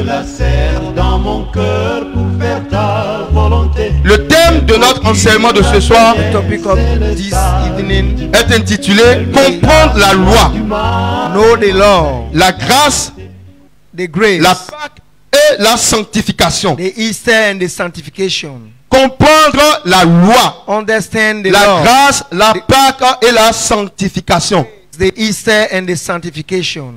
la serre dans mon cœur pour faire ta volonté. Le thème de notre enseignement de ce soir The topic of this evening, est intitulé Comprendre la loi, know the law, la grâce, the grace, la Pâque et la sanctification. the Easter and the sanctification. Comprendre la loi, Understand the la law, grâce, la Pâque et la sanctification. the Easter and the sanctification.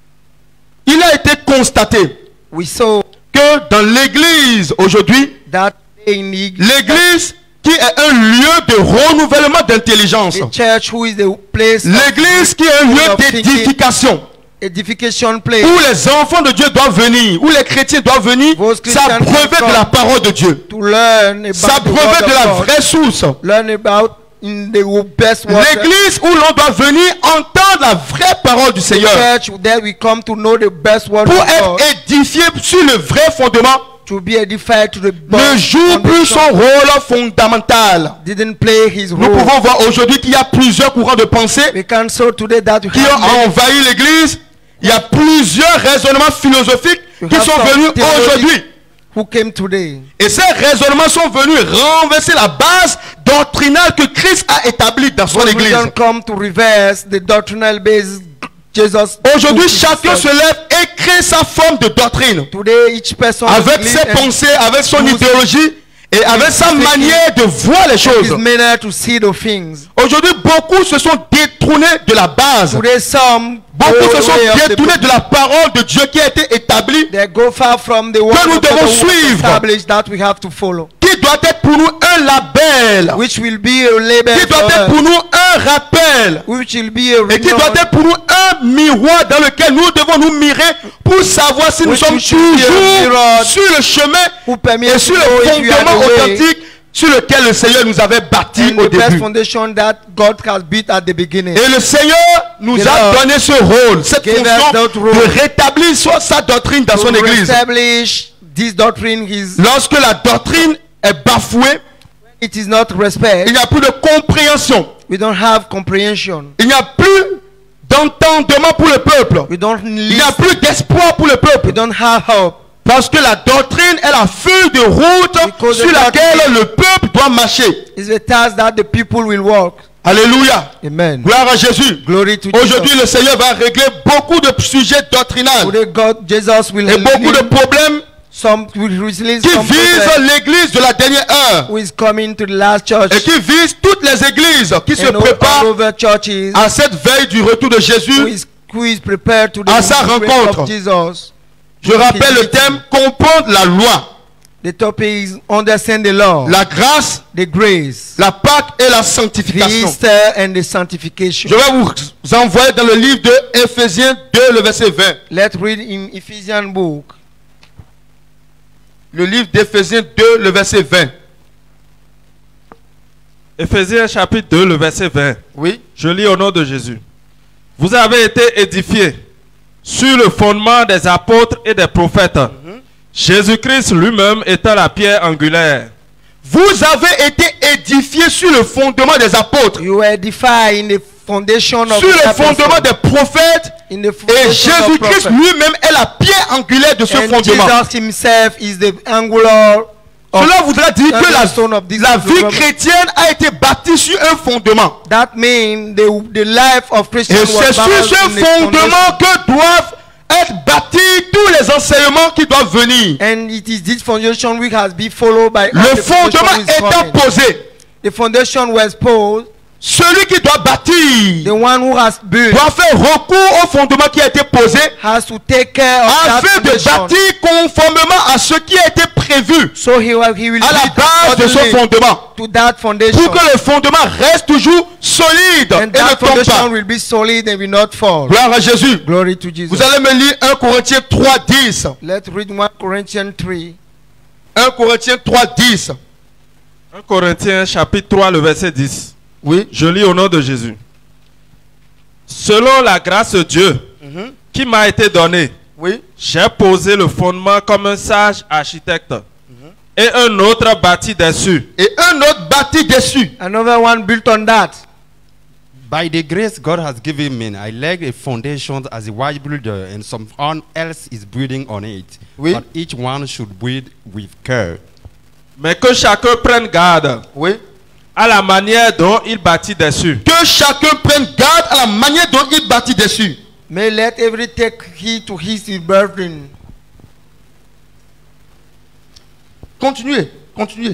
Il a été constaté We saw que dans l'église aujourd'hui, that in l'église qui est un lieu de renouvellement d'intelligence, the church, who is the place of l'église qui est un lieu d'édification, edification place, où les enfants de Dieu doivent venir, où les chrétiens doivent venir s'abreuver de la parole de Dieu, to learn about the s'abreuver word de of la God, vraie source. learn about in the best word. L'église où l'on doit venir entendre la vraie parole du Seigneur Church, there we come to know the best word pour of être God, édifié sur le vrai fondement. to be edified to the Ne best joue plus son foundation. rôle fondamental. Didn't play his Nous role. pouvons voir aujourd'hui qu'il y a plusieurs courants de pensée We can saw today that we qui have ont many- envahi l'église. Il y a plusieurs raisonnements philosophiques qui have sont some venus theology aujourd'hui. who came today. Et ces raisonnements sont venus renverser la base doctrinale que Christ a établie dans son But we église. don't come to reverse the doctrinal base Jesus. Aujourd'hui, put chacun himself. se lève et crée sa forme de doctrine. Today, each person Avec believes ses and pensées, avec son choose idéologie et avec sa manière de voir les his choses. manner to see the things. Aujourd'hui, beaucoup se sont détournés de la base. Today, some Beaucoup go se sont away of the détournés book. de la parole de Dieu qui a été établie, They go far from the word nous of God devons who was suivre. established that we have to follow, qui doit être pour nous un label, which will be a label qui doit for être us, pour nous un rappel, which will be a et qui doit renown, être pour nous un miroir dans lequel nous devons nous mirer pour savoir si nous Which sommes should be a toujours mirror sur le chemin who permit et us sur to le know if we are fondement the way authentique sur lequel le Seigneur nous avait bâti and au the best début. foundation that God has built at the beginning. Et le Seigneur nous The a Lord donné ce rôle, cette gave us fonction that rôle. de rétablir sa doctrine dans son To église. establish this doctrine, Lorsque la doctrine est bafouée, it is not respect. il n'y a plus de compréhension. We don't have comprehension. Il n'y a plus d'entendement pour le peuple. We don't Il n'y a listen. plus d'espoir pour le We peuple. don't have hope. Parce que la doctrine est la feuille de route Because sur the laquelle doctrine- le peuple doit marcher. It's the task that the people will walk. Alléluia. Amen. Gloire à Jésus. Glory to Aujourd'hui, Jesus. le Seigneur va régler beaucoup de sujets doctrinaux Today, Jesus will et beaucoup de lead problèmes some will release qui some visent prophet l'église de la dernière heure who is coming to the last church et qui visent toutes les églises qui se and all préparent over churches à cette veille du retour de who Jésus. is prepared to the à sa return rencontre. of Jesus. Je rappelle le thème, comprendre la loi, The topic is understand the law, la grâce, the grace, la Pâque et la the sanctification. Easter and the sanctification. Je vais vous envoyer dans le livre de Éphésiens 2, le verset 20. Let's read in Ephesians book. Le livre d'Éphésiens 2, le verset 20. Éphésiens chapitre 2, le verset 20. Oui. Je lis au nom de Jésus. Vous avez été édifiés sur le fondement des apôtres et des prophètes. Jésus-Christ lui-même étant la pierre angulaire. Vous avez été édifiés sur le fondement des apôtres, You were edified in the foundation of sur le the apostles, fondement des prophètes, in the et foundation of Jésus-Christ prophets. lui-même est la pierre angulaire de ce And fondement. Jesus himself is the angular of Cela voudrait dire que cornerstone of this la vie fondament. chrétienne a été bâtie sur un fondement. That means the life of Christian Et was c'est sur based ce on the fondement que doivent être bâtis tous les enseignements qui doivent venir. and it is this foundation which has been followed by all Le the fondement foundation which is étant coming. posé, The foundation was posed. celui qui doit bâtir The one who has built doit faire recours au fondement qui a été posé has to take care of that afin de foundation. bâtir conformément à ce qui a été prévu So he will à la build base de ce accordingly fondement, to that foundation. pour que le fondement reste toujours solide And et ne that tombe foundation pas. will be solid and will not fall. Gloire à Jésus. Glory to Jesus. Vous allez me lire 1 Corinthiens 3, 10. Let's read 1 Corinthians 3. 1 Corinthiens 3, 10. 1 Corinthiens chapitre 3, le verset 10. Oui. Je lis au nom de Jésus. Selon la grâce de Dieu qui m'a été donnée, Oui. j'ai posé le fondement comme un sage architecte et un autre bâti dessus. Et un autre bâti dessus. Another one built on that. By the grace God has given me, I laid a foundation as a wise builder, and someone else is building on it. Oui. But each one should build with care. Mais que chacun prenne garde Oui. à la manière dont il bâtit dessus. Que chacun prenne garde à la manière dont il bâtit dessus. May let every take heed to his burden. Continuez, continuez.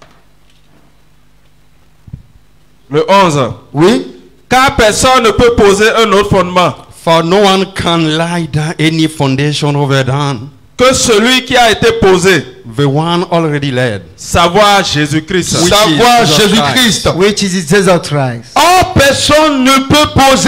Le 11. Oui. Car personne ne peut poser un autre fondement For no one can lie down any foundation over done. que celui qui a été posé, The one already laid. savoir Jésus-Christ. Oui. Savoir Jesus Jésus-Christ. Which is Jesus Christ. Or, personne ne peut poser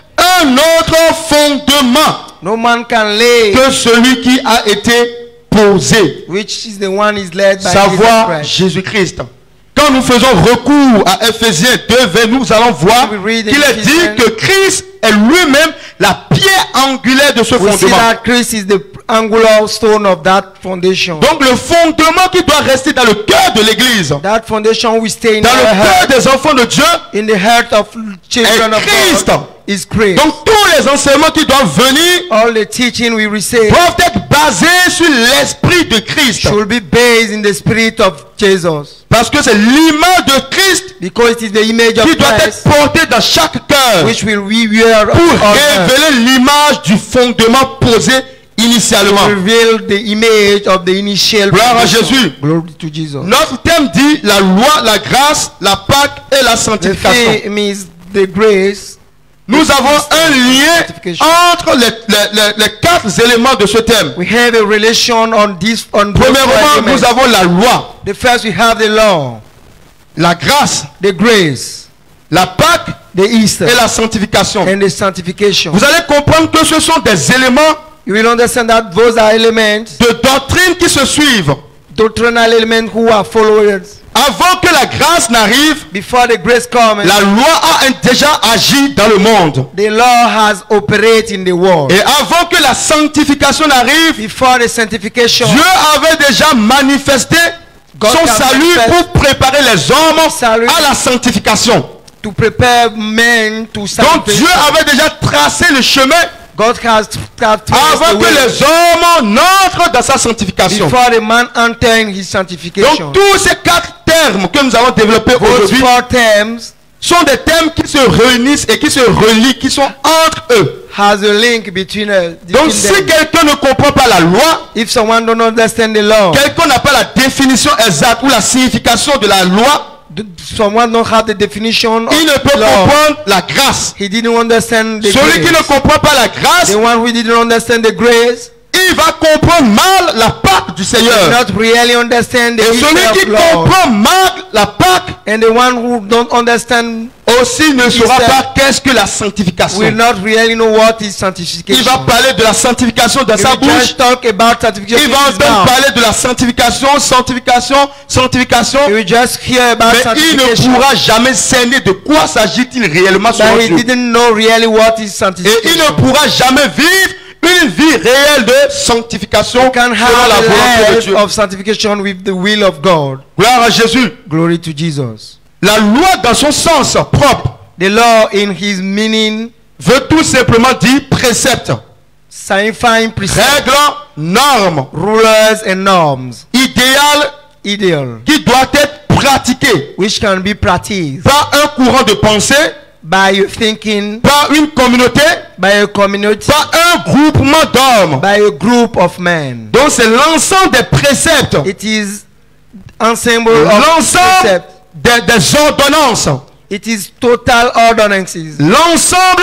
un autre fondement No man can lay, que celui qui a été posé. which is the one is led by Savoir Jesus Christ. Jésus-Christ. Quand nous faisons recours à Ephésiens 2:20, nous allons voir We read in qu'il est dit Ephesians. que Christ est lui-même la pierre angulaire de ce We see fondement. that Christ is the angular stone of that foundation. Donc le fondement qui doit rester dans le cœur de l'Église, dans That foundation will stay in le our heart, cœur des enfants de Dieu, in the heart of children of Christ. God, is Christ. donc tous les enseignements qui doivent venir All the teaching we receive doivent être basés sur l'esprit de Christ. should be based in the spirit of Jesus, Parce que c'est l'image de Christ because it is the image of qui doit être Christ portée dans chaque cœur which will we wear pour on earth, révéler l'image du fondement posé initialement. reveal the image of the initial Gloire à foundation. Jésus. Glory to Jesus. Notre thème dit la loi, la grâce, la Pâque et la The sanctification. theme is the grace. Nous avons un lien Sanctification. entre les quatre éléments de ce thème. We have a relation on this on both Premièrement, elements. nous avons la loi, The first we have the law, la grâce, the grace, la Pâque the Easter, et la sanctification. and the sanctification. Vous allez comprendre que ce sont des éléments You will understand that those are elements, de doctrine qui se suivent. doctrinal elements who are followers. Avant que la grâce n'arrive, Before the grace comes, la loi a déjà agi dans le monde. the law has operated in the world. Et avant que la sanctification n'arrive, Before the sanctification, Dieu avait déjà manifesté God son has salut manifested pour préparer les hommes Salut. à la sanctification. to prepare men to Donc sanctification. Dieu avait déjà tracé le chemin God has traced avant the que way les hommes n'entrent dans sa sanctification. before the man enter in his sanctification. Donc tous ces quatre termes que nous allons développer Those aujourd'hui four terms sont des thèmes qui se réunissent et qui se relient, qui sont entre eux. has a link between Donc si them. quelqu'un ne comprend pas la loi, If someone don't understand the law, quelqu'un n'a pas la définition exacte ou la signification de la loi, someone don't have the definition of il ne peut law, comprendre la grâce. he didn't understand the Celui qui ne grace. comprend pas la grâce, The one who didn't understand the grace il va comprendre mal la Pâque du did Seigneur. not really understand the Et celui mystery qui of law. comprend mal la Pâque And the one who don't understand aussi ne saura said- pas qu'est-ce que la sanctification. will not really know what is Il sanctification. va parler de la sanctification dans He sa will bouche. just talk about sanctification Il in va his entendre mouth. parler de la sanctification, sanctification, sanctification. He will just hear about Mais il ne sanctification. pourra jamais cerner de quoi s'agit-il réellement But selon he Dieu. didn't know really what is Et il ne sanctification. pourra jamais vivre une vie réelle de sanctification You can selon have la a volonté de life Dieu. of sanctification with the will of God. Gloire à Jésus. Glory to Jesus. La loi dans son sens propre The law in his meaning, veut tout simplement dire précepte, signifying precepts, règle, norme, rulers and norms, idéal ideal, qui doit être pratiqué which can be practiced par un courant de pensée, by your thinking, par une communauté, by a community, par un groupement d'hommes. by a group of men. Donc c'est l'ensemble des préceptes, It is ensemble of l'ensemble precepts. des ordonnances, It is total ordinances. l'ensemble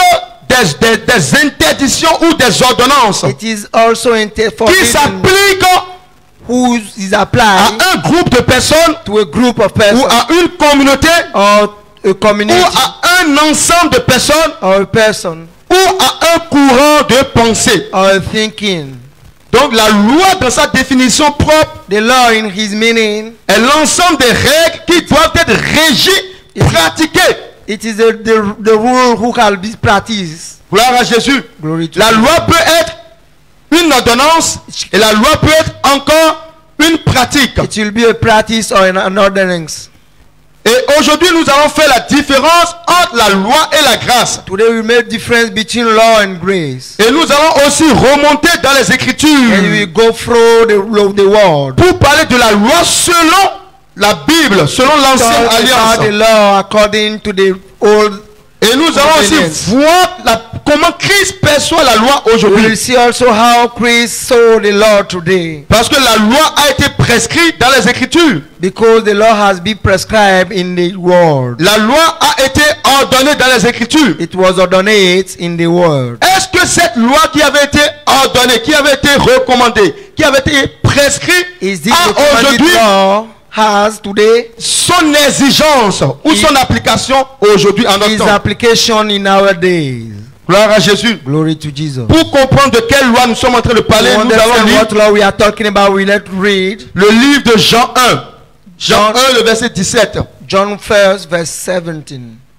des interdictions ou des ordonnances It is also qui forbidden, s'appliquent who is à applied un groupe de personnes to a group of ou persons à une communauté or a ou community à un ensemble de personnes or a person ou à un courant de pensée. or a thinking. Donc la loi dans sa définition propre The law in his meaning, est l'ensemble des règles qui doivent être régies, pratiquées. it is the rule who can be practiced. Gloire à Jésus. Glory to La God. loi peut être une ordonnance et la loi peut être encore une pratique. It will be a practice or an ordinance. Et aujourd'hui, nous allons faire la différence entre la loi et la grâce. Today we make difference between law and grace. Et nous allons aussi remonter dans les Écritures And we go through the word. pour parler de la loi selon la Bible, selon l'ancienne Talk about the alliance. law according to the old. Et nous allons aussi Obedience. voir comment Christ perçoit la loi We will aujourd'hui. see also how Christ saw the law today. Parce que la loi a été prescrite dans les Écritures. Because the law has been prescribed in the word. La loi a été ordonnée dans les Écritures. It was ordained in the word. Est-ce que cette loi qui avait été ordonnée, qui avait été recommandée, qui avait été prescrite, Is this a the commanded aujourd'hui law has today son exigence ou son application aujourd'hui en notre his temps? application in our days? Gloire à Jésus. Glory to Jesus. Pour comprendre de quelle loi nous sommes en train de parler, To nous allons understand lire what law we are talking about, we let's read le livre de Jean 1. Jean Jean- 1, le verset 17. John 1 verse 17.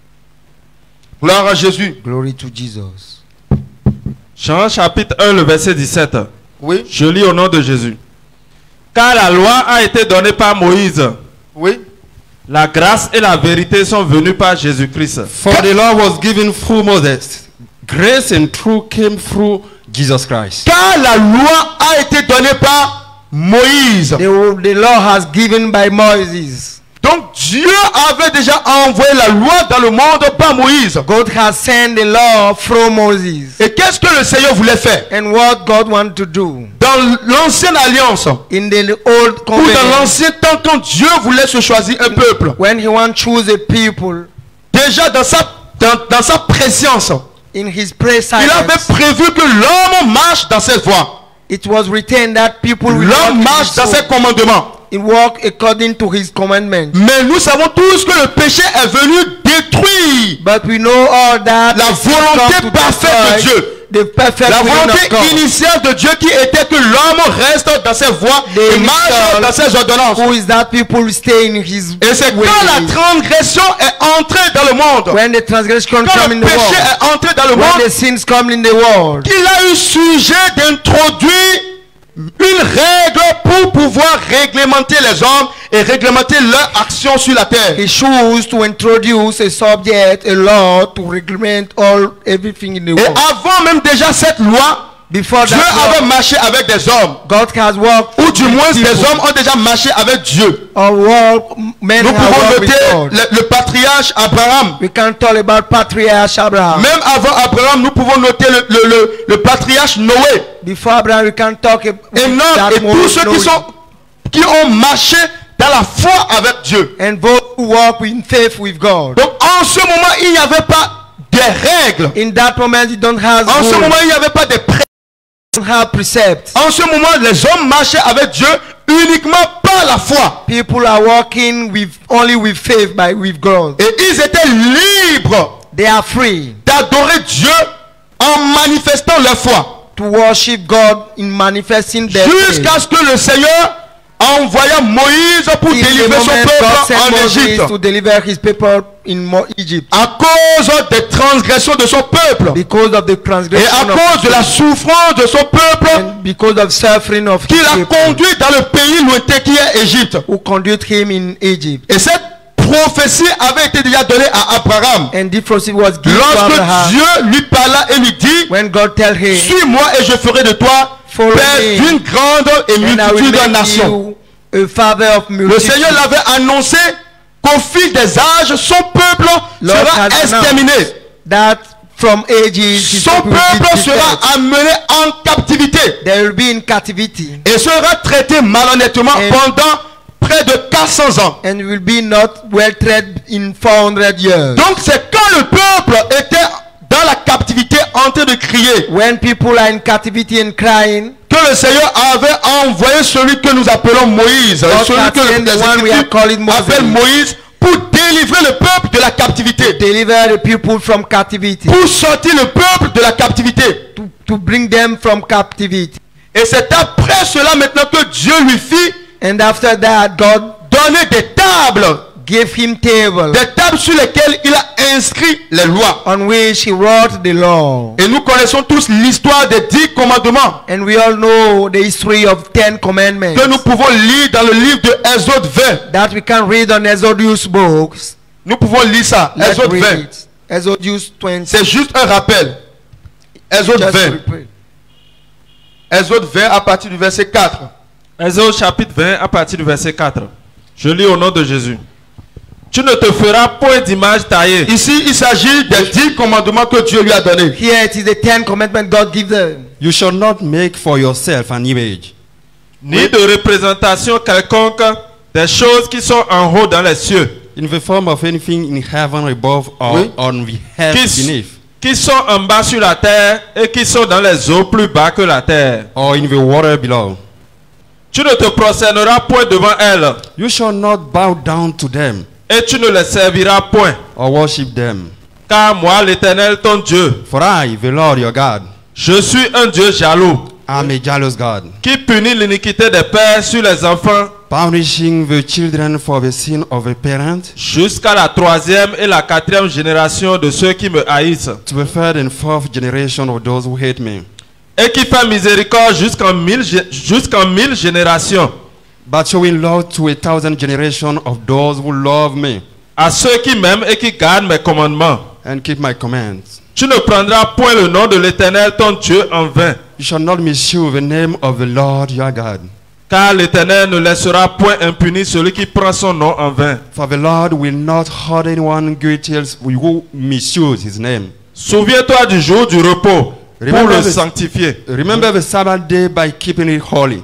Gloire à Jésus. Glory to Jesus. Jean chapitre 1, le verset 17. Oui, Je lis au nom de Jésus. Car la loi a été donnée par Moïse. oui. La grâce et la vérité sont venues par Jésus-Christ. For the law was given through Moses. Grace and truth came through Jesus Christ. Car la loi a été donnée par Moïse. The law has given by Moses. Donc Dieu avait déjà envoyé la loi dans le monde par Moïse. God has sent the law through Moses. Et qu'est-ce que le Seigneur voulait faire? And what God wanted to do Dans l'ancienne alliance, in the old ou dans covenant, l'ancien temps, quand Dieu voulait se choisir un peuple, when he want to choose a people déjà dans sa préscience, in his il avait presence, prévu que l'homme marche dans cette voie. it was written that people will walk L'homme in marche his dans ses soul. commandements. He walk according to his commandments. Mais nous savons tous que le péché est venu détruire But we know all that la the sin volonté comes to parfaite de destroy Dieu. the perfect La will volonté of God. initiale de Dieu qui était que l'homme reste dans ses voies The et marche initial- dans ses ordonnances. Who is that people stay in his Et c'est way? quand la transgression est entrée dans le monde, When the transgression quand come le in the péché world, est entré dans le when monde, the sins come in the world, qu'il a eu sujet d'introduire une règle pour pouvoir réglementer les hommes et réglementer leur action sur la terre. he chose to introduce a subject, a law to regulate everything in the Et world. avant même déjà cette loi, Before Dieu that avait law, marché avec des hommes. God has walked Ou du with moins des people, hommes ont déjà marché avec Dieu. or men Nous have pouvons walked with noter God. le patriarche Abraham. We can talk about patriarch Abraham. Même avant Abraham, nous pouvons noter le patriarche Noé. Before Abraham, we can talk about Enoch et tous ceux qui ont marché dans la foi avec Dieu. and those who walk in faith with God. Donc en ce moment, il n'y avait pas de règles. In that moment, you don't have En ce rules, moment, il n'y avait pas de prêts. you don't have precepts. En ce moment, les hommes marchaient avec Dieu uniquement par la foi. People are walking only with faith with God. Et ils étaient libres They are free d'adorer Dieu en manifestant leur foi. to worship God in manifesting their Jusqu'à faith. ce que le Seigneur envoya Moïse pour Till the délivrer son moment God peuple sent en Moses Égypte. to deliver his people in Egypt, À cause des transgressions de son peuple. because of the Et transgression à cause de la souffrance de son peuple and because of suffering of qu'il his a people conduit dans le pays lointain qui est Égypte. who conduct him in Egypt. Et cette prophétie avait été déjà donnée à Abraham. And this prophecy was given to Lorsque Abraham Dieu lui parla et lui dit, when God tell him, suis-moi et je ferai de toi Follow père me, d'une grande et and I will multitude de make nations. you a father of Le multitudes. Seigneur l'avait annoncé qu'au fil des âges, son peuple Lord sera has exterminé. That from ages his Son people will be peuple sera defeated. amené en captivité They will be in captivity et sera traité malhonnêtement And- pendant près de 400 ans. and will be not well treated in 400 years. Donc c'est quand le peuple était dans la captivité en train de crier When people are in captivity and crying, que le Seigneur avait envoyé celui que nous appelons Moïse, celui has que sent the les one we are Écritures calling Moses. appellent Moïse, pour délivrer le peuple de la captivité, deliver the people from captivity, pour sortir le peuple de la captivité. to bring them from captivity. Et c'est après cela maintenant que Dieu lui fit And after that, God donner des tables gave him table sur lesquelles il a inscrit les lois. on which he wrote the law. Et nous connaissons tous l'histoire des 10 commandements And we all know the history of 10 commandments que nous pouvons lire dans le livre de Exode 20. that we can read on Exodus books. Nous pouvons lire ça, Let's Exode read 20. it. Exodus 20. C'est juste un rappel. Exode Just 20. repeat. Exode 20 à partir du verset 4. Exode chapitre 20 à partir du verset 4. Je lis au nom de Jésus. Tu ne te feras point d'image taillée. Ici, il s'agit des 10 commandements que Dieu lui a donnés. Here it is the 10 commandments God gives them. You shall not make for yourself an image, Ni de représentation quelconque des choses qui sont en haut dans les cieux, in the form of anything in heaven above or Oui. on the earth qui, beneath, qui sont en bas sur la terre et qui sont dans les eaux plus bas que la terre. or in the water below. Tu ne te prosterneras point devant elles, You shall not bow down to them et tu ne les serviras point. or worship them. Car moi, l'Éternel, ton Dieu, For I, the Lord your God, je suis un Dieu jaloux, am a jealous God, qui punit l'iniquité des pères sur les enfants punishing the children for the sin of the parent, jusqu'à la 3e et la 4e génération de ceux qui me haïssent, to the third and fourth generation of those who hate me, et qui fait miséricorde jusqu'en 1000 générations but showing love to 1,000 generations of those who love me à ceux qui m'aiment et qui gardent mes commandements. and keep my commands. Tu ne prendras point le nom de l'Éternel ton Dieu en vain, You shall not misuse the name of the Lord your God, car l'Éternel ne laissera point impuni celui qui prend son nom en vain. for the Lord will not hold anyone guilty who misuse his name. Souviens-toi du jour du repos pour Remember le the- sanctifier. Remember the Sabbath day by keeping it holy.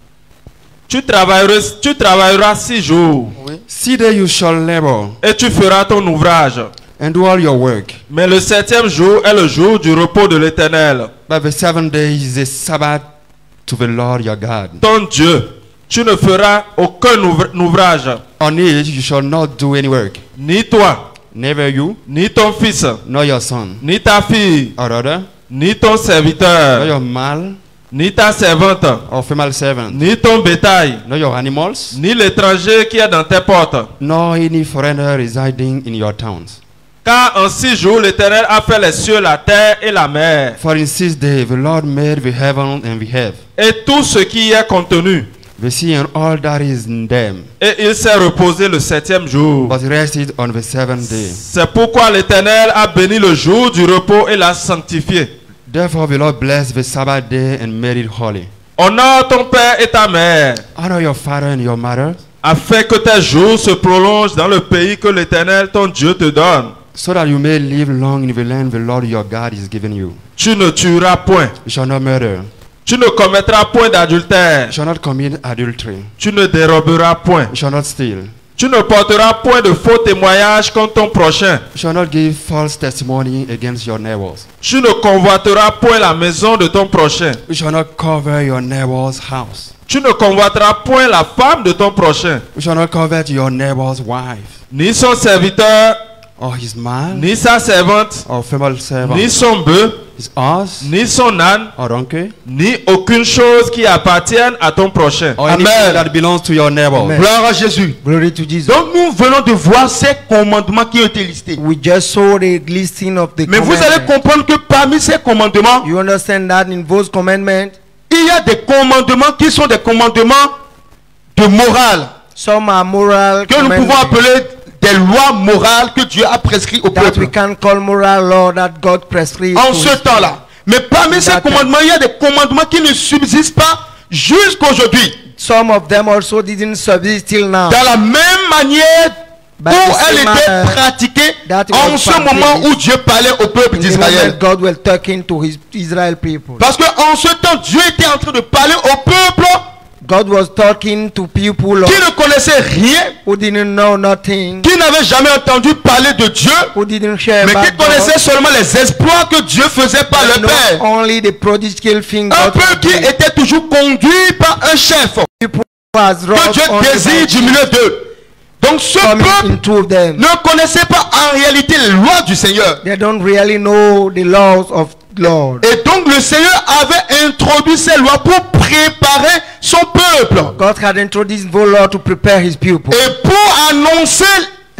Tu travailleras 6 jours 6 days you shall labor et tu feras ton ouvrage. and do all your work, Mais le 7e jour est le jour du repos de l'Éternel, but the 7th day is a Sabbath to the Lord your God. ton Dieu. Tu ne feras aucun ouvrage, On it you shall not do any work, ni toi, neither you ni ton fils, nor your son ni ta fille, or daughter, ni ton nor serviteur, your male ni ta servante, or female servant, ni ton bétail, nor your animals, ni l'étranger qui est dans tes portes. nor any foreigner residing in your towns. Car en 6 jours l'Éternel a fait les cieux, la terre et la mer, For in 6 days the Lord made the heaven and the earth, et tout ce qui y est contenu. the sea and all that is in them, Et il s'est reposé le 7e jour. but rested on the 7th day. C'est pourquoi l'Éternel a béni le jour du repos et l'a sanctifié. Therefore the Lord blessed the Sabbath day and made it holy. Honore ton père et ta mère, Honor your father and your mother, afin que tes jours se prolongent dans le pays que l'Éternel ton Dieu te donne. so that you may live long in the land the Lord your God is giving you. Tu ne tueras point. You shall not murder. Tu ne commettras point d'adultère. You shall not commit adultery. Tu ne déroberas point. You shall not steal. Tu ne porteras point de faux témoignages contre ton prochain. You shall not give false testimony against your neighbors. Tu ne convoiteras point la maison de ton prochain. You shall not cover your neighbor's house. Tu ne convoiteras point la femme de ton prochain, You shall not covet your neighbor's wife, ni son serviteur, or his man, ni sa servante, or female servant, ni son bœuf, his ass, ni son âne, or donkey, ni aucune chose qui appartienne à ton prochain. or anything Amen. that belongs to your neighbor. Amen. Gloire à Jésus. Glory to Jesus. Donc nous venons de voir ces commandements qui ont été listés. We just saw the listing of the Mais vous allez commandments. comprendre que parmi ces commandements, You understand that in those commandments, il y a des commandements qui sont des commandements de morale, some are moral que nous pouvons commandments appeler des lois morales que Dieu a prescrites au that we peuple can call moral law that God prescribed. en to ce his temps-là. Mais parmi ces That- commandements, il y a des commandements qui ne subsistent pas jusqu'aujourd'hui. people. Some of them also didn't subsist till now. Dans la même manière By où the elle same était manner pratiquée that it en was ce moment practiced où Dieu parlait au peuple In the d'Israël. moment God was talking to his Israel people. Parce qu'en ce temps, Dieu était en train de parler au peuple God was talking to people qui ne connaissaient rien, who didn't know nothing, qui n'avaient jamais entendu parler de Dieu, who didn't share mais qui about connaissaient God, seulement les exploits que Dieu faisait par le but Père. not only the prodigal thing Un God was peuple qui doing. était toujours conduit par un chef People was que wrought Dieu on désire du milieu d'eux. Donc ce coming peuple into them. ne connaissait pas en réalité les lois du Seigneur. They don't really know the laws of Lord. Et donc le Seigneur avait introduit ces lois pour préparer son peuple God had introduced the law to prepare his people et pour annoncer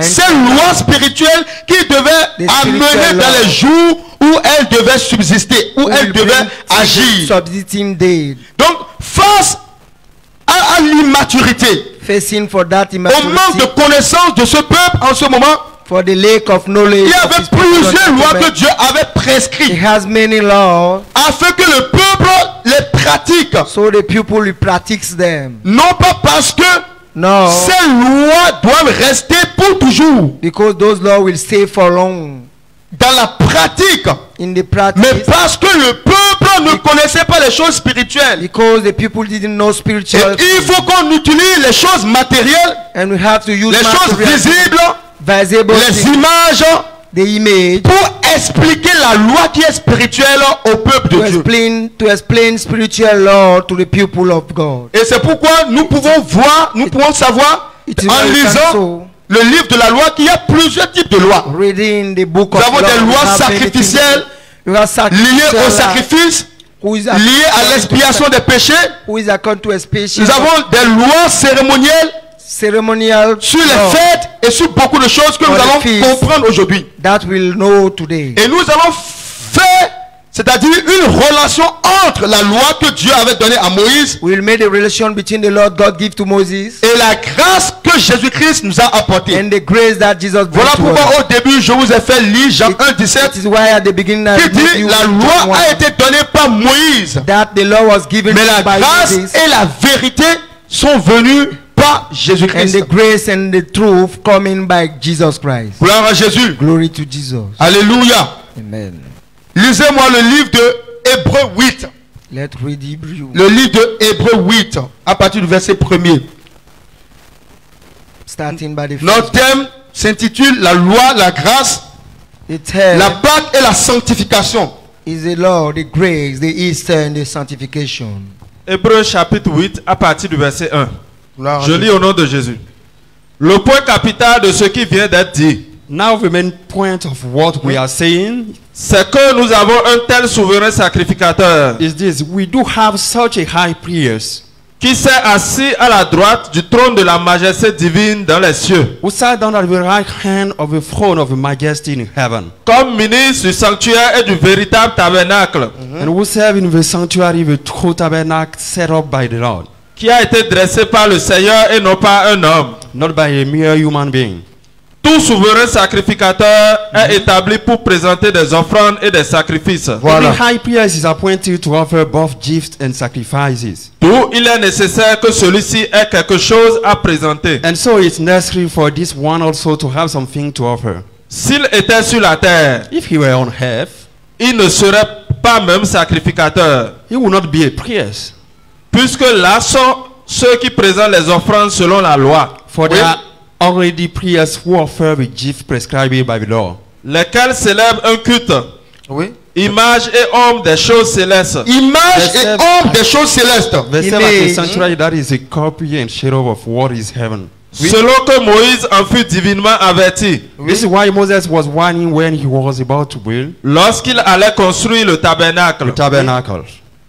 ces lois spirituelles qui devaient amener dans les jours où elles devaient subsister, où elles devaient agir. Subsisting day. Donc, face à l'immaturité, Facing for that au manque de immaturity, connaissance de ce peuple en ce moment, for the lack of knowledge. il y of avait his people plusieurs lois que document. Dieu avait He prescrites has many laws, afin que le peuple les pratique. so the people will practice them. Non pas parce que No, ces lois doivent rester pour toujours because those laws will stay for long dans la pratique, in the mais practice. parce que le peuple ne connaissait pas les choses spirituelles. Because the people didn't know Et spiritual. il faut qu'on utilise les choses matérielles, And we have to use les choses material, visibles, visible les things, images, the image, pour expliquer la loi qui est spirituelle au peuple de Dieu. to explain spiritual law to the people of God. Et c'est pourquoi nous pouvons voir, nous pouvons savoir, It is en very lisant so. le livre de la loi, qu'il y a plusieurs types de lois. Reading the book Nous of avons law, des we lois have many sacrificielles things. We have liées sacrificial au law, sacrifice, who is liées à l'expiation des péchés. who is according to expiation, Nous avons des lois cérémonielles ceremonial sur law les fêtes et sur beaucoup de choses que nous On the allons feast. comprendre aujourd'hui. that we'll know today. Et nous allons faire, c'est-à-dire une relation entre la loi que Dieu avait donnée à Moïse We'll make a relation between the Lord God gave to Moses et la grâce que Jésus-Christ nous a apportée. and the grace that Jesus brought Voilà to pourquoi us. au début je vous ai fait lire Jean 1, 17 That is why at the beginning I qui read dit you la John loi 1, a été donnée par Moïse, that the law was given mais la by grâce Moses, et la vérité sont venues par and Jésus-Christ. the grace and the truth coming by Jesus Christ. Gloire à Jésus. Glory to Jesus. Alléluia. Amen. Lisez-moi le livre de Hébreux 8. Let's read Hebrew. Le livre de Hébreux 8, à partir du verset 1er. Starting by the Notre first. thème s'intitule La loi, la grâce, The third la Pâque et la sanctification. is the law, the grace, the Easter, and the sanctification. Hébreux chapitre 8 à partir du verset 1. Gloire à Je Dieu. lis au nom de Jésus. Le point capital de ce qui vient d'être dit, Now the main point of what we are saying c'est que nous avons un tel souverain sacrificateur is this: we do have such a high priest qui s'est assis à la droite du trône de la majesté divine dans les cieux, who sat down at the right hand of the throne of the majesty in heaven, comme ministre du sanctuaire et du véritable tabernacle, and who served in the sanctuary, the true tabernacle set up by the Lord, qui a été dressé par le Seigneur et non pas un homme. not by a mere human being. Tout souverain sacrificateur est établi pour présenter des offrandes et des sacrifices. Voilà. Every high priest is appointed to offer both gifts and sacrifices. D'où il est nécessaire que celui-ci ait quelque chose à présenter. And so it's necessary for this one also to have something to offer. S'il était sur la terre, If he were on earth, il ne serait pas même sacrificateur, he would not be a priest. puisque là sont ceux qui présentent les offrandes selon la loi, For there are already priests who offer the gift prescribed by the law, lesquels célèbrent un culte, Oui. image et homme des choses célestes. Image et Verset- homme des choses célestes. they serve as a Image. sanctuary that is a copy and shadow of what is heaven. Selon que Moïse en fut divinement averti, This is why Moses was warning when he was about to build lorsqu'il allait construire le tabernacle. the tabernacle.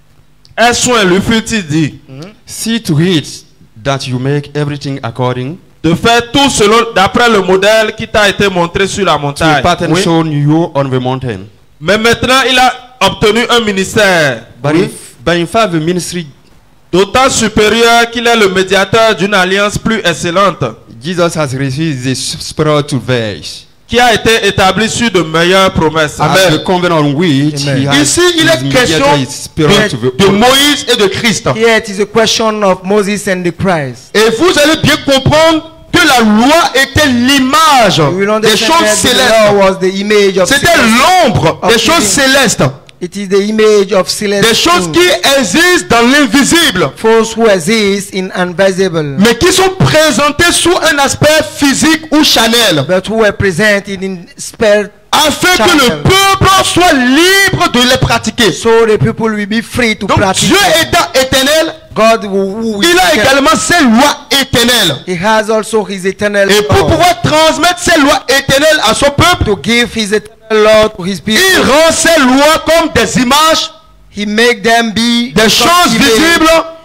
Un soin lui fut-il dit See to it that you make everything according de faire tout selon d'après le modèle qui t'a été montré sur la to the montagne. pattern shown you on the mountain. Mais maintenant, il a obtenu un ministère But, but in fact, the ministry, d'autant supérieur qu'il est le médiateur d'une alliance plus excellente, Jesus has received the spiritual verse qui a été établie sur de meilleures promesses. as the covenant on which Amen. he has Ici, il est his question mediator, his spirit to de Moïse et de Christ. Here it is a question of Moses and the Christ. Et vous allez bien comprendre que la loi était l'image You will des understand choses that the law célestes. was the image of C'était celestial- l'ombre of des choses living. célestes. It is the image of celestial Des choses things, qui existent dans l'invisible, those who exist in invisible, mais qui sont présentées sous un aspect physique ou charnel, but who were presented in spirit, afin que le Charnel. peuple soit libre de les pratiquer. so the people will be free to Donc practice Dieu them. étant éternel, God who is il a eternal, également ses lois éternelles. He has also His eternal Et pour law pouvoir transmettre ses lois éternelles à son peuple, to give His eternal law to His people. il rend ses lois comme des images, He make them be des choses image, visibles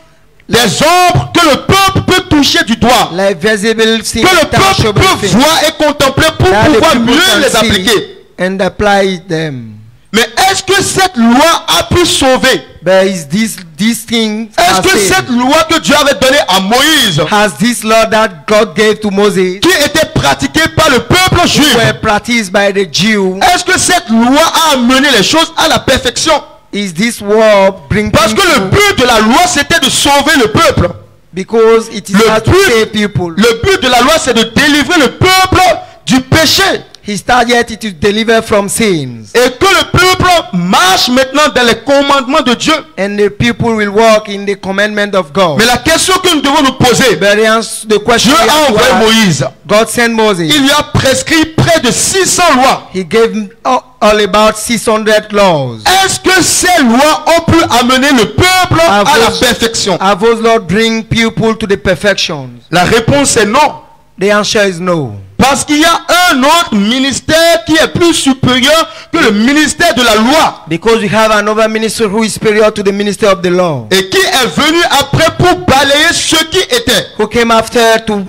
des ombres que le peuple peut toucher du doigt, like visible things, que le peuple tangible peut things, voir et contempler pour that the pouvoir people mieux can les see appliquer. and apply them. Mais est-ce que cette loi a pu sauver? But is this thing Est-ce que cette loi que Dieu avait donnée à Moïse, has this law that God gave to Moses, qui était pratiquée par le peuple juif, were practiced by the Jew, est-ce que cette loi a amené les choses à la perfection? is this war bring Parce que le but de la loi, c'était de sauver le peuple. because it is Le not to but- save people. Le but de la loi, c'est de délivrer le peuple du péché. His target is to deliver from sins, Et que le peuple marche maintenant dans les commandements de Dieu. and the people will walk in the commandment of God. Mais la question que nous devons nous poser, But the question Dieu we a have to envoyé ask, Moïse. God sent Moses. Il lui a prescrit près de 600 lois. He gave him all about 600 laws. Est-ce que ces lois ont pu amener le peuple à la perfection? Have those laws bring people to the perfection? La réponse est non. The answer is no. Parce qu'il y a un autre ministère qui est plus supérieur que le ministère de la loi. Because we have another minister who is superior to the minister of the law, Et qui est venu après pour balayer ce qui était. who came after to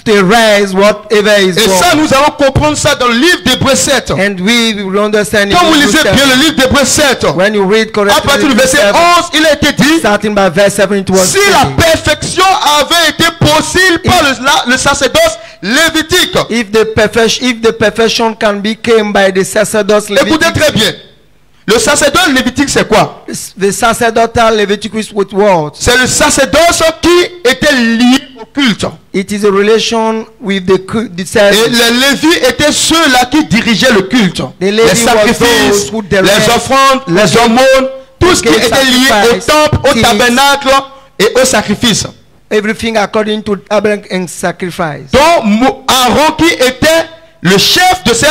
erase whatever is Et ça, wrong. nous allons comprendre ça dans le livre d'Hébreux 7. And we will understand it Quand vous in lisez Hebrews bien 7. le livre d'Hébreux 7, When you read à correctly, partir du verset 11, il a été dit, starting by verse 7, it was si la said, perfection avait été possible par le sacerdoce lévitique. if the perfection can be came by the sacerdotes Écoutez Leviticus, très bien. Le sacerdoce lévitique, c'est quoi? the sacerdotal Leviticus with what? C'est le sacerdoce qui était lié au culte. It is a relation with the Et service. les Lévites étaient ceux-là qui dirigeaient le culte. Les Les Lévites sacrifices, were those who les direct, offrandes, les aumônes, tout ce qui gave était lié au sacrifice, temple, au things. tabernacle et au sacrifice. Everything according to tabernacle and sacrifice. Donc Aaron qui était le chef de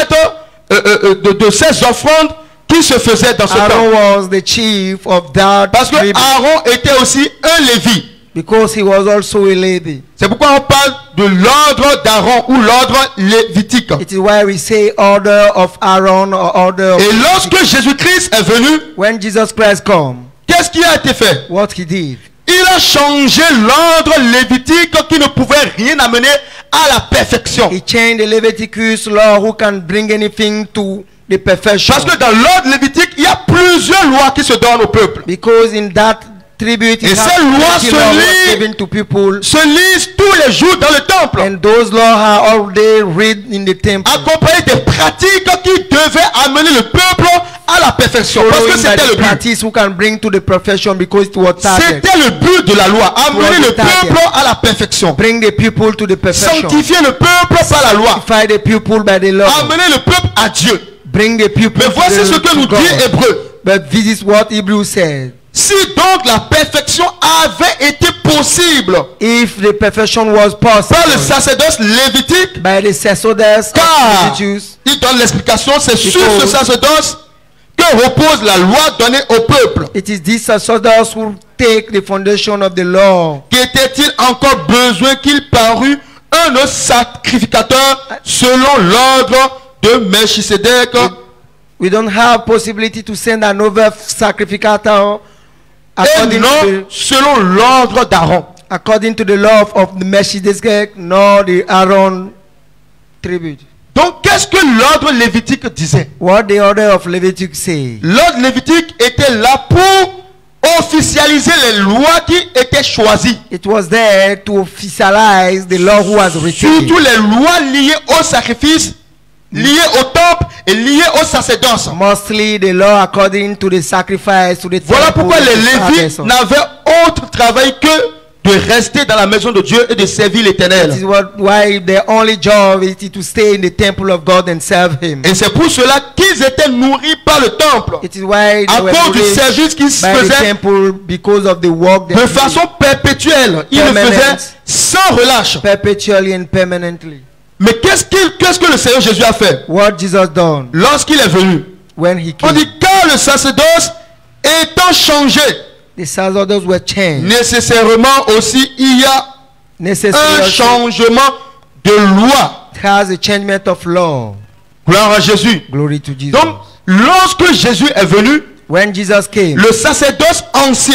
ces offrandes qui se faisaient dans ce Aaron temple. was the chief of that Parce que tribe Aaron était aussi un Lévi. because he was also a Levi. C'est pourquoi on parle de l'ordre d'Aaron ou l'ordre lévitique. It is why we say order of Aaron or order of Et lorsque Jésus-Christ est venu, when Jesus Christ come, qu'est-ce qui a été fait? what he did. Il a changé l'ordre lévitique qui ne pouvait rien amener à la perfection. He changed the Leviticus law who can bring anything to the perfection. Parce que dans l'ordre lévitique, il y a plusieurs lois qui se donnent au peuple. Because in that tribute, Et it ces lois has se 30 laws lient- given to people, Se lisent tous les jours dans le temple. and those laws are all they read in the temple. Accompagné des pratiques qui devaient amener le peuple à la perfection. Parce que Following by c'était le the but. practice who can bring to the perfection because it was target. C'était le but de la loi. Amener was le the target. peuple à la perfection. Bring the people to the perfection. Sanctifier le peuple par la loi. Sanctify the people by the law. Amener le peuple à Dieu. Bring the people Mais to, voici ce que to nous God. dit Hébreu. But this is what Hebrews said. Si donc la perfection avait été possible If the perfection was par le possible sacerdoce lévitique, by the sacerdotes car of the Jews, il donne l'explication, c'est sur Because- ce sacerdoce que repose la loi donnée au peuple. it is these sacerdotes who take the foundation of the law. Qu'était-il encore besoin qu'il parût un autre sacrificateur selon l'ordre de Melchisedec? We don't have possibility to send another sacrificator Et non selon l'ordre d'Aaron. according to the law of the Melchizedek, nor the Aaron tribute. Donc qu'est-ce que l'ordre lévitique disait? What the order of Leviticus say? L'ordre lévitique était là pour officialiser les lois qui étaient choisies. It was there to officialize the law who was written. Surtout les lois liées au sacrifice, liées au temple et liées au sacerdoce. Mostly the law according to the sacrifice to the Voilà temple pourquoi and les the Lévites sacrifice. n'avaient autre travail que de rester dans la maison de Dieu et de servir This is l'Éternel. why their only job is to stay in the temple of God and serve Him. Et c'est pour cela qu'ils étaient nourris par le temple. It is why À they were cause du nourished service qu'ils se by the faisaient temple because of the work de that façon perpétuelle. Ils le Permanent. faisaient sans relâche. perpetually and permanently. Mais qu'est-ce que le Seigneur Jésus a fait What Jesus done lorsqu'il est venu? when He On came? dit car le sacerdoce étant changé, The sacerdotes were changed. nécessairement aussi il y a un Necessarily also changement de loi. has a changement of law. Gloire à Jésus. Glory to Jesus. Donc, lorsque Jésus est venu, When Jesus came, le sacerdoce ancien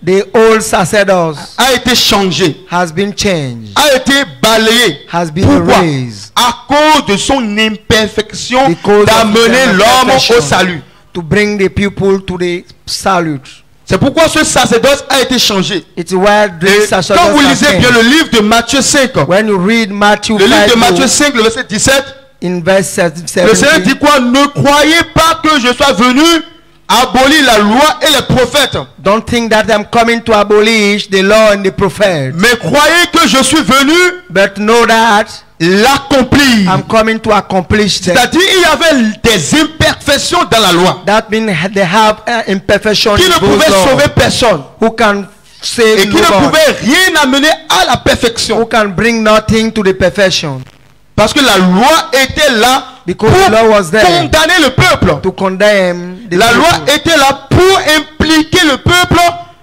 The old sacerdoce a été changé, has been changed, a été balayé. has been Pourquoi? erased À cause de son imperfection because of d'amener their l'homme imperfection au salut. to bring the people to the salute. C'est pourquoi ce sacerdoce a été changé. It's why Et the quand sacerdoce vous has lisez bien changed. le livre de Matthieu 5, When you read Matthew le livre de 5, Matthieu 5, le verset 17, in verse le Seigneur 17, dit quoi? Ne croyez pas que je sois venu abolir la loi et les prophètes, don't think that I'm coming to abolish the law and the prophets, mais croyez que je suis venu but know that l'accomplir. I'm coming to accomplish them. C'est-à-dire, il y avait des imperfections dans la loi That means they have imperfection qui in ne those pouvaient laws. sauver personne Who can et save qui ne nobody, pouvaient rien amener à la who perfection. can bring nothing to the perfection, Parce que la loi était là pour because the law was there condamner le peuple. to condemn the La loi people, était là pour impliquer le peuple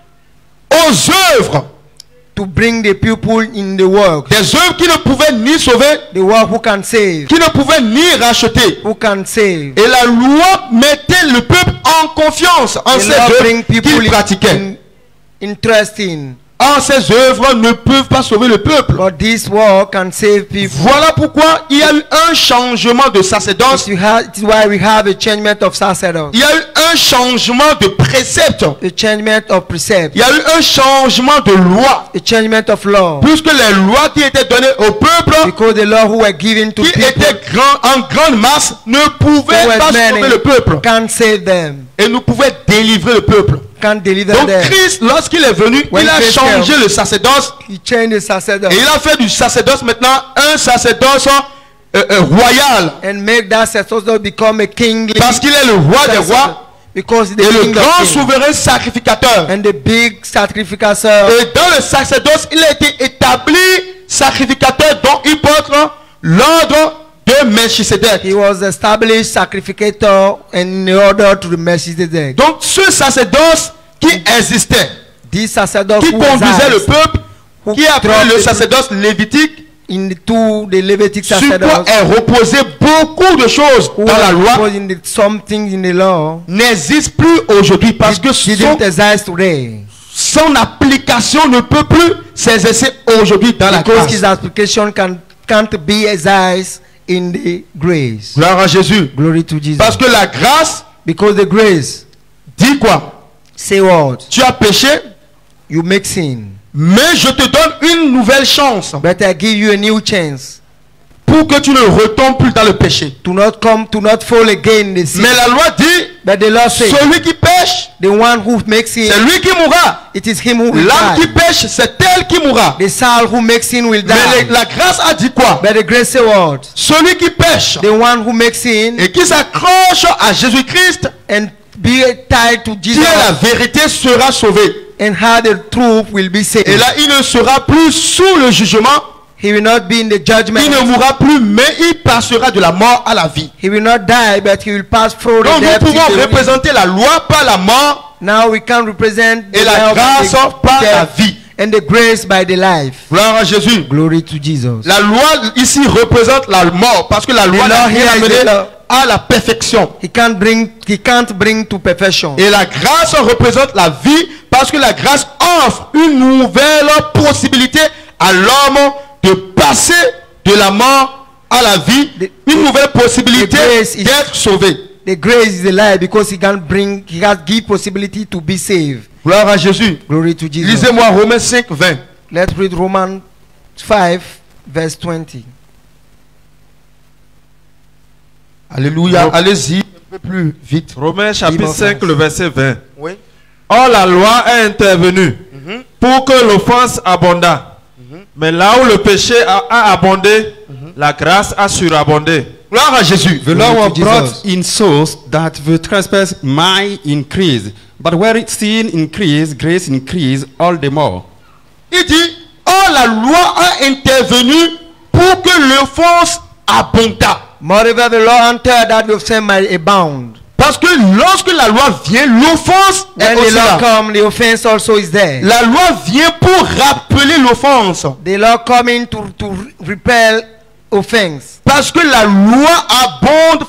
aux œuvres. to bring the people in the work, Des œuvres qui ne pouvaient ni sauver, the work who can save, qui ne pouvaient ni racheter. who can save. Et la loi mettait le peuple en confiance en The ces law bring œuvres people qu'il pratiquait. interesting, Or, ces œuvres ne peuvent pas sauver le peuple. but this work can save people. Voilà pourquoi il y a eu un changement de sacerdoce. It's why we have a changement of sacerdoce, Il y a eu un changement de précepte. a changement of precept, Il y a eu un changement de loi. a changement of law, Puisque les lois qui étaient données au peuple, because the law who were given to qui people étaient en grande masse, ne pouvaient who were pas sauver many le peuple. can't save them, Et ne pouvaient délivrer le peuple. can't deliver Donc them. Christ, lorsqu'il est venu, When il a Christ changé came, le sacerdoce. He changed the sacerdoce Et il a fait du sacerdoce maintenant un sacerdoce royal. and make that sacerdoce become a kingly Parce qu'il est le roi des sacerdoce, rois because the et le king grand of kings souverain sacrificateur. and the big sacrificer. Et dans le sacerdoce, il a été établi sacrificateur dont il porte l'ordre de Melchisedec. He was established sacrificator and in order to the Melchizedek. Donc ce sacerdoce qui existait, This sacerdoce qui who conduisait le resides peuple, who qui appelait dropped le the- sacerdoce lévitique, into the Levitic sur quoi sacerdoce, est reposé beaucoup de choses who dans la loi, was in the, something in the law, n'existe plus aujourd'hui parce que didn't exist today. son application ne peut plus s'exercer aujourd'hui dans la Because grâce. his application can't be exercised in the grace. Gloire à Jésus. Glory to Jesus. Parce que la grâce Because the grace, dit quoi? say what? Tu as péché, You make sin. mais je te donne une nouvelle chance But I give you a new chance pour que tu ne retombes plus dans le péché. to not fall again in the sin. Mais la loi dit, But the Lord says, celui qui pêche, the one who makes c'est sin, lui qui mourra. it is him who will L'âme qui die. pêche, c'est elle qui mourra. The soul who makes sin will Mais die. la grâce a dit quoi? But the grace say what? Celui qui pêche The one who makes sin et qui s'accroche à Jésus-Christ, and be tied to qui Jesus est la vérité, sera sauvé. and how the truth will be saved. Et là, il ne sera plus sous le jugement, He will not be in the judgment. il ne mourra plus, mais il passera de la mort à la vie. He will not die, but he will pass through Donc the nous death. pouvons into the- représenter la loi par la mort Now we can represent et la life grâce by the par la death vie. and the grace by the life. Gloire à Jésus. Glory to Jesus. La loi ici représente la mort parce que la loi n'a law rien here is amené the law. à la perfection. He can't bring to perfection. Et la grâce représente la vie parce que la grâce offre une nouvelle possibilité à l'homme de passer de la mort à la vie, une nouvelle possibilité the grace is- d'être sauvé. The grace is the life because he has give possibility to be saved. Gloire à Jésus. Glory to Jesus. Lisez-moi Romains 5, 20. Let's read Romans 5 verse 20. Alléluia. Allez-y un peu plus vite. Romains chapitre Libre 5, France. le verset 20. Oui. Or la loi est intervenue pour que l'offense abondât. Mais là où le péché a abondé, la grâce a surabondé. Gloire à Jésus. The law was to brought Jesus. in souls that the trespass might increase. But where sin increased, grace increased all the more. Il dit, oh la loi a intervenu pour que l'offense abondât. Moreover, the law entered that the sin might abound. Parce que lorsque la loi vient, l'offense est When the aussi law là. comes, the offense also is there. La loi vient pour rappeler l'offense. The law coming to repel offense. Parce que la loi abonde, fait abonder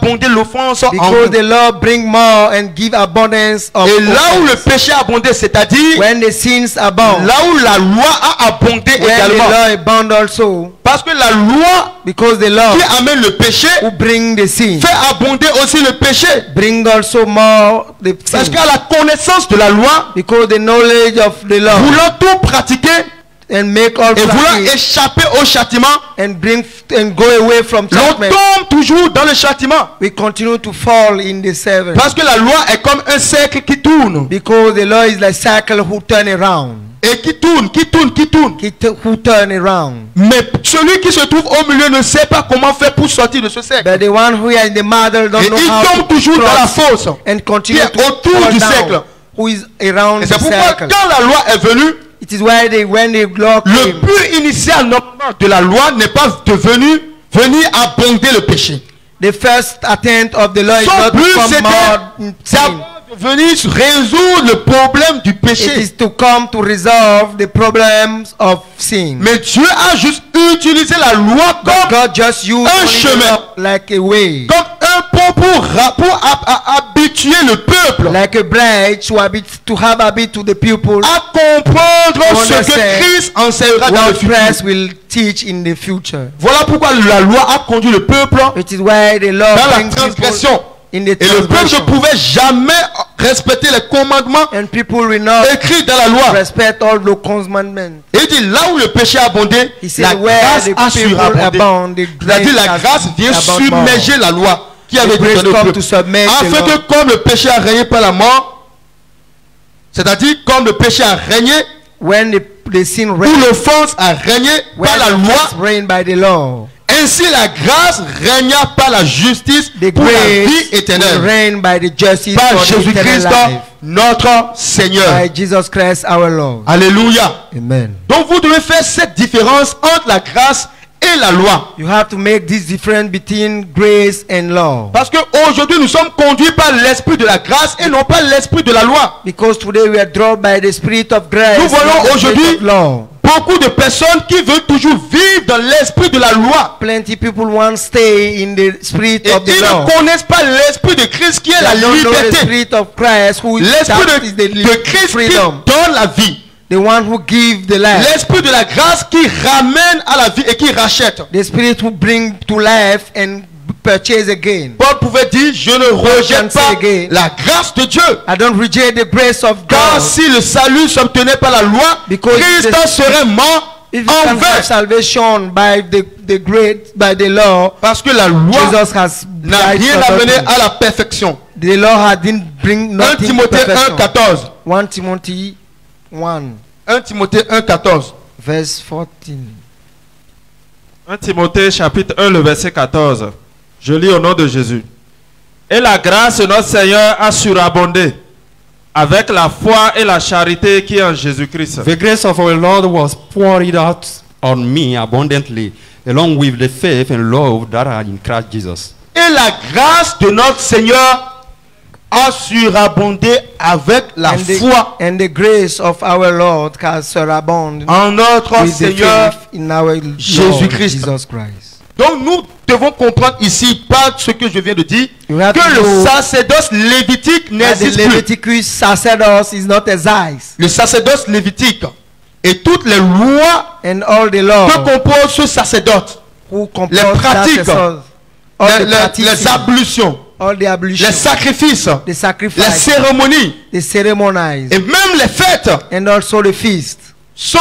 abondé l'offense en Because vous. the law bring more and give abundance of Et là où le offense. péché a abondé, c'est-à-dire When the sins abound, là où la loi a abondé when the également. law abound also, Parce que la loi because the law qui amène le péché who bring the sin, fait abonder aussi le péché. bring also more the Parce sin. qu'à la connaissance de la loi, Because the knowledge of the law voulant tout pratiquer and make all et voulant practice échapper au châtiment, and bring and go away from l'on judgment, tombe toujours dans le châtiment. we continue to fall in the seven. Parce que la loi est comme un cercle qui tourne. Because the law is like cycle who turn around, Et qui tourne, qui tourne, qui tourne. who turn around. Mais celui qui se trouve au milieu ne sait pas comment faire pour sortir de ce cercle. But the one who is in the middle Et don't know il how tombe to toujours dans la cross fosse. and continue qui est to autour fall du down, cercle. who is around Et the c'est pourquoi circle. quand la loi est venue, It is why when the law le came, but initial normalement de la loi n'est pas venir abonder le péché. the first attempt of the law is Son not to but come more in c'était sin. d'abord de venir résoudre le problème du It péché. is to come to resolve the problems of sin. Mais Dieu a juste utilisé la loi But comme God just used un only the chemin. law like a way, comme un pont pour habituer le peuple like a bridge to have habit to the people. à comprendre To ce que understand Christ enseignera dans le What futur. Christ will teach in the future. Voilà pourquoi la loi a conduit le peuple It is why the law dans la brings people transgression. in the Et le peuple ne transgression. pouvait jamais respecter les commandements And people will not écrits dans la loi. respect all the commandments. Et il dit là où le péché a abondé, He la said where grâce the a people surabondé. abound, the C'est-à-dire la grace grâce vient abound more. submerger la loi qui avait The été grace donnée au come peuple. to submerge the Afin law. que comme le péché a régné par la mort, c'est-à-dire comme le péché a régné, When the sin où reigns, l'offense a régné when par la the loi, offense reign by the law, ainsi la grâce régna par la justice the pour la vie grace will éternelle. reign by the justice Par for the eternal Jésus-Christ, life. notre Seigneur. By Jesus Christ our Lord. Alléluia. Amen. Donc vous devez faire cette différence entre la grâce et la loi. You have to make this difference between grace and law. Parce qu'aujourd'hui nous sommes conduits par l'esprit de la grâce et non pas l'esprit de la loi. Because today we are drawn by the spirit of grace. Nous voyons not the aujourd'hui spirit of law. beaucoup de personnes qui veulent toujours vivre dans l'esprit de la loi. Plenty people want to stay in the spirit Et of the ils law. ne connaissent pas l'esprit de Christ qui est la They don't know the liberté. spirit of Christ, who is, L'esprit that is the de Christ qui freedom. donne la vie. The one who gives the life. L'esprit de la grâce qui ramène à la vie et qui rachète. The spirit who bring to life and purchase again. Paul pouvait dire, je ne rejette say pas again. la grâce de Dieu. I don't reject the grace of Car God. si le salut s'obtenait par la loi, Because Christ the- serait mort If you en can have vain. salvation by by the law, Parce que la loi Jesus has n'a died rien for amené nothing. à la perfection. The law didn't bring 1 nothing to Timothée perfection. 1,14. 1 Timothy 1 1 Timothée 1,14. verse 14. 1 Timothée chapitre 1, le verset 14. Je lis au nom de Jésus. Et la grâce de notre Seigneur a surabondé avec la foi et la charité qui est en Jésus-Christ. The grace of our Lord was poured out on me abundantly, along with the faith and love that are in Christ Jesus. Et la grâce de notre Seigneur a surabondé avec la foi And the grace of our Lord has surrounded en notre with the Seigneur. faith in our Lord Jésus-Christ. Jesus Christ. Donc nous devons comprendre ici, pas ce que je viens de dire, You have que to le know sacerdoce lévitique That the n'existe plus. Leviticus sacerdoce is not excised, Le sacerdoce lévitique et toutes les lois and all the law que compose ce sacerdoce, who compose les pratiques, that sacerdoce, all the les practices, ablutions, all the ablution, les sacrifices, the les sacrifice, cérémonies the ceremonies, et même les fêtes and also the feast sont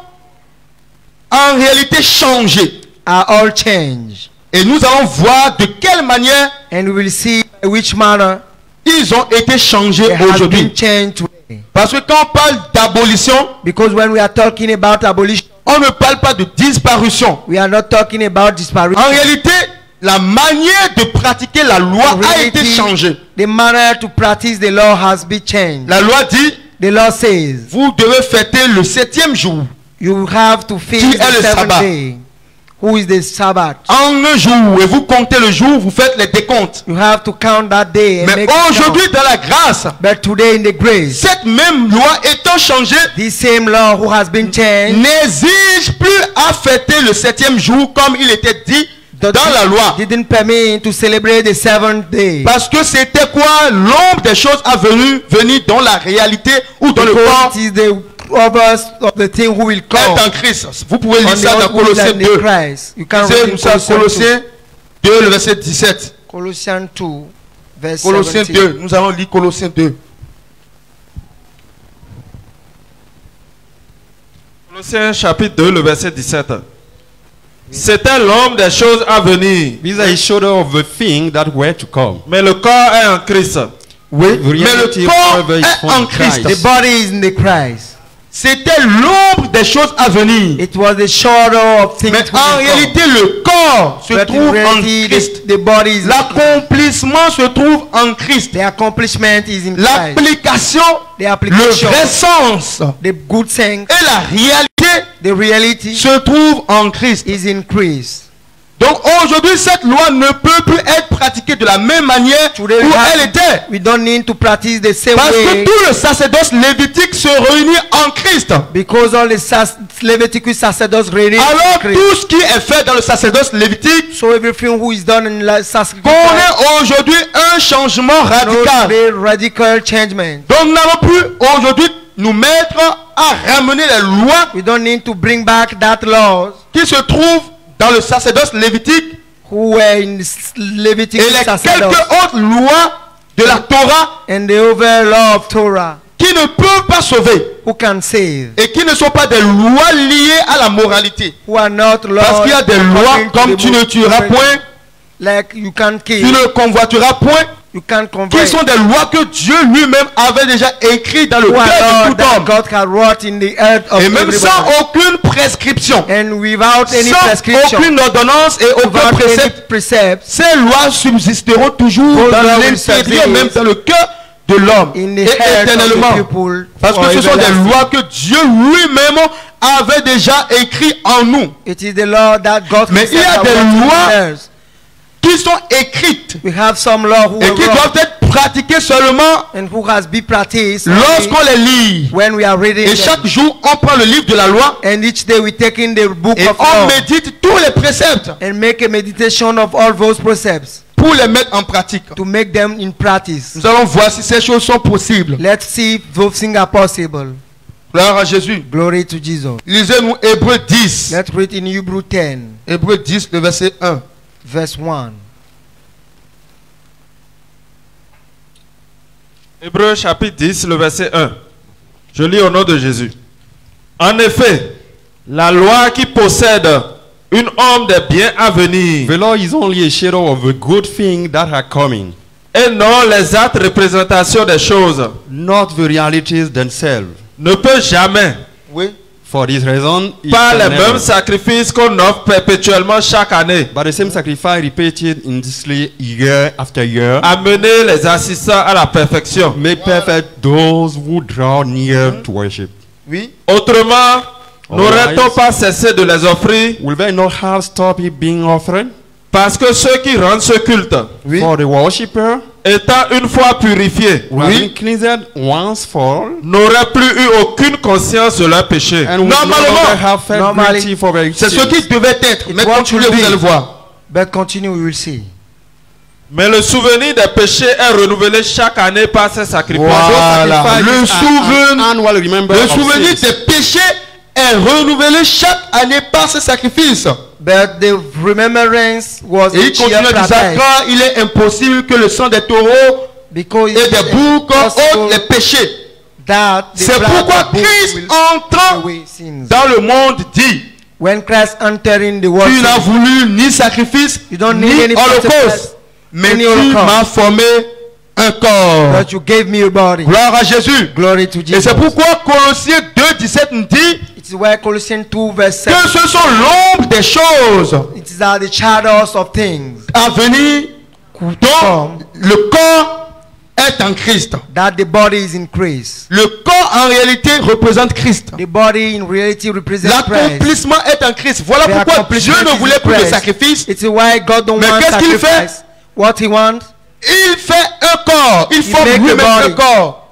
en réalité changées. are all changed. Et nous allons voir de quelle manière And we will see in which manner ils ont été changés they have aujourd'hui. been changed today. Parce que quand on parle d'abolition, Because when we are talking about abolition, on ne parle pas de disparition. we are not talking about disparition. En réalité, la manière de pratiquer la loi In a été reality, changée. the manner to practice the law has been changed. La loi dit, The law says vous devez fêter le 7e jour you have to feast Qui est the le seventh sabbat? day. Who is the Sabbath? en un jour et vous comptez le jour, vous faites les décomptes. You have to count that day and Mais make it aujourd'hui, count. dans la grâce, But today in the grace, cette même loi étant changée, this same law who has been changed n'exige plus à fêter le 7e jour comme il était dit dans la loi. didn't permit to celebrate the seventh day. Parce que c'était quoi? L'ombre des choses à venir dans la réalité ou dans le corps Because it is the obvious of the thing who will est come. en Christ. Vous pouvez lire On the ça dans outward Colossiens and 2. in Christ. You can C'est read in ça, Colossiens 2, le verset 17. Colossians 2, verse Colossiens 17. 2. Nous allons lire Colossiens 2. Colossiens chapitre 2, le verset 17. C'était l'homme des choses à venir, These are a shadow of the things that were to come. mais le corps est en Christ. Oui, The mais reality le corps forever is est from en Christ. The body is in the Christ. C'était l'ombre des choses à venir. It was the shadow of things Mais to en come. réalité, le corps se But in trouve en reality, Christ. the body is in Christ. L'accomplissement se trouve en Christ. The accomplishment is in Christ. L'application, The le application, vrai sens the good thing, et la réalité the reality se trouvent en Christ. is in Christ. Donc aujourd'hui, cette loi ne peut plus être pratiquée de la même manière où Today elle était. we don't need to practice the same Parce que way tout le sacerdoce lévitique se réunit en Christ. because all the Leviticus sacerdotes ready Alors Christ. tout ce qui est fait dans le sacerdoce lévitique So everything who is done in sacrifice connaît aujourd'hui un changement radical. radical changement. Donc nous n'allons plus aujourd'hui nous mettre à ramener les lois We don't need to bring back that laws qui se trouvent dans le sacerdoce lévitique who were in the et Leviticus les sacerdotes quelques autres lois de la Torah and the overall law of Torah qui ne peuvent pas sauver who can save, et qui ne sont pas des lois liées à la moralité. who are not laws Parce qu'il y a des lois according to comme the tu ne tueras moral- point, like you can't tu kill, ne convoiteras point, you can't qui convert, sont des lois que Dieu lui-même avait déjà écrites dans le who are cœur laws de tout that homme. God can write in the earth of Et même everybody. sans aucune prescription, And without any sans prescription, aucune ordonnance et aucun without any précepte, precepts, ces lois subsisteront toujours Those dans laws will l'intérieur, subsist même dans le cœur de l'homme in et the heart of éternellement. the people, Parce que for ce sont des everlasting. lois que Dieu lui-même avait déjà écrites en nous, It is the law that God Mais il y a himself des has written lois in us. qui sont écrites We have some law who et are qui wrong doivent être pratiquées seulement and who has been practiced only lorsqu'on les lit. when we are reading Et them. chaque jour, on prend le livre de la loi And each day we take in the book et of on law médite tous les préceptes and make a meditation of all those precepts pour les mettre en pratique. to make them in practice. Nous allons voir si ces choses sont possibles. Let's see if those things are possible. Gloire à Jésus. Glory to Jesus. Lisez-nous Hébreux 10. Let's read in Hebrew 10, Hébreux 10, le verset 1. verse 1. Hébreux chapitre 10, le verset 1. Je lis au nom de Jésus. En effet, la loi qui possède une ombre des biens à venir The law is only a shadow of the good things that are coming, et non les actes représentations des choses not the realities themselves. ne peut jamais, Oui. For this reason, it par can les never. mêmes sacrifices qu'on offre perpétuellement chaque année, But the same sacrifice repeated endlessly year after year amener les assistants à la perfection. make perfect those who draw near to worship. Oui. Autrement, n'aurait-on pas cessé de les offrir Will they not have stopped it being offered? parce que ceux qui rendent ce culte, Oui. For the worshipper, étant une fois purifiés, who have been cleansed once for all, n'auraient plus eu aucune conscience de leur péché. and will no Normalement, longer have felt normally, guilty for their C'est ce sins. qui devait être. Mais what continuez, will vous be. allez voir. But continue, we will see. Mais le souvenir des péchés est renouvelé chaque année par ces sacrifices. Voilà. Sacrifice Le is an souvenir- annual remembrance Le of souvenir sins. des péchés est renouvelé chaque année par ce sacrifice. But the remembrance was Et il each year continue à dire ça, practiced car il est impossible que le sang des taureaux because et des boucs ôte les péchés. that the C'est blood pourquoi of bulls Christ will entrant away sins. dans le monde dit, When Christ entered in the world, tu n'as voulu ni sacrifice, You don't ni need any holocauste, sacrifice, mais any tu holocaust. m'as formé un corps. but you gave me a body. Gloire à Jésus. Glory to Et Jesus. c'est pourquoi Colossiens 2, 17 nous dit It is why Colossians 2 verse 7. que ce sont l'ombre des choses It is the shadows of things à venir dont le corps est en Christ. that the body is in Christ. Le corps en réalité représente Christ. The body in reality represents Christ. L'accomplissement est en Christ. Voilà The pourquoi Dieu accomplishment ne is voulait in plus de Christ. sacrifice. It is why God don't Mais want qu'est-ce qu'il sacrifice. What he wants, Il fait un corps. Il forme make a lui-même un body. corps.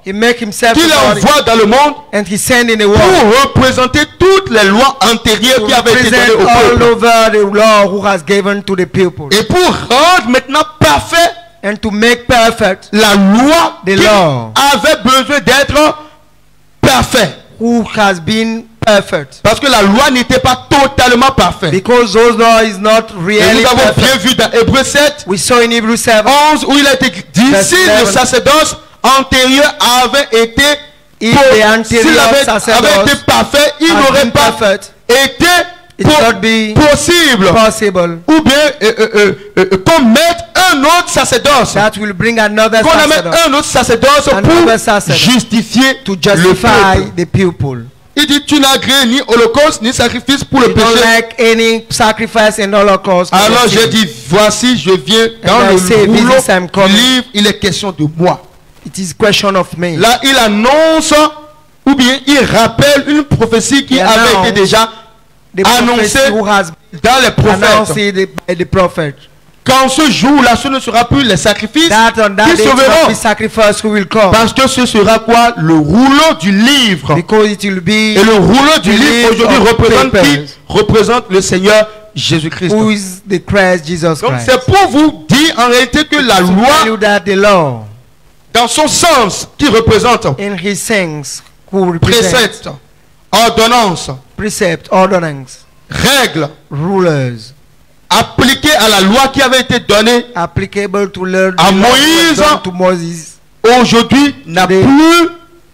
He make himself qu'il a body, envoie dans le monde and he sent in the world pour représenter toutes les lois antérieures to qui avaient été données represent au all peuple. over the law who has given to the people, Et pour rendre maintenant parfait and to make perfect la loi The qui law. avait besoin d'être parfait. who has been perfect. Parce que la loi n'était pas totalement parfaite. Because those law is not Et really nous avons bien perfect. vu dans Hébreux 7, We saw in Hebrews 7, 11, où il a été dit, Verse si le 11. sacerdoce antérieur avait été, if the anterior s'il avait été sacerdoce parfait, il has n'aurait been pas perfect, été it would not be possible possible ou bien qu'on mette un autre sacerdoce, that will bring another qu'on amène sacerdoce un autre sacerdoce Another pour sacerdoce. justifier to le justify peuple. the people. Il dit, tu n'as agréé ni holocauste ni sacrifice pour le You don't péché. like any sacrifice and holocaust. for Alors your j'ai sin. dit, voici, je viens dans And I le say, rouleau this is I'm du coming. livre, il est question de moi. It is question of me. Là, il annonce, ou bien il rappelle une prophétie qui He avait été announced déjà the annoncée prophecy who has dans les announced prophètes. it by the prophet. Quand ce jour-là, ce ne sera plus les sacrifices That on that qui day it will sauveront. be sacrifice who will come. Parce que ce sera quoi? Le rouleau du livre. Because it will be Et le rouleau du the livre livre aujourd'hui of représente qui? papers. Représente le Seigneur Jésus-Christ. who is the Christ Jesus Donc Christ. c'est pour vous dire en réalité que la To tell loi, you that the law dans son sens, qui représente in his sense who represent précepte, ordonnance, precept, ordinance, règle, rulers appliquée à la loi qui avait été donnée applicable to learn À the law Moïse, was done to Moses. aujourd'hui n'a Today. plus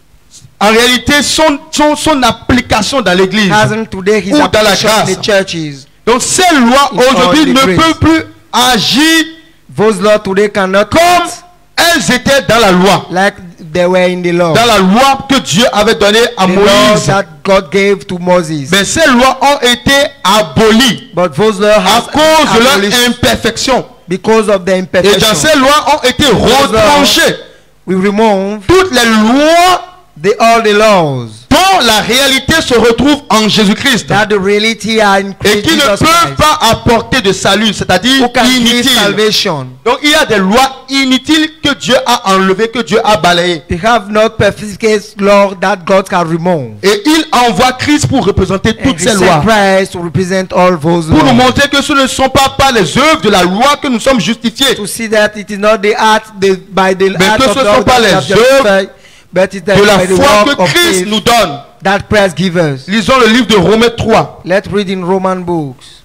en réalité son application dans l'église. Hasn't today his Ou dans la application in grâce. the churches. Donc ces lois In all aujourd'hui the ne grace. peuvent plus agir Those laws today cannot comme elles étaient dans la loi. like they were in the law. Dans la loi que Dieu avait donnée à The law Moïse. that God gave to Moses. Mais ces lois ont été abolies But those laws à has cause de leur abolished imperfection. because of the Et dans imperfection. ces lois ont été retranchées We remove toutes les lois all the laws dont la réalité se retrouve en Jésus-Christ that the reality are in et qui ne Jesus peuvent Christ, pas apporter de salut, c'est-à-dire who can give inutiles. salvation. Donc il y a des lois inutiles que Dieu a enlevées, que Dieu a balayées. We have not perfect law that God can remove. Et il envoie Christ pour représenter And toutes he ces sent lois. Christ to represent all those Pour nous laws. montrer que ce ne sont pas par les œuvres de la loi que nous sommes justifiés. To see that it is not the art by the Mais art que of ce ne law sont pas that we les have œuvres justified, but it is de la by the foi work que of Christ faith nous donne. that Christ gives us. Lisons le livre de Romains 3. Let's read in Roman books,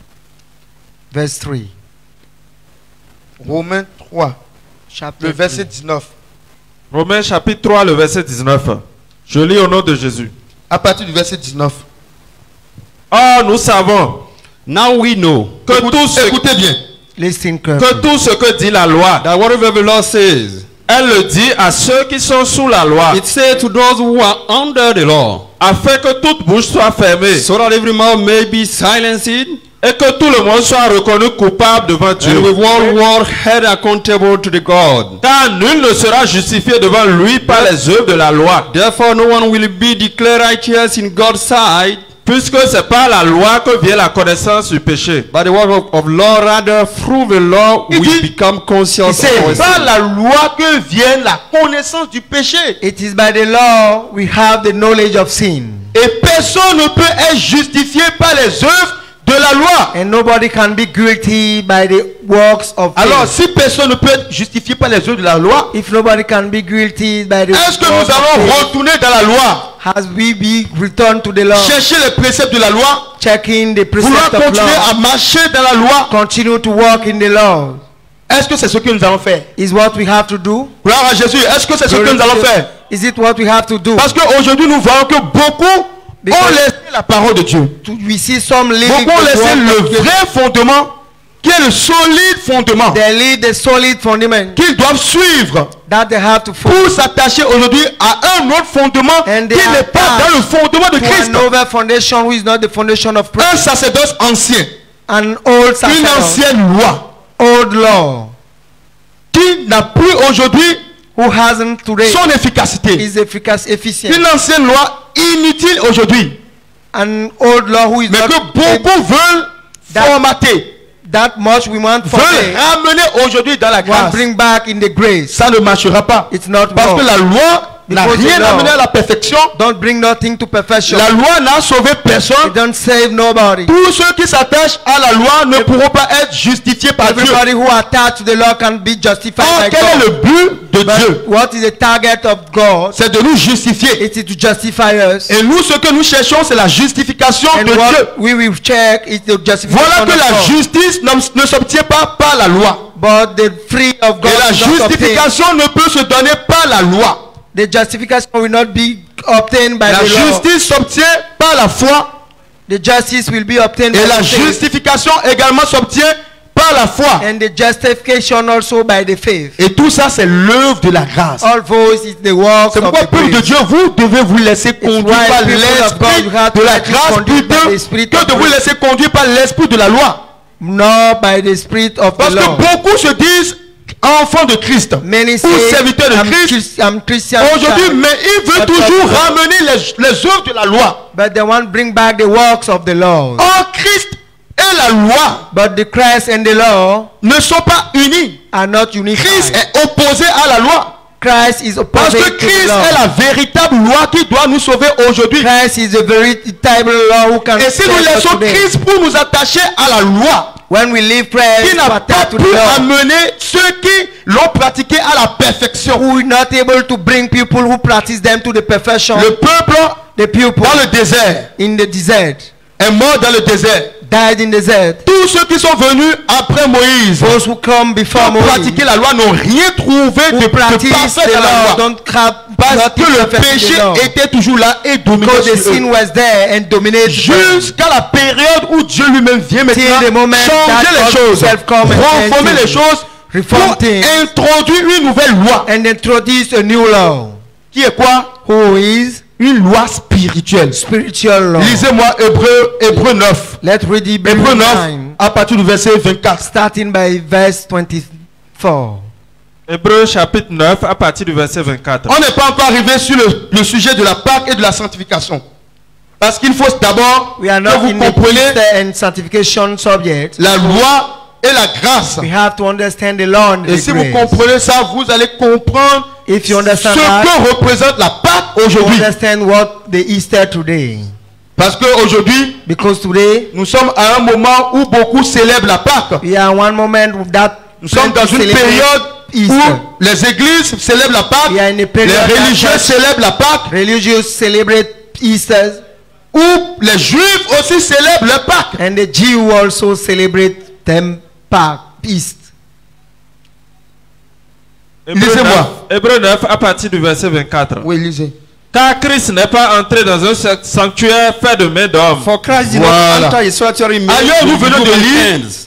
verse 3. Romains 3, Chapter le verset 3. 19. Romains chapitre 3, le verset 19. Je lis au nom de Jésus. À partir du verset 19. Or, nous savons Now we know que tout ce, Écoutez bien. Listen que carefully. tout ce que dit la loi, that whatever the law says, elle le dit à ceux qui sont sous la loi, it says to those who are under the law, afin que toute bouche soit fermée so that every mouth may be silenced, et que tout le monde soit reconnu coupable devant Dieu. and with one word held accountable to the God. Car nul ne sera justifié devant lui par les œuvres de la loi, Therefore, no one will be declared righteous in God's sight puisque c'est par la loi que vient la connaissance du péché. by the work of law, rather through the law Il we dit- become conscious of our C'est par sin. la loi que vient la connaissance du péché. It is by the law we have the knowledge of sin. Et personne ne peut être justifié par les œuvres de la loi. And nobody can be guilty by the works of Alors, faith. si personne ne peut être justifié par les œuvres de la loi, If nobody can be guilty by the est-ce que works nous of allons faith, retourner dans la loi, has we be returned to the law, chercher les préceptes de la loi, checking the vouloir precept of continuer à law, marcher dans la loi? continue to walk in the law? Est-ce que c'est ce que nous allons faire? Is what we have to do? Gloire à Jésus. Est-ce que c'est ce que nous allons faire? Is it what we have to do? Parce qu'aujourd'hui, nous voyons que beaucoup ont laissé la parole de Dieu. We see some living Beaucoup ont the laissé word of le God. vrai fondement, qui est le solide fondement, They lead the solid fundament qu'ils doivent suivre that they have to follow pour s'attacher aujourd'hui à un autre fondement And qui they n'est are pas dans le fondement de to Christ. another foundation who is not the foundation of Un prayer. sacerdoce ancien, An old une sacerdoce, ancienne loi old law, qui n'a plus aujourd'hui who hasn't today son efficacité. is efficient. Une ancienne loi inutile aujourd'hui, An old law who is mais not que beaucoup veulent That- formater, that much we want for veulent them. ramener aujourd'hui dans la Want grâce. bring back in the grace. Ça ne marchera pas. It's not Parce que wrong. la loi n'a Because rien the law amené à la perfection. don't bring nothing to perfection. La loi n'a sauvé It personne. don't save nobody. Tous ceux qui s'attachent à la loi ne pourront pas être justifiés par Dieu. Everybody who attached to the law can be justified Or, by quel est God. le but de But Dieu? what is the target of God? C'est de nous justifier. It is to justify us. Et nous, ce que nous cherchons, c'est la justification And de Dieu. what we will check is the justification Voilà que of la God. justice ne s'obtient pas par la loi. But the free of God Et la is not obtained. justification ne peut se donner par la loi. The justification will not be obtained by La the law. justice s'obtient par la foi. The justice will be obtained Et by la the faith. justification également s'obtient par la foi. And the justification also by the faith. Et tout ça, c'est l'œuvre de la grâce. All those is the works C'est of pourquoi, the peuple de grace. Dieu, vous devez vous laisser conduire why par people of God, l'esprit you have to de la let you grâce conduct by the plutôt spirit que of de vous grace. laisser conduire par l'esprit de la loi. Not by the spirit of Parce the que law. beaucoup se disent enfants de Christ Many ou say, serviteurs de Christ I'm Christian. aujourd'hui, mais ils veulent But- toujours but- ramener les œuvres de la loi. But they want to bring back the works of the law. Or, Christ et la loi But the Christ and the law ne sont pas unis. are not unified. Christ est opposé à la loi. Christ is Parce opposed que to the Christ law. est la véritable loi qui doit nous sauver aujourd'hui. Christ is the veritable law who can Et si save nous us laissons today. Christ pour nous attacher à la loi, When we leave Christ qui n'a to pas attach to pu the law, amener ceux qui l'ont pratiqué à la perfection. who is not able to bring people who practice them to the perfection, Le peuple the people dans le désert in the desert est mort dans le désert. died in the desert. Tous ceux qui sont venus après Moïse Those who come before pour Moses, pratiquer la loi n'ont rien trouvé who de practice parfait the dans la law, loi. don't have Parce nothing que le perfect in péché the law. était toujours là et dominait Because the sur eux. sin was there and dominated them. Jusqu'à la période où Dieu lui-même vient Till the maintenant moment changer that les God choses, himself come and reformer change les things, choses reform pour things, introduire une nouvelle loi and introduce a new law, qui est quoi? who is Une loi spirituelle. spiritual law. Lisez-moi Hébreu 9. Let's read Hebrews Hébreu 9 9, à partir du verset 24. starting by verse 24. Hébreux chapitre 9 à partir du verset 24. On n'est pas encore arrivé sur le sujet de la Pâque et de la sanctification. Parce qu'il faut d'abord We are que not vous in the compreniez Easter and sanctification subject. la loi et la grâce. We have to understand the law and Et the si vous grace. comprenez ça, vous allez comprendre If you ce understand that, que représente la Pâque you aujourd'hui. understand what the Easter today. Parce qu'aujourd'hui, Because today, nous sommes à un moment où beaucoup célèbrent la Pâque. we are one moment that Nous sommes dans une celebrate période Easter. où les églises célèbrent la Pâque, We are in a les period that religieux church- célèbrent la Pâque, religious celebrate Easter, où les juifs aussi célèbrent la Pâque. and the Jew also celebrate them Pâques, East. Lisez-moi. Hébreux 9 à partir du verset 24. Oui, lisez. Car Christ n'est pas entré dans un sanctuaire fait de mains d'hommes. For Christ did Voilà. not enter his sanctuary made Ailleurs, nous with venons de human lire hands.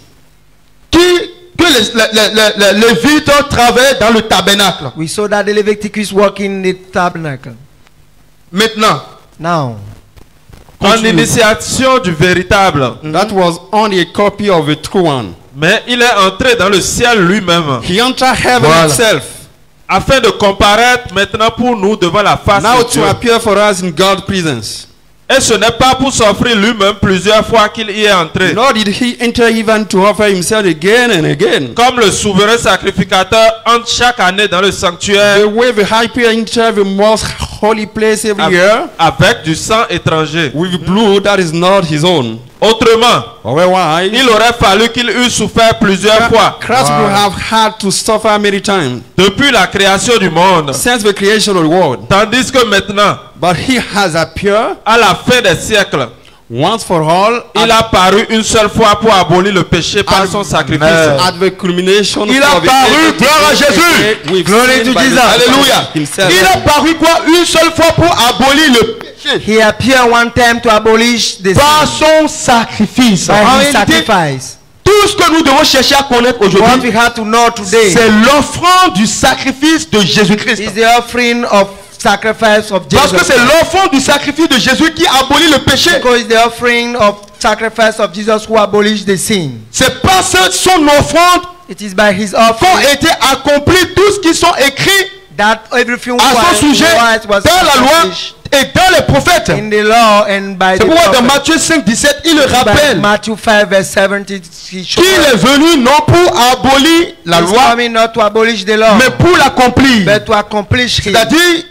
Que les Lévites travaillaient dans le tabernacle. We saw that the Leviticus work in the tabernacle. Maintenant, Now, En continue. initiation du véritable. That was only a copy of a true one. Mais il est entré dans le ciel lui-même. He entered heaven Voilà. itself, Afin de comparaître maintenant pour nous devant la face now de Dieu. to appear for us in God's presence. Et ce n'est pas pour s'offrir lui-même plusieurs fois qu'il y est entré. Nor did he enter even to offer himself again and again. Comme le souverain sacrificateur entre chaque année dans le sanctuaire The way the high priest enters the most holy place every year avec du sang étranger. with blood that is not his own. Autrement, Otherwise, il aurait fallu qu'il eût souffert plusieurs fois Christ would have had to suffer many times depuis la création du monde. since the creation of the world. Tandis que maintenant, But he has appeared à la fin des siècles, once for all il a paru une seule fois pour abolir le péché par son sacrifice. at the culmination il a of the paru, age gloire à Jésus. with Glory sin to by the Jesus. Alléluia. himself. Il a paru quoi? Une seule fois pour abolir le péché he appeared one time to abolish the par sin son sacrifice. En by his réalité, sacrifice. tout ce que nous devons chercher à connaître What aujourd'hui, we have to know today c'est l'offrande du sacrifice de Jésus-Christ. is the offering of sacrifice of Parce que Jesus. c'est l'offrande du sacrifice de Jésus qui abolit le péché. Because it's the offering of sacrifice of Jesus who abolished the sin. C'est par son offrande It is by his qu'ont offering été accomplis tout ce qui sont écrits that everything à was, son sujet was dans la loi accomplished et dans les prophètes. in the law and by C'est the pourquoi dans prophet. Matthieu 5, 17, il le By rappelle Matthew 5 verse 70, he showed qu'il est us venu non pour abolir la he's loi, coming not to abolish the law, mais pour l'accomplir. but to accomplish it. C'est-à-dire,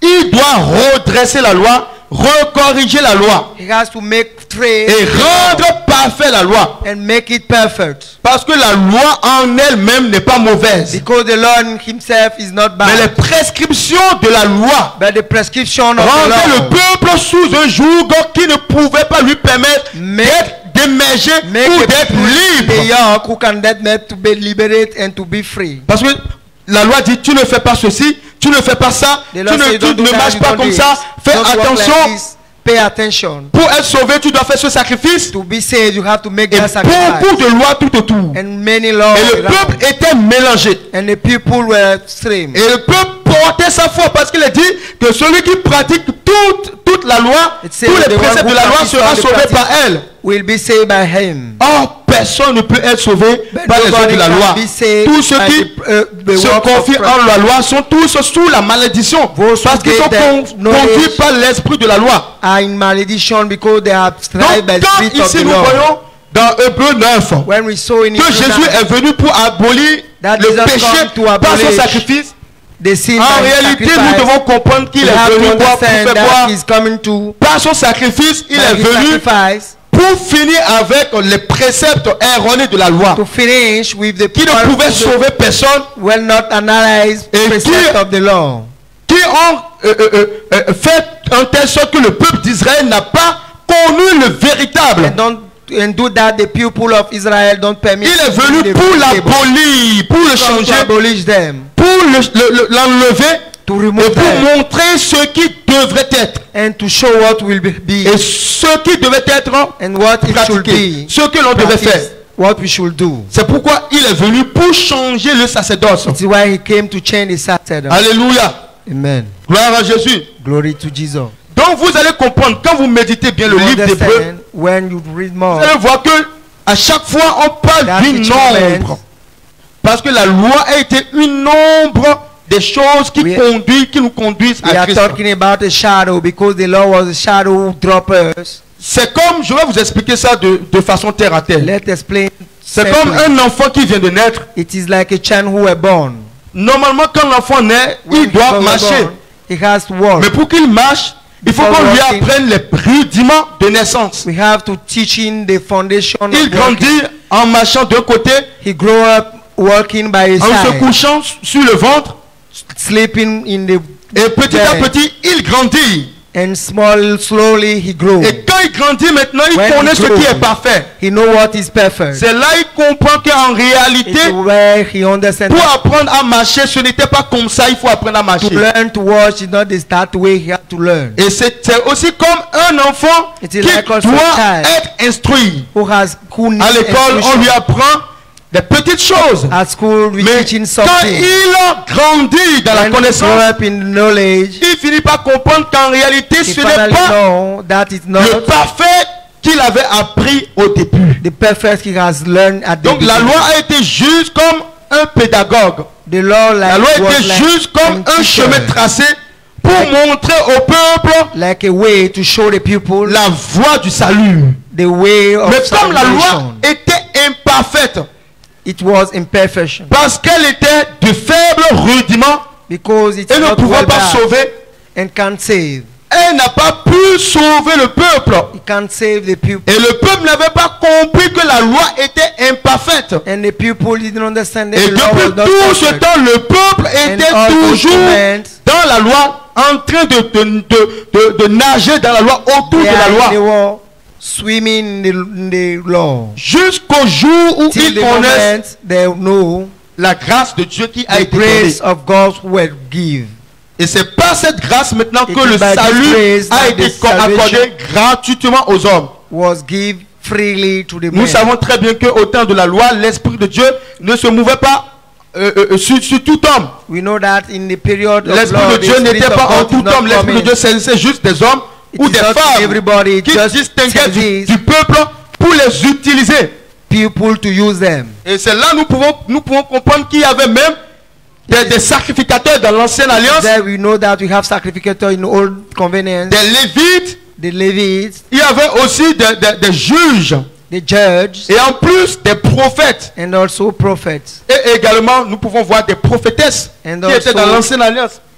il doit redresser la loi, recorriger la loi He has to make straight et the law rendre parfait la loi. and make it perfect. Parce que la loi en elle-même n'est pas mauvaise. Because the law in himself is not Mais les bad. prescriptions de la loi But the prescription of the rendaient le law peuple sous un joug qui ne pouvait pas lui permettre Make- d'émerger make ou the d'être people the libre. yoke who can get made to be liberated and to be free. Parce que la loi dit tu ne fais pas ceci, tu ne fais pas ça, The tu law says, ne don't do that, marches you pas don't comme do ça, this. fais Don't walk attention. like this. Pay attention. Pour être sauvé, tu dois faire ce sacrifice. To be saved, you have to make Et that sacrifice. beaucoup de lois tout autour. And many laws. Et le around. peuple était mélangé. And the people were streamed. Et le peuple portait sa foi parce qu'il est dit que celui qui pratique toute la loi, It says tous the les one préceptes who de la loi practices sera all the sauvé practice par elle. Will be saved by him. Or, personne ne peut être sauvé But par les œuvres nobody de la can loi. be saved Tous ceux by qui the se works of confient Christ. en la loi sont tous sous la malédiction. Those who Parce qu'ils get sont that knowledge conduits par l'esprit de la loi. Are in malediction because they are Donc, strived by the quand spirit of ici the nous Lord. voyons dans Hébreux 9 When we saw in que Hebrews Jésus 9, est venu pour abolir That le Jesus péché come to par son abolish sacrifice, the sin en by réalité nous sacrifice, devons comprendre qu'il we est have to venu pour understand faire that boire. he's coming to Par son sacrifice, il by est his venu sacrifice pour finir avec les préceptes erronés de la loi to finish with the qui ne people pouvaient who sauver personne, will not analyze Et precept qui- of the law. qui ont fait en telle sorte que le peuple d'Israël n'a pas connu le véritable. And do that the people of Israel don't permit. Il est to venu be the pour veritable. l'abolir, pour le Come to changer, abolish them, pour l'enlever to et remove pour them, montrer ce qui devrait être. and to show what will be Et ce qui devait être and what it should pratiqué, be. ce que l'on devait Practice faire. what we should do. C'est pourquoi il est venu pour changer le sacerdoce. This is why he came to change the sacerdoce. Alléluia. Amen. Gloire à Jésus. Glory to Jesus. Donc vous allez comprendre, quand vous méditez bien le You livre d'Hébreux, understand when you read more vous allez voir que à chaque fois on parle That du which nombre. remains. Parce que la loi a été une ombre des choses qui nous conduisent we à are Christ. talking about a shadow because the law was a shadow droppers. C'est comme, je vais vous expliquer ça de façon terre à terre. Let's explain. C'est comme simply. un enfant qui vient de naître. It is like a child who were born. Normalement, quand l'enfant naît, When il doit he was marcher. born, he has to walk. Mais pour qu'il marche, il faut Before qu'on lui walking. apprenne les rudiments de naissance. We have to teach him the foundation. Il of walking. grandit en marchant d'un côté, He grew up walking by his en se side, couchant sur le ventre, sleeping in the et petit à bed. petit, il grandit. And slowly he grew. Et quand il grandit maintenant, il When he connaît ce grows, qui est parfait. He know what is perfect. C'est là qu'il comprend qu'en It's réalité, where he understands pour that apprendre à marcher, ce n'était pas comme ça, il faut apprendre à to marcher. learn to watch is not the start way he had to learn. Et c'est aussi comme un enfant It qui is like also doit a child être instruit. Who needs À l'école, on instruction. lui apprend des petites choses. At school we Mais teach him quand something. il grandit dans la When he grow connaissance, up in knowledge, il finit par comprendre qu'en réalité, he ce n'est finally pas know that it's le not parfait qu'il avait appris au début. the perfect he has learned at the Donc la beginning. loi a été juste comme un pédagogue. The law La loi was était like juste comme a un teacher, chemin tracé pour montrer au peuple like a way to show the people la voie du salut. the way of Mais comme la loi salvation. était imparfaite, It was imperfection parce qu'elle était de faibles rudiments because it's et ne not pouvait well pas done sauver, and can't save. elle n'a pas pu sauver le peuple. It can't save the people. Et le peuple n'avait pas compris que la loi était imparfaite. And the people didn't understand that Et the law was depuis not tout ce perfect. temps, le peuple And était all those toujours commands, dans la loi, en train de nager dans la loi, autour de they la are in the loi. war, swimming in the law. Jusqu'au jour où Till ils the connaissent moment they know la grâce de Dieu qui a the été donnée. grace of God will give. Et c'est par cette grâce maintenant It que is le by this salut grace a that été the salvation accordé gratuitement aux hommes. Was give freely to the Nous man. savons très bien qu'au temps de la loi, l'Esprit de Dieu ne se mouvait pas sur tout homme. We know that in the period of L'Esprit law, de the Dieu Spirit n'était of pas en God is tout not homme. L'Esprit de coming. Dieu saisissait juste des hommes It ou is des not femmes everybody, qui just distinguaient says du peuple pour les utiliser. people to use them. Et c'est là nous pouvons comprendre qu'il y avait même des sacrificateurs dans l'ancienne alliance, There we know that we have sacrificator in old covenant. des Lévites, The Levites, il y avait aussi des juges the judges, et en plus des prophètes. and also prophets. Et également nous pouvons voir des prophétesses And qui étaient dans also l'ancienne alliance.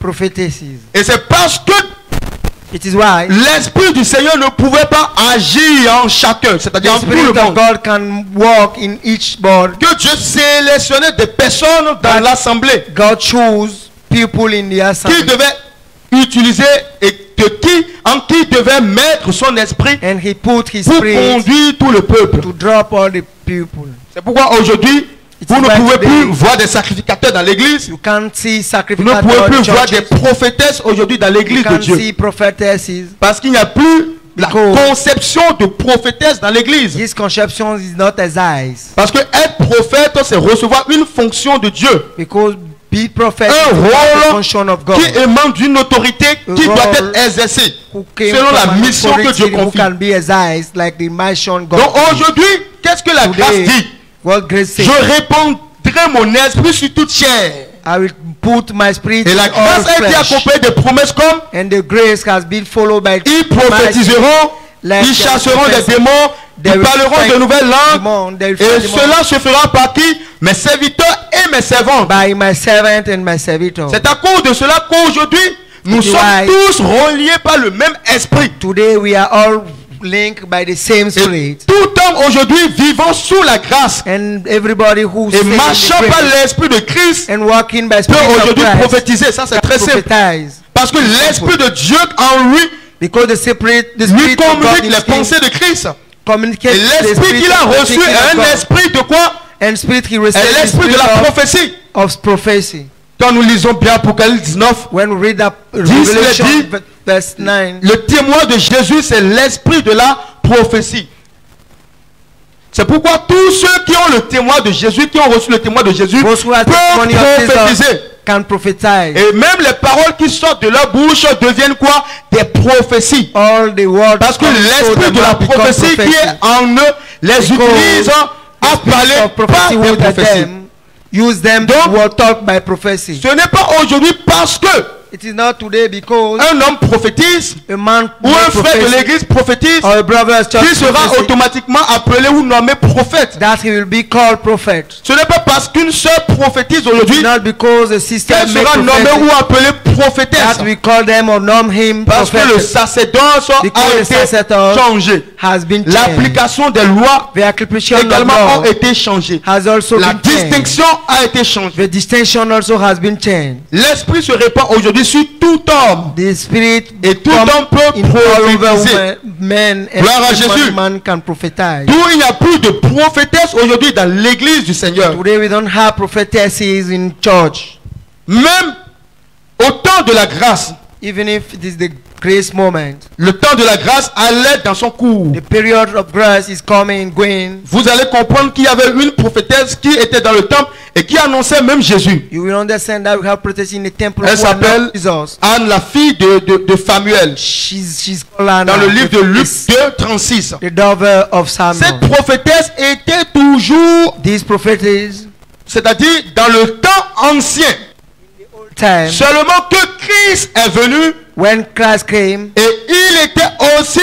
prophetesses. Et c'est parce que It is why l'Esprit du Seigneur ne pouvait pas agir en chacun, the c'est-à-dire en tout Spirit le of monde, God can walk in each board. que Dieu sélectionnait des personnes dans l'assemblée God chose people in the qui assembly, devaient utiliser et en qui devait mettre son esprit and He put His pour Spirit conduire tout le peuple. to drop all the people. C'est pourquoi aujourd'hui, vous ne why pouvez today plus voir des sacrificateurs dans l'église. You can't see Vous ne sacrifices pouvez plus voir des churches. prophétesses aujourd'hui dans You l'église de can't Dieu. see prophetesses. Parce qu'il n'y a plus la Because conception de prophétesse dans l'église. This conception is not as eyes. Parce que être prophète, c'est recevoir une fonction de Dieu. Because be prophet Un is the rôle function of God. qui émane d'une autorité qui doit rôle être exercée Who came selon la from an mission que Dieu authority who confie. can be as eyes like the mission God. Donc aujourd'hui, qu'est-ce que la grâce Today, dit? what grace says, Je répandrai mon esprit sur toute chair. I will put my spirit Et la in all grâce a été flesh. accompagnée de promesses comme And the grace has been followed by ils prophétiseront, Like ils chasseront des démons, they ils will parleront fight de nouvelles langues. demons, they will Et fight cela se fera par qui? Mes serviteurs et mes servantes. by my servant and my servitor. C'est à cause de cela qu'aujourd'hui, nous It's sommes why- tous reliés par le même esprit. Today we are all linked by the same Et spirit. tout homme aujourd'hui vivant sous la grâce And everybody who et stays in the marchant par grace l'esprit de Christ and walking by peut spirit of aujourd'hui Christ prophétiser. Ça, c'est très simple. prophesies. Parce que l'esprit de Dieu en lui Because the spirit lui of God communique in les him pensées de Christ. communicates Et the l'esprit spirit qu'il a of the reçu thinking of est un God. esprit de quoi? And spirit he Est receives the l'esprit de spirit la of prophétie. prophecy. Quand nous lisons bien Apocalypse 19, When we read that il Revelation dit- verse 9, le témoin de Jésus, c'est l'esprit de la prophétie. C'est pourquoi tous ceux qui ont le témoin de Jésus, qui ont reçu le témoin de Jésus, those who have peuvent testimony of Jesus prophétiser. can prophesy. Et même les paroles qui sortent de leur bouche deviennent quoi? Des prophéties. All the words Parce que come through l'esprit them de la have become prophétie qui prophecy. est en eux les Because utilise à Spirit parler of par prophecy des within prophéties. them, use them Donc, to word talk by prophecy. Ce n'est pas aujourd'hui parce que It is not today because un homme prophétise a man ou un frère de prophecy l'église prophétise or a brother's church qui sera prophecy automatiquement appelé ou nommé prophète. that he will be called prophet. Ce n'est pas parce qu'une sœur prophétise aujourd'hui Not because a sister qu'elle may sera nommée ou prophet appelée prophétesse. that we call them or nom him Parce que le prophet sacerdoce Because a the été sacerdoce changé. has been changed. L'application des lois The application of également law ont été changées. has also La been changed. distinction a été changée. The distinction also has been changed. L'esprit se répand aujourd'hui sur tout homme. The spirit Et tout come homme peut in all prophétiser. over men and Gloire à every Jésus. man can prophesy. D'où il n'y a plus de prophétesse aujourd'hui dans l'église du Seigneur. Today we don't have prophetesses in church. Même au temps de la grâce, Even if it is the grace moment. le temps de la grâce allait dans son cours. The period of grace is coming, going. Vous allez comprendre qu'il y avait une prophétesse qui était dans le temple et qui annonçait même Jésus. You will understand that we have prophecy in the temple Elle who are s'appelle not Jesus. Anne, la fille de Samuel, She's called Anna, dans le livre de Luc is 2, 36. the daughter of Samuel. Cette prophétesse était toujours, These prophetess c'est-à-dire dans le temps ancien, time seulement que Christ est venu when Christ came, et il était aussi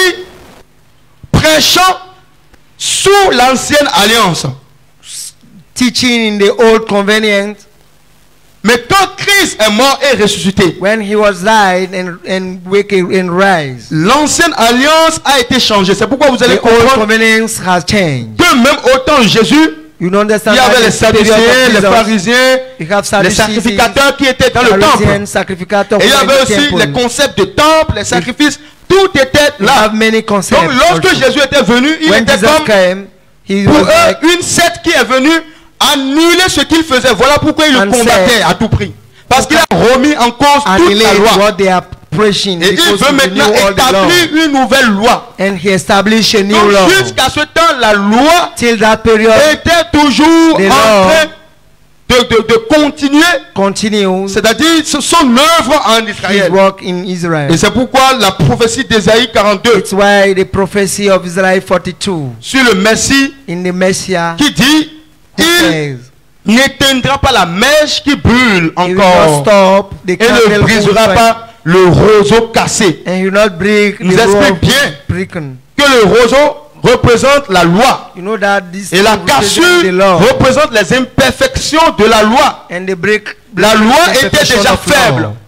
prêchant sous l'ancienne alliance. teaching in the old covenant. Mais quand Christ est mort et ressuscité, When he was died and waking and rise, l'ancienne alliance a été changée. C'est pourquoi vous allez the old comprendre covenant has changed. que même au temps de Jésus, You understand il y avait that les in the period Sadducéens, of les Jesus, pharisiens, you have les Sadducees, sacrificateurs qui étaient dans le Pharisees, temple. sacrificators Et il y who were avait in the aussi temple. les concepts de temple, les sacrifices, tout était You là. have many concepts. Donc lorsque also. Jésus était venu, il When était Jesus comme came, he pour was eux like, une secte qui est venue annuler ce qu'il faisait. Voilà pourquoi il le And combattait said, à tout prix. Parce qu'il a remis en cause toute la annihilate loi. what they are preaching Et il because veut he maintenant renew all the law. établir une nouvelle loi. And he established a new Donc law. jusqu'à ce temps, la loi Till that period était toujours The en law train de continuer, continues c'est-à-dire son œuvre en his Israël. work in Israel. Et c'est pourquoi la prophétie d'Ésaïe 42 It's why the prophecy of Israel 42 sur le Messie in the Messiah qui dit il says, n'éteindra pas la mèche qui brûle he will not encore stop the et candle ne who brisera burns, pas le roseau cassé. and he will not break Nous the explique rope bien broken. que le roseau représente la loi You know that this et la represents cassure the law, représente les imperfections de la loi. and the break La loi the était perfection déjà of law. faible.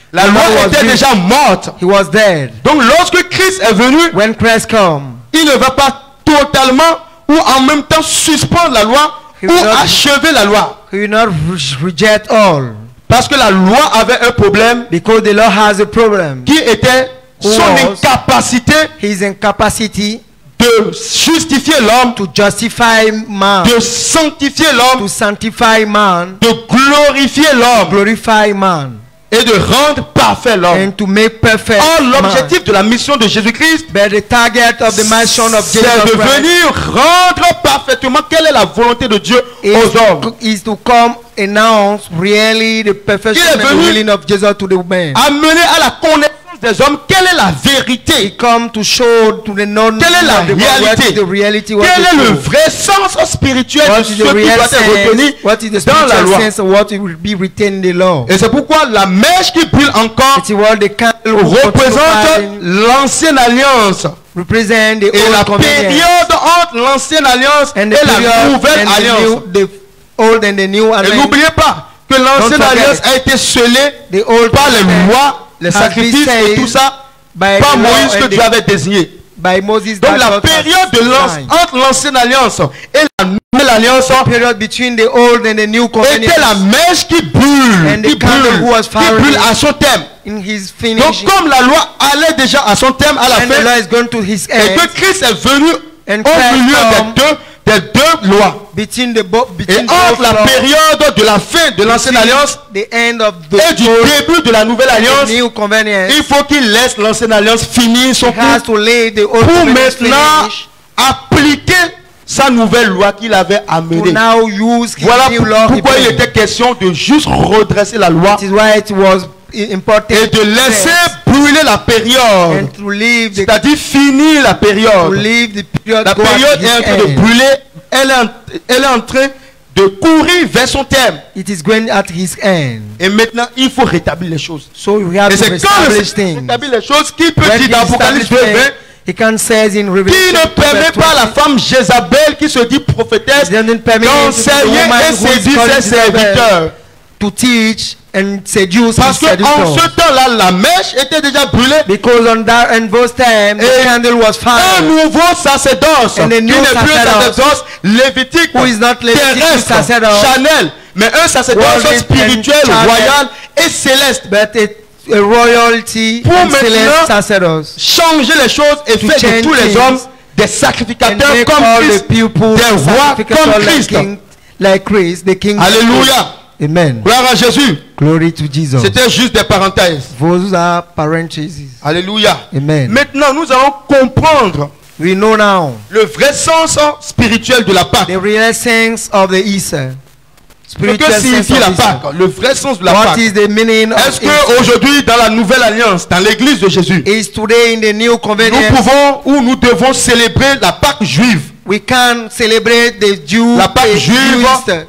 La The loi man was était dead. déjà morte. He was dead. Donc lorsque Christ est venu, When Christ come, il ne va pas totalement ou en même temps suspendre la loi He ou will not- achever la loi. he will not reject all. Parce que la loi avait un problème Because the law has a problem. qui était son was- incapacité His incapacity de justifier l'homme, to justify man, de sanctifier l'homme, to sanctify man, de glorifier l'homme glorify man, et de rendre parfait l'homme. and to make perfect Or, man. l'objectif de la mission de Jésus-Christ, But the target of the mission of c'est Jesus de Christ venir rendre parfaitement quelle est la volonté de Dieu aux hommes. is to come announce really the perfection Il est and the venu- willing of Jesus to the man. Amener à la connaissance des hommes quelle est la He vérité, come to show to the known Quelle est la of the world what réalité? is the reality, what quel is est le true. vrai sens spirituel What de is ce the qui real doit être retenu sense, what is the dans la spiritual loi. sense of what will be written in the law. Et c'est pourquoi la mèche qui brûle encore It's what the candle will représente continue l'ancienne alliance represent the et la old covenant période entre l'ancienne alliance and et the la period nouvelle and alliance. the old and the new Et alliance. n'oubliez pas que l'ancienne Don't forget. alliance a été scellée The old par les covenant lois, les has been sacrifices et saved tout ça, by par the law Moïse que and Dieu avait désigné. by Moses. Donc that la God has période de designed. entre l'ancienne alliance et la nouvelle alliance The period between the old and the new covenant était la mèche qui brûle, And the candle who was qui brûle firing. à son thème. in his Donc finishing. comme la loi allait déjà à son thème à la And the law fin, is going to his et end que Christ est venu And au Christ milieu come des deux lois. between the Et between entre both la laws, période de la fin de l'ancienne between alliance the end of the et du old début de la nouvelle and alliance, the new covenant, il faut qu'il laisse l'ancienne alliance finir son he has cours to lay the old pour covenant maintenant finish appliquer sa nouvelle loi qu'il avait to amenée. now use his Voilà new law. pourquoi il he était question de juste redresser la loi That is why it was important et de laisser and brûler la période, to leave the c'est-à-dire finir la to période. leave the period La go at période his est en train de end. brûler, elle est en train de courir vers son terme. It is going at his end. Et maintenant, il faut rétablir les choses. So we have Et to c'est quand le establish Seigneur things. rétablit les choses qu'il peut When dire he dans Apocalypse established 2:20, things, he can says in qui Revelation ne permet 2:20, pas à la femme Jézabel qui se dit prophétesse He doesn't permit him to d'enseigner the woman et who is séduire called ses Jezebel serviteurs. to teach and seduce Parce his que en ce seductors. temps-là, la mèche était déjà brûlée. Because on that and those times, the Et candle was Un fired. nouveau sacerdoce qui And n'est the new plus un sacerdoce, sacerdoce lévitique, who is not Levitic terrestre, sacerdoce, Chanel, mais un sacerdoce worldly and spirituel, Chanel, royal et céleste. But a royalty Pour and maintenant, celestial sacerdoce. Changer les choses et To faire de change tous les things hommes des And sacrificateurs make comme all the Christ, people des rois sacrificators comme like Christ. King, like Christ, the King. Alléluia. Amen. Gloire à Jésus. Glory to Jesus. C'était juste des parenthèses. Those are parentheses. Alléluia. Amen. Maintenant, nous allons comprendre We know now le vrai sens spirituel de la Pâque. the real sense of the Easter. Ce Spiritual que sense signifie of la Easter. Pâque, le vrai sens de la What Pâque. is the meaning of Est-ce Easter? que aujourd'hui dans la nouvelle alliance, dans l'église de Jésus, Is today in the new nous covenant pouvons ou nous devons célébrer la Pâque juive, we can celebrate the Jew la Pâque the Jew juive Easter,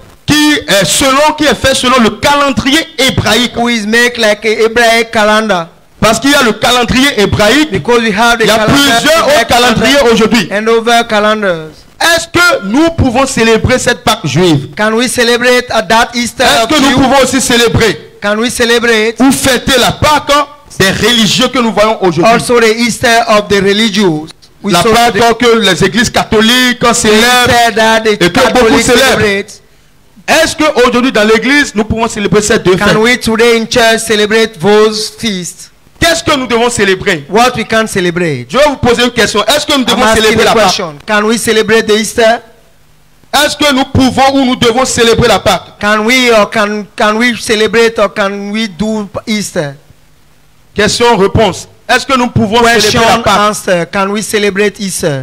qui est fait selon le calendrier hébraïque. who is make like a Hebraic calendar, Parce qu'il y a le calendrier hébraïque, because we have the il y a calendar, plusieurs autres Hebraic calendriers calendar aujourd'hui. and over calendars. Est-ce que nous pouvons célébrer cette Pâque juive? Can we celebrate at that Easter Est-ce of que nous Jew? pouvons aussi célébrer Can we celebrate ou fêter la Pâque des religieux que nous voyons aujourd'hui? also the Easter of the religious? We La saw Pâque the que les églises catholiques célèbrent. Easter that the que beaucoup Catholics célèbrent. celebrate. Est-ce qu'aujourd'hui dans l'église, nous pouvons célébrer ces deux Can fêtes? we today in church celebrate those feasts? Qu'est-ce que nous devons célébrer? What we can celebrate? Je vais vous poser une question. Est-ce que nous I'm devons asking célébrer the la Pâque? question. Can we celebrate the Easter? Est-ce que nous pouvons ou nous devons célébrer la Pâque? Can we or can we celebrate or can we do Easter? Question, réponse. Est-ce que nous pouvons Question, célébrer la Pâque? answer. Can we celebrate Easter?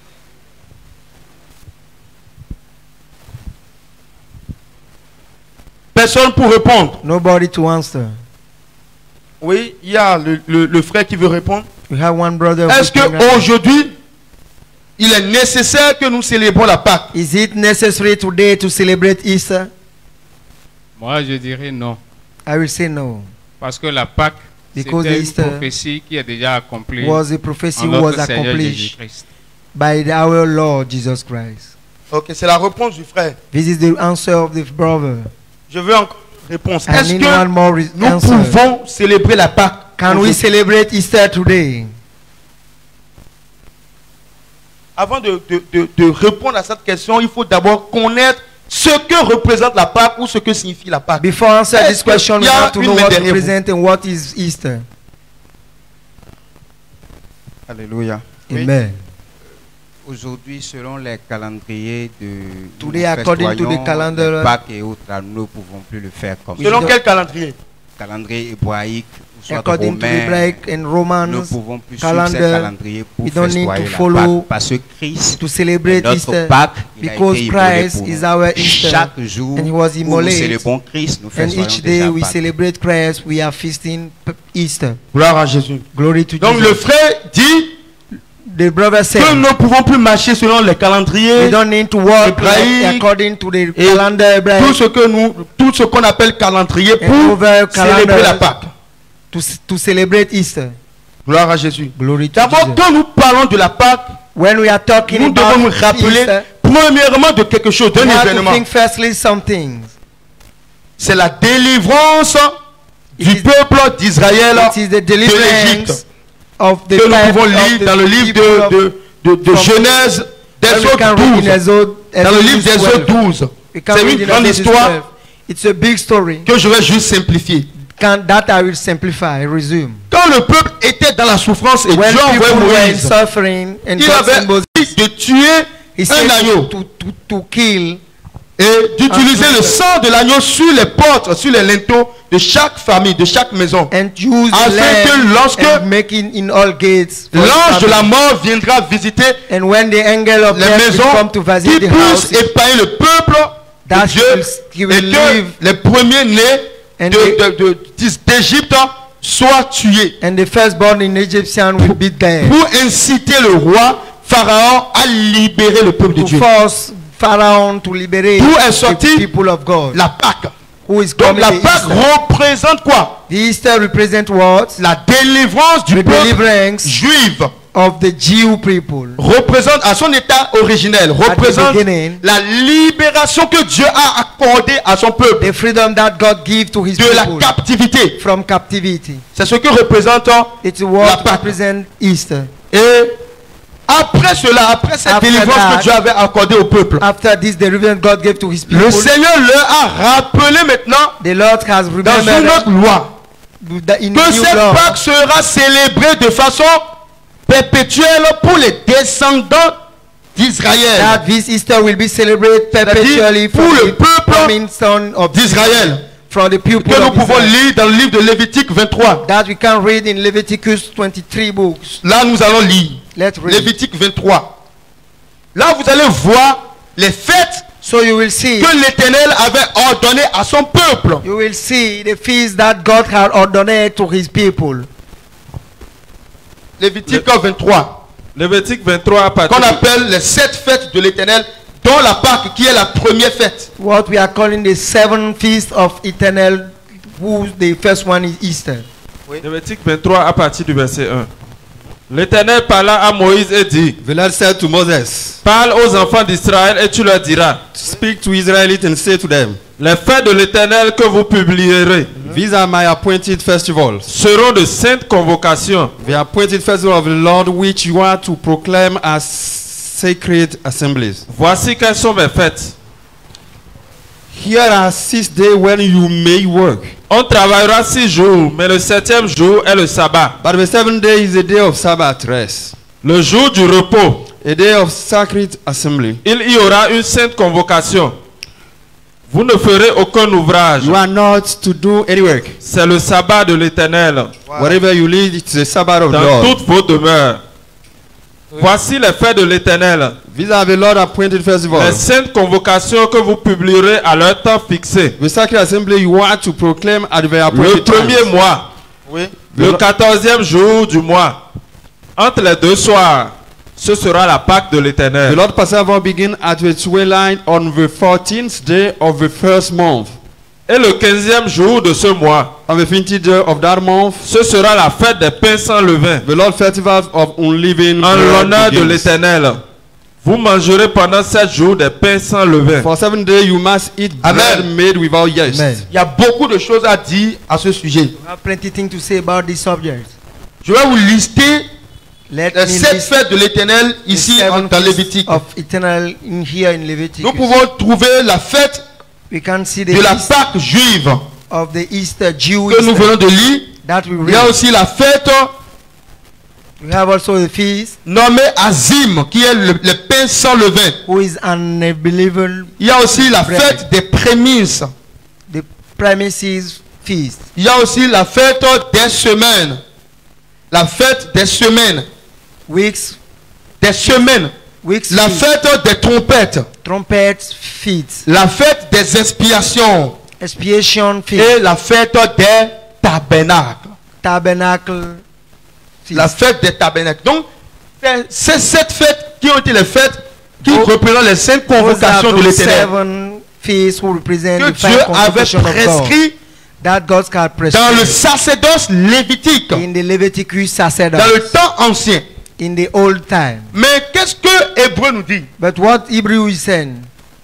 Personne pour répondre. Nobody to answer. Oui, il y a le frère qui veut répondre. We have one brother. Est-ce who can- qu'aujourd'hui, il est nécessaire que nous célébrons la Pâque? Is it necessary today to celebrate Easter? Moi, je dirais non. I will say no. Parce que la Pâque, Because c'était une Easter prophétie qui est déjà accomplie Was a en prophecy notre was Seigneur accomplished Jésus-Christ. by our Lord Jesus Christ. Ok, c'est la réponse du frère. This is the answer of the brother. Je veux réponse. I Est-ce need one que more nous answer. pouvons célébrer la Pâque? Can we aujourd'hui? celebrate Easter today? Avant de répondre à cette question, il faut d'abord connaître ce que représente la Pâque ou ce que signifie la Pâque. Before answer Est-ce this question, qu'il we y a have to une know main what derrière vous? represents and what is Easter. Alléluia. Amen. Aujourd'hui, selon les calendriers de Today, nous according to the festoyons calendar, les Pâques et autres, là, nous ne pouvons plus le faire comme Selon Oui. quel calendrier? calendrier hébraïque ou soit According to the romain. Hebraic and Nous ne Romans, pouvons plus suivre ces calendar, calendriers pour we don't need festoyer to la follow Pâque. Parce que Christ to est celebrate notre Easter, Pâque, il a because été immolé Christ pour is nous. our Easter, Chaque jour and he was où nous immolated, célébrons Christ, nous and festoyons each déjà day we Pâques. celebrate Christ, we are feasting Easter. Gloire à Jésus. Glory to Donc le Jesus. frère dit The brother que said, nous ne pouvons plus marcher selon les we calendriers, don't need to work Hébraïque, according to the et calendar tout Hebraic, tout ce qu'on appelle calendrier and pour over célébrer la calendar Pâque. to celebrate Easter. Gloire à Jésus. Glory to D'abord, Jesus. quand nous parlons de la Pâque, When we are talking nous devons nous about rappeler Easter, premièrement de quelque chose, we d'un have to événement. think firstly some things. C'est la délivrance It du is- peuple d'Israël It is the de deliverance l'Égypte. of the Que nous type pouvons of lire the dans le livre people of- de from- Genèse, when we d'Exode can read in 12. Exode- Dans le livre Exodus d'Exode 12. 12. We can C'est read une in grande Exodus histoire 12. It's a big story. que je vais juste simplifier. That I will simplify, resume. Quand le peuple était dans la souffrance et When Dieu envoyait people were in Moïse, suffering and il God avait sent Moses, dit de tuer he un said agneau to kill et d'utiliser un le agneau. sang de l'agneau sur les portes, sur les linteaux de chaque famille, de chaque maison. and use the Afin que lamb lorsque and make it in all gates. for L'ange de la family. mort viendra visiter And when the angel of les death will maisons, come to qui visit the puisse house, épargner le peuple that de Dieu he et will que live, les premiers-nés and d'Égypte soient tués. and the firstborn in Egyptian will be there. Pour inciter le roi Pharaon à libérer le peuple de To Dieu. force Pharaoh to liberate D'où est the sorti people of God. la Pâque. Who is Donc coming la the Pâque Easter. représente quoi? The Easter represent what? La délivrance du The peuple deliverance juif. of the Jew people. Représente à son état originel, représente beginning, la libération que Dieu a accordée à son peuple The freedom that God gives to his de la people captivité. from captivity. C'est ce que représente It's la what Pâque. represent Easter. Et après cela, après cette After délivrance that, que Dieu avait accordée au peuple, After this deliverance God gave to his people, le Seigneur leur a rappelé maintenant the Lord has dans une remembered autre loi that in que new cette law Pâque sera célébrée de façon perpétuelle pour les descendants that d'Israël. this Easter will be celebrated perpetually pour le peuple coming son of d'Israël. from the people Que nous of pouvons Israel. lire dans le livre de Lévitique 23. That we can read in Leviticus 23 books. Là, nous allons lire Let's read. Lévitique 23. Là, vous allez voir les fêtes So you will see, que l'Éternel avait ordonnées à son peuple. you will see the feast that God had ordained to his people. Lévitique 23. Lévitique 23 à partir Qu'on appelle les 7 fêtes de l'Éternel, dont la Pâque qui est la première fête. What we are calling the seven feasts of eternal, who the first one is Easter. Lévitique 23 à partir du verset 1. L'Éternel parla à Moïse et dit, The Lord said to Moses, parle aux enfants d'Israël et tu leur diras, Speak to Israelites and say to them, les fêtes de l'Éternel que vous publierez These are my appointed festivals, seront de saintes convocations. the appointed festival of the Lord, which you are to proclaim as sacred assemblies. Voici quelles sont mes fêtes. Here are 6 days when you may work, On travaillera 6 jours, mais le 7e jour est le sabbat, but the 7th day is a day of Sabbath rest, le jour du repos. a day of sacred assembly. Il y aura une sainte convocation. Vous ne ferez aucun ouvrage. You are not to do any work. C'est le sabbat de l'Éternel Wherever you live, it's the Sabbath of the dans Lord. toutes vos demeures. Voici les fêtes de l'Éternel, These are the Lord appointed les festivals. saintes convocations que vous publierez à leur temps fixé. The sacred assembly you are to proclaim at the Le appointed premier times. mois, Oui. le 14e jour du mois, entre les 2 soirs, ce sera la Pâque de The l'Éternel. Lord Passover begin at the twilight on the 14th day of the first month. Et le 15e jour de ce mois, On the 15th day of that month, ce sera la fête des pains sans levain, the Lord festival of unleavened en bread l'honneur de begins. l'Éternel. Vous mangerez pendant 7 jours des pains sans levain. For 7 days you must eat bread Amen. made without yeast. Amen. Il y a beaucoup de choses à dire à ce sujet. We have plenty things to say about this subject. Je vais vous lister Let les me 7 list fêtes de l'Éternel the ici 7 dans feasts Lévitique. of eternal in here in Leviticus. Nous pouvons trouver la fête We can see the de la feast Pâque juive of the Easter, Jew que nous Easter, venons de lire. that we Il y a read. aussi la fête We have also the feast nommée Azim, qui est le pain sans levain. who is unbelievable, Il y a aussi la Bread. fête des prémices. the premises feast. Il y a aussi la fête des semaines. La fête des semaines. Weeks, Des semaines. weeks La feast, fête des trompettes. trumpet feast, La fête des expiations. expiation feast, Et la fête des tabernacles. tabernacle feast. La fête des tabernacles. Donc, c'est cette fête qui ont été les fêtes qui Oh. représentent les 5 Those are convocations de those l'Éternel. 7 feasts who represent Que the 5 Dieu avait convocations of God prescrit that God had dans le prescribed sacerdoce lévitique, in the Leviticus sacerdoce dans le temps ancien. in the old time. Mais qu'est-ce que Hébreu nous dit? But what Hebrew is saying,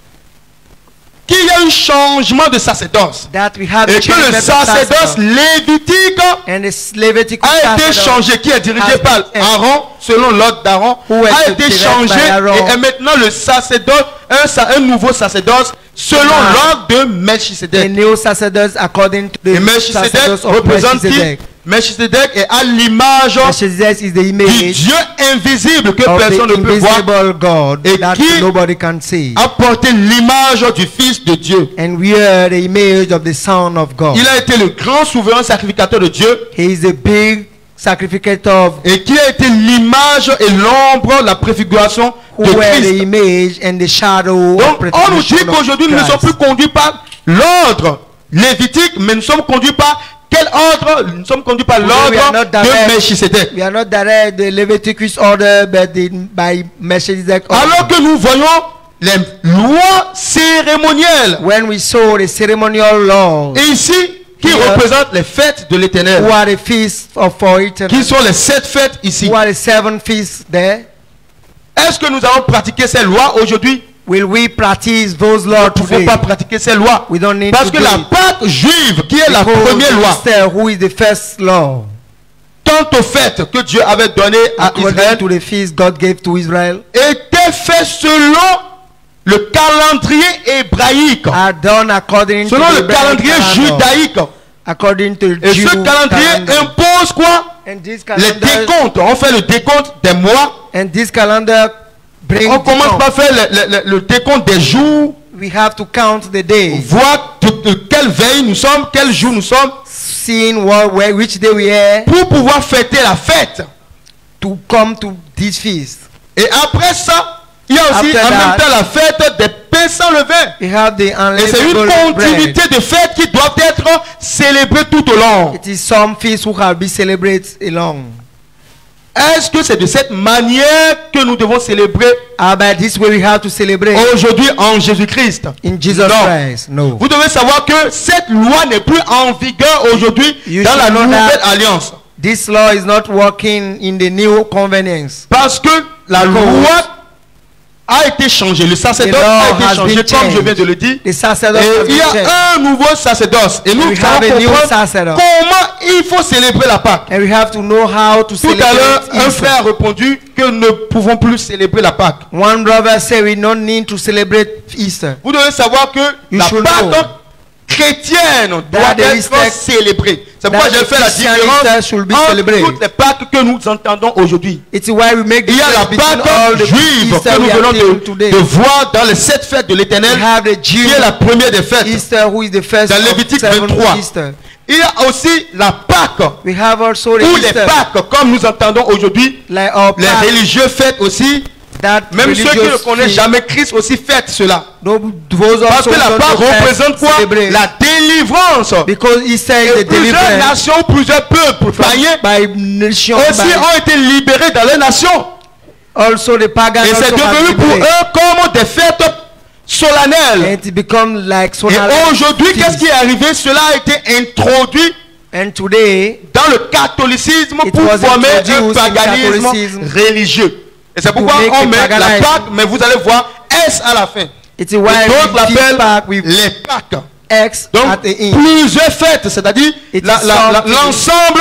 Qu'il y a un changement de sacerdoce. that we have Et a que change le of sacerdoce sacerdoce, lévitique and the Leviticus a été sacerdoce changé, qui est dirigé has par been- Aaron, selon l'ordre d'Aaron, Who a is été directed changé by Aaron. et est maintenant le sacerdoce, un nouveau sacerdoce, selon Ah. l'ordre de the Melchisedec. new sacerdoce according to Et the Melchisedec sacerdoce of représente qui? Melchizedek. Melchisedec est à l'image Melchizedek is the du image Dieu invisible que of personne the ne peut voir, invisible God Et that qui nobody can see. a porté l'image du Fils de Dieu. And we are the image of the Son of God. Il a été le grand souverain sacrificateur de Dieu He is the big sacrificator of et qui a été l'image et l'ombre, la préfiguration who de were the Christ. image and the shadow Donc, of on nous dit prefiguration of qu'aujourd'hui, nous ne sommes Christ. plus conduits par l'ordre lévitique, mais nous sommes conduits par quel ordre? Nous sommes conduits par Today we are l'ordre not de direct. Melchisedec. We are not direct the Leviticus order, but by Melchizedek order. Alors que nous voyons les lois cérémonielles, When we saw the ceremonial law, et ici, qui Yeah. représentent les fêtes de who l'Éternel, are the feasts of for eternal, qui sont les 7 fêtes ici. who are the 7 feasts there, Est-ce que nous allons pratiquer ces lois aujourd'hui? will we practice those Nous laws ne pouvons today? pas pratiquer ces lois. We don't need Parce to que do la it. Pâque juive, qui est la Because première loi, Easter, who is the first law, quant aux fêtes que Dieu avait données à according Israël, to the feast God gave to Israel, était fait selon le calendrier hébraïque, are done according selon to le the Bible calendrier calendar, judaïque. according to Et Jew ce calendrier calendar. impose quoi? And this Les calendar, décomptes. On fait le décompte des mois. and this calendar brings On commence count. par faire le décompte des jours, We have to count the days, voir de quelle veille nous sommes, quel jour nous sommes, seeing which day we are pour pouvoir fêter la fête. to come to this feast. Et après ça, il y a aussi After en même that, temps la fête des pains sans levain. We have the Et c'est une unleavened bread. continuité de fêtes qui doivent être célébrées tout au long. It is some feasts who have been celebrated along. Est-ce que c'est de cette manière que nous devons célébrer By this way we have to celebrate aujourd'hui en Jésus-Christ? in Jesus Non. Christ. No. Vous devez savoir que cette loi n'est plus en vigueur aujourd'hui You dans la should know nouvelle that. alliance. This law is not working in the new covenants. Parce que la Because loi a été changée. Le sacerdoce the law a été has changé, been comme je changed. viens de le dire. The sacerdoce Et has il been y a changed. un nouveau sacerdoce. Et nous We allons have a new comprendre sacerdoce. comment il faut célébrer la Pâque. And we have to know how to Tout à l'heure, celebrate un Easter. frère a répondu que nous ne pouvons plus célébrer la Pâque. One brother said we don't need to celebrate Easter. Vous devez savoir que You la should Pâque know chrétienne doit that the être Easter- célébrée. C'est pourquoi that j'ai the fait la Christian différence Easter should be entre celebrated. toutes les Pâques que nous entendons aujourd'hui. It's why we make Il y a la difference between all Pâque the juive Easter que nous we are venons taking de today. voir dans les 7 fêtes de l'Éternel, We have the qui Jew est la première des fêtes. Easter, who is the first Dans of Lévitique 7 23. Easter. Il y a aussi la Pâque, We have also the ou les Easter, Pâques, comme nous entendons aujourd'hui. like our Les Pâques, religieux fêtent aussi, that même ceux qui ne religious connaissent feast. jamais Christ aussi fêtent cela. Those Parce also que la don't Pâque know représente quoi? celebrate. La délivrance. Because Easter is Et the plusieurs deliverance nations, plusieurs peuples païens by nation, aussi ont été libérés dans leur nation. also the pagan Et c'est also have devenu pour liberated. eux comme des fêtes solennelles. And it become like Et solemn aujourd'hui, feast. qu'est-ce qui est arrivé? Cela a été introduit And today dans le catholicisme It pour was former un introduced in paganisme Catholicism. religieux. Et c'est To pourquoi make on a met la paganism. Pâque, mais vous allez voir S à la fin. It's Et why d'autres we keep l'appellent back with les Pâques. X Donc, at the end. plusieurs fêtes, c'est-à-dire It is something- l'ensemble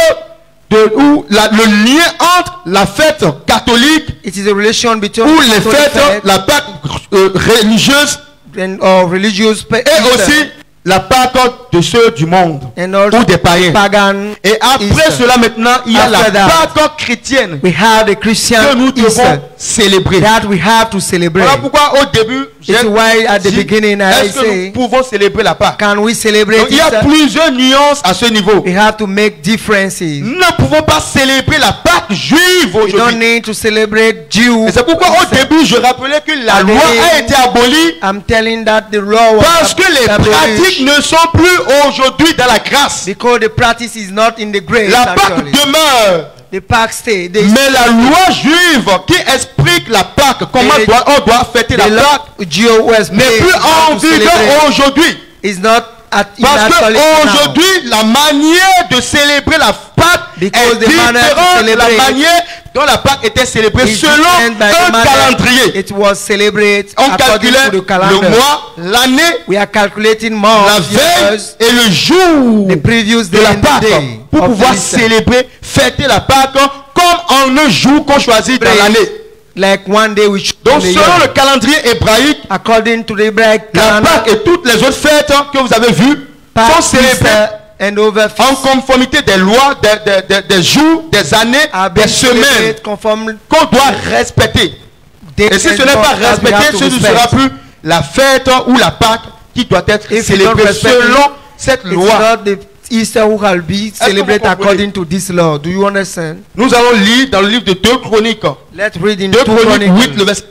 le lien entre la fête catholique It is a relation between ou les Catholic fêtes, faith la Pâque religieuse and religious et aussi la Pâque de ceux du monde and also ou des païens. pagan. Et après Easter. cela maintenant, il y a la After that, Pâque chrétienne We have the que Christian nous devons Easter célébrer. that we have to celebrate. Voilà pourquoi au début, j'ai It's why at the dit, beginning I est-ce que say, nous pouvons célébrer la Pâque? can we celebrate Donc, il y a Easter? plusieurs nuances à ce niveau. We have to make differences. Nous ne pouvons pas célébrer la Pâque juive We don't aujourd'hui. need to celebrate Jew. Et c'est pourquoi au Easter. début, je rappelais que la At the loi a end, été abolie I'm telling that the law was parce que les abolished pratiques ne sont plus aujourd'hui dans la grâce. because the practice is not in the grace La Pâque actually. demeure. The Pâque stay. Mais la loi juive qui explique la Pâque, comment Et on doit fêter la the law Pâque, Jew was n'est made plus en to celebrate vigueur aujourd'hui. is not at in Parce actually now. qu'aujourd'hui, la manière de célébrer la Pâque Because est the manner to différente de la celebrate manière dont la Pâque était célébrée It's selon different by the un manner calendrier. It was celebrated On according calculait to the le calendar. mois, l'année, We are calculating la months, veille years, et le jour the previous de day la and the Pâque day pour of pouvoir the Easter. célébrer, fêter la Pâque comme en un jour qu'on choisit dans l'année. Like one day we should Donc in the selon year. le calendrier hébraïque, According to the Hebraic la calendar, Pâque et toutes les autres fêtes que vous avez vues sont Pâques, célébrées Easter, and over en conformité des lois, des jours, des années, are des being semaines celebrated conform qu'on doit respecter. Et si ce n'est pas respecté, ce ne sera plus la fête ou la Pâque qui doit être If you don't célébrée respect selon cette It's loi. not the Easter who will be que vous celebrated comprenez? according to this law. Do you understand? Nous allons lire dans le livre de 2 Chroniques. Let's read in 2 2 Chroniques 8, le Chronicles. verset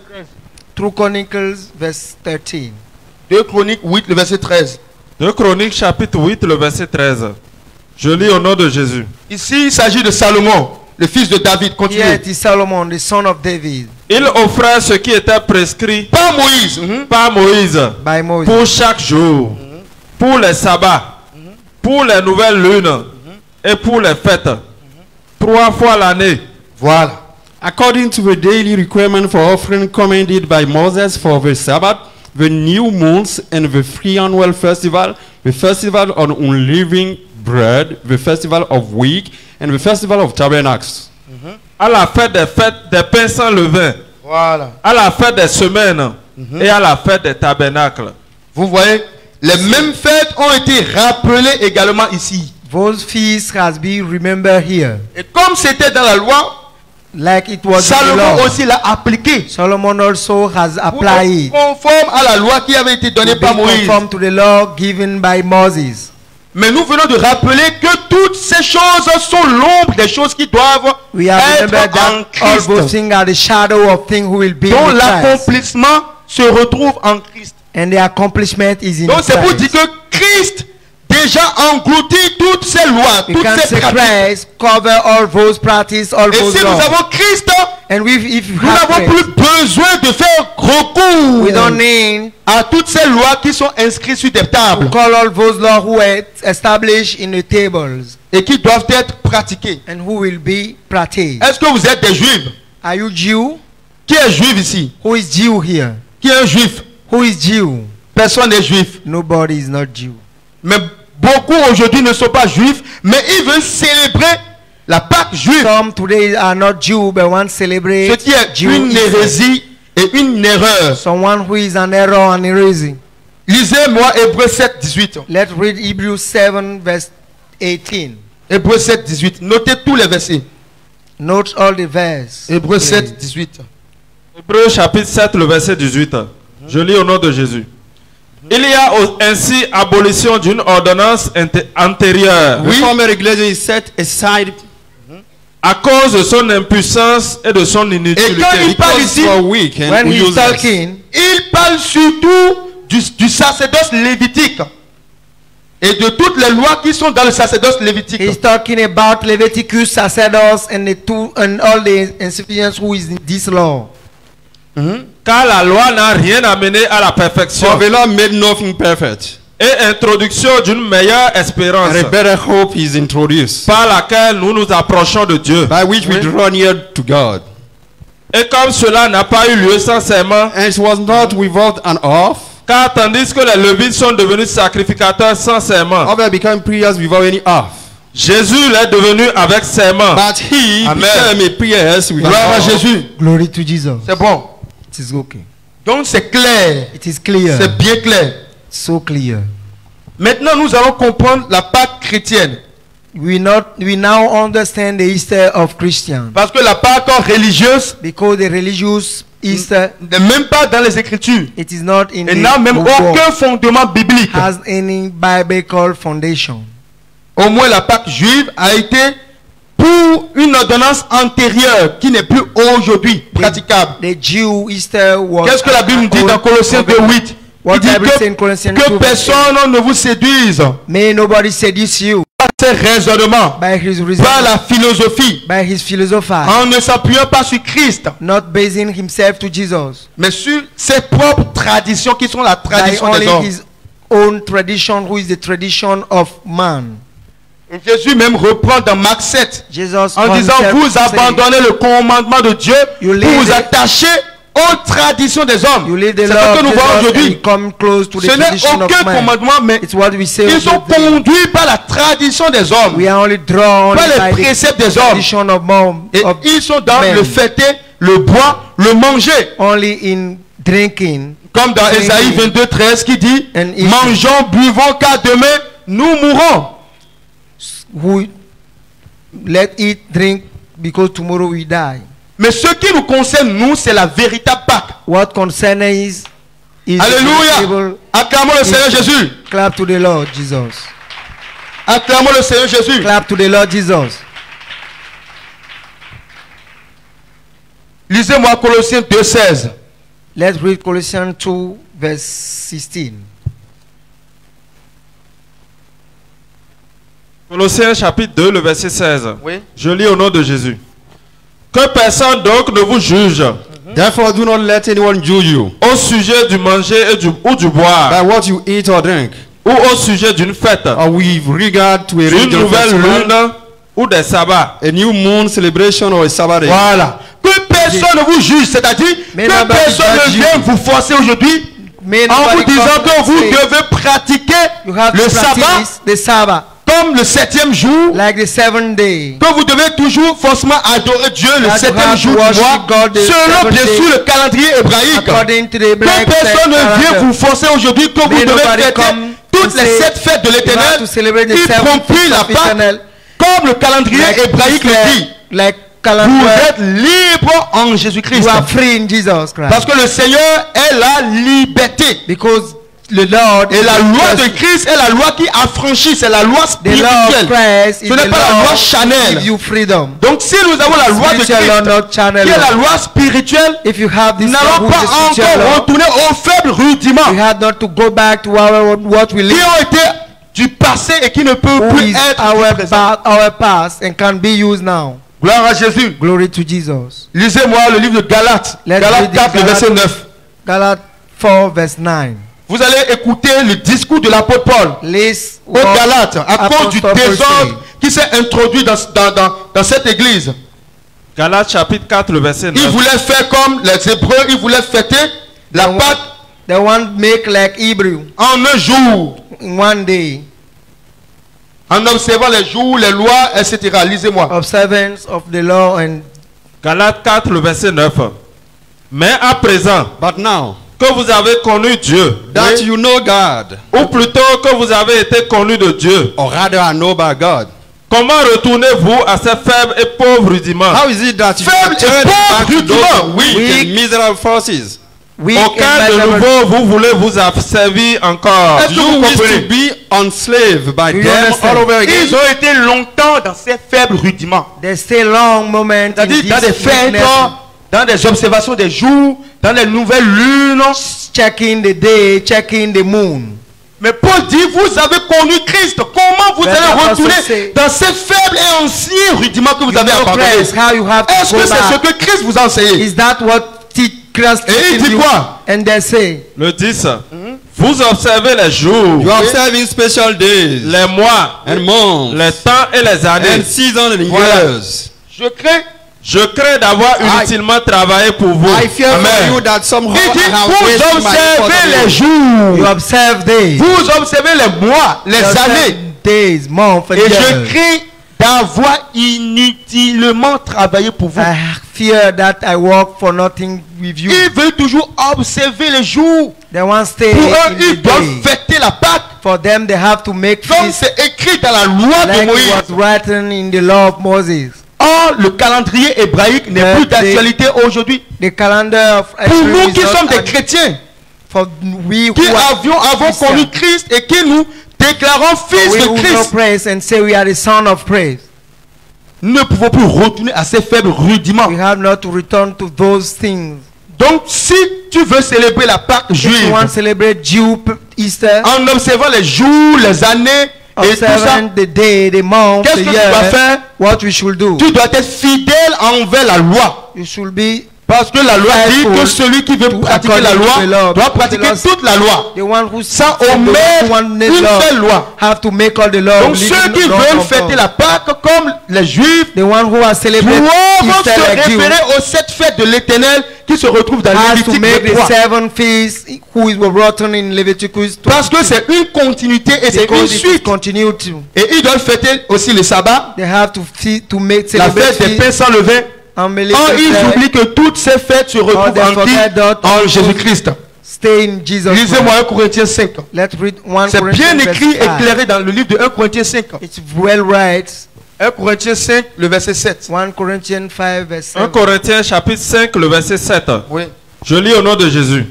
2 Chronicles, verse 13. 2 Chroniques 8, le verset 13. 2 Chroniques chapitre 8, le verset 13. Je lis au nom de Jésus. Ici, il s'agit de Salomon, le fils de David. Here Continuez. it is Solomon, the son of David, Il offrait ce qui était prescrit Pas Moïse. par Moïse by Moses. pour chaque jour, pour les sabbats, pour les nouvelles lunes et pour les fêtes, 3 fois l'année. Voilà. According to the daily requirement for offering commanded by Moses for the Sabbath, the new moons and the three annual festival, the festival on unleavened bread, the festival of week, and the festival of tabernacles. À la fête des pains sans levain, Voilà. à la fête des semaines et à la fête des tabernacles. Vous voyez, les mêmes fêtes ont été rappelées également ici. Those feasts has been remembered here, Et comme c'était dans la loi, like it was in the Salomon law. aussi l'a appliqué. Solomon also has Pour applied être conforme à la loi qui avait été donnée to par be Moïse. conform to the law given by Moses. Mais nous venons de rappeler que toutes ces choses sont l'ombre des choses qui doivent We have remembered être en that all those Christ, things are the shadow of things who will be dont in Christ. l'accomplissement se retrouve en Christ. And the accomplishment is in Donc c'est pour dire Christ. que Christ déjà engloutit toutes ces lois, We toutes can ces say pratiques. Christ cover all those practices, all Et those si nous laws. avons Christ, And if you nous have n'avons Christ, plus besoin de faire recours we don't need à toutes ces lois qui sont inscrites sur des to tables call all those laws who were established in the tables et qui doivent être pratiquées. and who will be practiced. Est-ce que vous êtes des juifs? Are you Jew? Qui est juif ici? Who is Jew here? Qui est un juif? Who is Jew? Personne n'est juif. Nobody is not Jew. Mais beaucoup aujourd'hui ne sont pas juifs, mais ils veulent célébrer la Pâque juive. Some today are not Jew but want to Ce celebrate qui est Jew une Easter. hérésie et une erreur. Someone who is an error and heresy. Lisez-moi Hébreux 7, 18. Let's read Hebrews 7 verse 18. Hébreux 7, 18. Notez tous les versets. Note all the verse. Hébreux 7, 18. Hébreux chapitre 7, le verset 18. Je lis au nom de Jésus. Il y a ainsi abolition d'une ordonnance antérieure The former regulation is set aside à cause de son impuissance et de son Et inutilité. quand il parle because ici, for weak and When he's useless. talking, il parle surtout du sacerdoce lévitique et de toutes les lois qui sont dans le sacerdoce lévitique. he's talking about Leviticus, sacerdotes, and the two and all the insufficiency who is in this law. Car la loi n'a rien amené à la perfection For the law made nothing perfect. et introduction d'une meilleure espérance And a better hope is introduced, par laquelle nous nous approchons de Dieu. by which we draw near to God. Et comme cela n'a pas eu lieu sans serment, and it was not without an oath, car tandis que les Lévites sont devenus sacrificateurs sans serment, others became priests without any oath. Jésus l'est devenu avec serment. But he Amen. became a priest with an Gloire à oath. Jésus. Glory to Jesus. C'est bon. It is okay. Donc c'est clair. It is clear. C'est bien clair. So clear. Maintenant, nous allons comprendre la Pâque chrétienne. We now understand the Easter of Christians, Parce que la Pâque religieuse because the religious Easter, n'est même pas dans les Écritures. it is not in Et n'a the même book of- aucun fondement biblique. has any biblical foundation. Au moins la Pâque juive a été pour une ordonnance antérieure qui n'est plus aujourd'hui praticable. The Jew Easter was. Qu'est-ce que la Bible nous dit dans Colossiens 2:8? What Il dit Bible says in Colossians que 2, personne ne vous séduise May nobody seduce you par ses raisonnements, by his reason, par la philosophie, by his philosophy, en ne s'appuyant pas sur Christ, not basing himself to Jesus, mais sur ses propres traditions qui sont la by tradition only des hommes. his own tradition, who is the tradition of man. Et Jésus même reprend dans Marc 7 Jesus en disant himself vous said, abandonnez le commandement de Dieu You pour leave vous the- attacher aux traditions des hommes. You leave C'est the ce law que of nous voyons Jesus and aujourd'hui. you come close to the Ce n'est tradition of aucun man. commandement, mais It's what we say. ils sont today. conduits par la tradition des hommes, We are only drawn par les by the préceptes des hommes. tradition of man, Et of ils sont dans men. le fêter, le boire, le manger. Only in drinking. Comme dans Drinking. Ésaïe 22:13 qui dit And eating. mangeons, buvons, car demain nous mourrons. Who let eat, drink, because tomorrow we die. Mais ce qui nous concerne, nous, c'est la véritable Pâque. What concerns is the Alléluia. table. Acclamons le Seigneur Jésus. Clap to the Lord Jesus. Acclamons le Seigneur Jésus. Clap to the Lord Jesus. Lisez-moi Colossiens 2:16. Let's read Colossians 2, verse 16. Colossiens chapitre 2, le verset 16. Oui. Je lis au nom de Jésus. Que personne donc ne vous juge Therefore, do not let anyone judge you au sujet du manger ou du boire, by what you eat or drink, ou au sujet d'une fête, or with regard to a d'une religious nouvelle festival, lune ou des sabbats. a new moon celebration or a Sabbath day. Voilà. Que personne ne vous juge, c'est-à-dire Mais que nobody personne ne judge you. vienne vous forcer aujourd'hui May en vous nobody disant come que and vous say, devez pratiquer you have le to sabbat practice the Sabbath comme le 7e jour, like the 7th day. que vous devez toujours forcément adorer Dieu le That you 7e have jour to du worship mois, God the selon seventh bien day. sûr le calendrier hébraïque. According to the Que black personne ne vienne calendar. vous forcer aujourd'hui que vous May devez nobody fêter come toutes to les say 7 fêtes de You have l'éternel, to celebrate the y 7th compris la of Pâque, eternal, comme le calendrier hébraïque le dit. like Vous calendar. êtes libre en Jésus-Christ. You are free in Jesus Christ. Parce que le Seigneur est la liberté. Because the Lord Et la loi de is Christ est la loi qui affranchit, c'est la loi the law of spirituelle. Christ is Ce n'est the pas la loi law charnelle. give you freedom. Donc si nous avons la loi de Spiritual law, Christ, not charnel qui est la law. loi spirituelle, If you have nous this n'allons law, which pas is spiritual encore law, retourner aux faibles rudiments we have not to go back to what we qui live, ont été du passé et qui ne peuvent who plus is être our, du présent. our past and can be used now. Gloire à Jésus. Glory to Jesus. Lisez-moi le livre de Galates, Let's Galates read 4, le Galates. verset 9. Galates 4 verse 9. Vous allez écouter le discours de l'apôtre Paul List aux Galates à cause du désordre qui s'est introduit dans cette église. Galates chapitre 4, le verset 9. Il voulait faire comme les Hébreux, il voulait fêter la Pâque The one make like Hebrew en un jour, in one day, en observant les jours, les lois, etc. Lisez-moi. observance of the law and Galates 4, le verset 9. Mais à présent, But now que vous avez connu Dieu, that Oui. you know God, ou plutôt que vous avez été connu de Dieu, or rather are known by God, comment retournez-vous à ces faibles et pauvres rudiments how is it that you Faible et turn pauvre back to rudiment. those weak Weak. and miserable forces? weak auquel and de miserable. nouveau vous voulez vous servir encore? Est-ce que You vous wish comprenez? to be enslaved by Do you them understand? all over again? Ils ont été longtemps dans ces faibles rudiments. There's still long moment in C'est-à-dire dans des this fêtes, weakness, dans des observations des jours, dans des nouvelles lunes. checking the day, checking the moon. Mais Paul dit, vous avez connu Christ. Comment vous But allez I also retourner say- dans ces faibles et anciens rudiments que vous You avez know abandonnés? Christ, how you have to Est-ce que go c'est ce back. que Christ vous a enseigné? Is that what Christ Et il teaching dit you? quoi? And they say, Le 10. Vous observez les jours, You are observing special days les mois, and months les temps et les and années. seasons and Voilà. years. Je crains Je crains d'avoir inutilement travaillé pour vous. I fear Amen. for you that somehow Il dit, I have vous wasted my observez effort. les jours, You observe days. vous observez les mois, les You observe années. days, months, and Et je years. crains d'avoir inutilement travaillé pour vous. I fear that I work for nothing with you. Ils veulent toujours observer les jours. They want to stay Pour eux, in the ils doivent day. fêter la Pâque. For them, they have to make Comme feast c'est écrit dans la loi de like it Moïse. was written in the law of Moses. Or, le calendrier hébraïque n'est plus d'actualité aujourd'hui. The calendar of Pour April nous is qui not sommes des an- chrétiens, for we who qui are avons Christians. connu Christ et qui nous déclarons fils we de who know Christ, praise and say we are the son of praise. nous ne pouvons plus retourner à ces faibles rudiments. We have not to return to those things. Donc, si tu veux célébrer la Pâque If you juive want to celebrate Easter, en observant les jours, les années et tout ça, observant the day, the month, qu'est-ce the que tu year, dois faire? what we should do. Tu dois être fidèle envers la loi. You should be Parce que la loi dit que celui qui veut pratiquer la loi doit pratiquer toute la loi. the one who Sans the one omettre who want une law seule loi. have to make all the law. Donc ceux qui veulent fêter la Pâque comme les Juifs the one who are celebrating doivent Easter se like you référer aux 7 fêtes de l'Éternel qui se retrouvent dans has to Lévitique make the 3. 7 feasts who were written in Leviticus 22. Parce que c'est une continuité et c'est une Because it suite. continue to. Et ils doivent fêter aussi le sabbat, They have to make la celebrate fête des pains sans levain. unbelievers Or ils oublient que toutes ces fêtes se retrouvent they en forget qui? that En Jésus-Christ. stay in Jesus. Lisez-moi 1 Corinthiens 5. Let's read 1 C'est bien Corinthians écrit, verse 5. éclairé dans le livre de 1 Corinthiens 5. It's well right. 1 Corinthiens 5, le verset 7. 1 Corinthians 5 verse 1 7. Corinthiens chapitre 5, le verset 7. Oui. Je lis au nom de Jésus.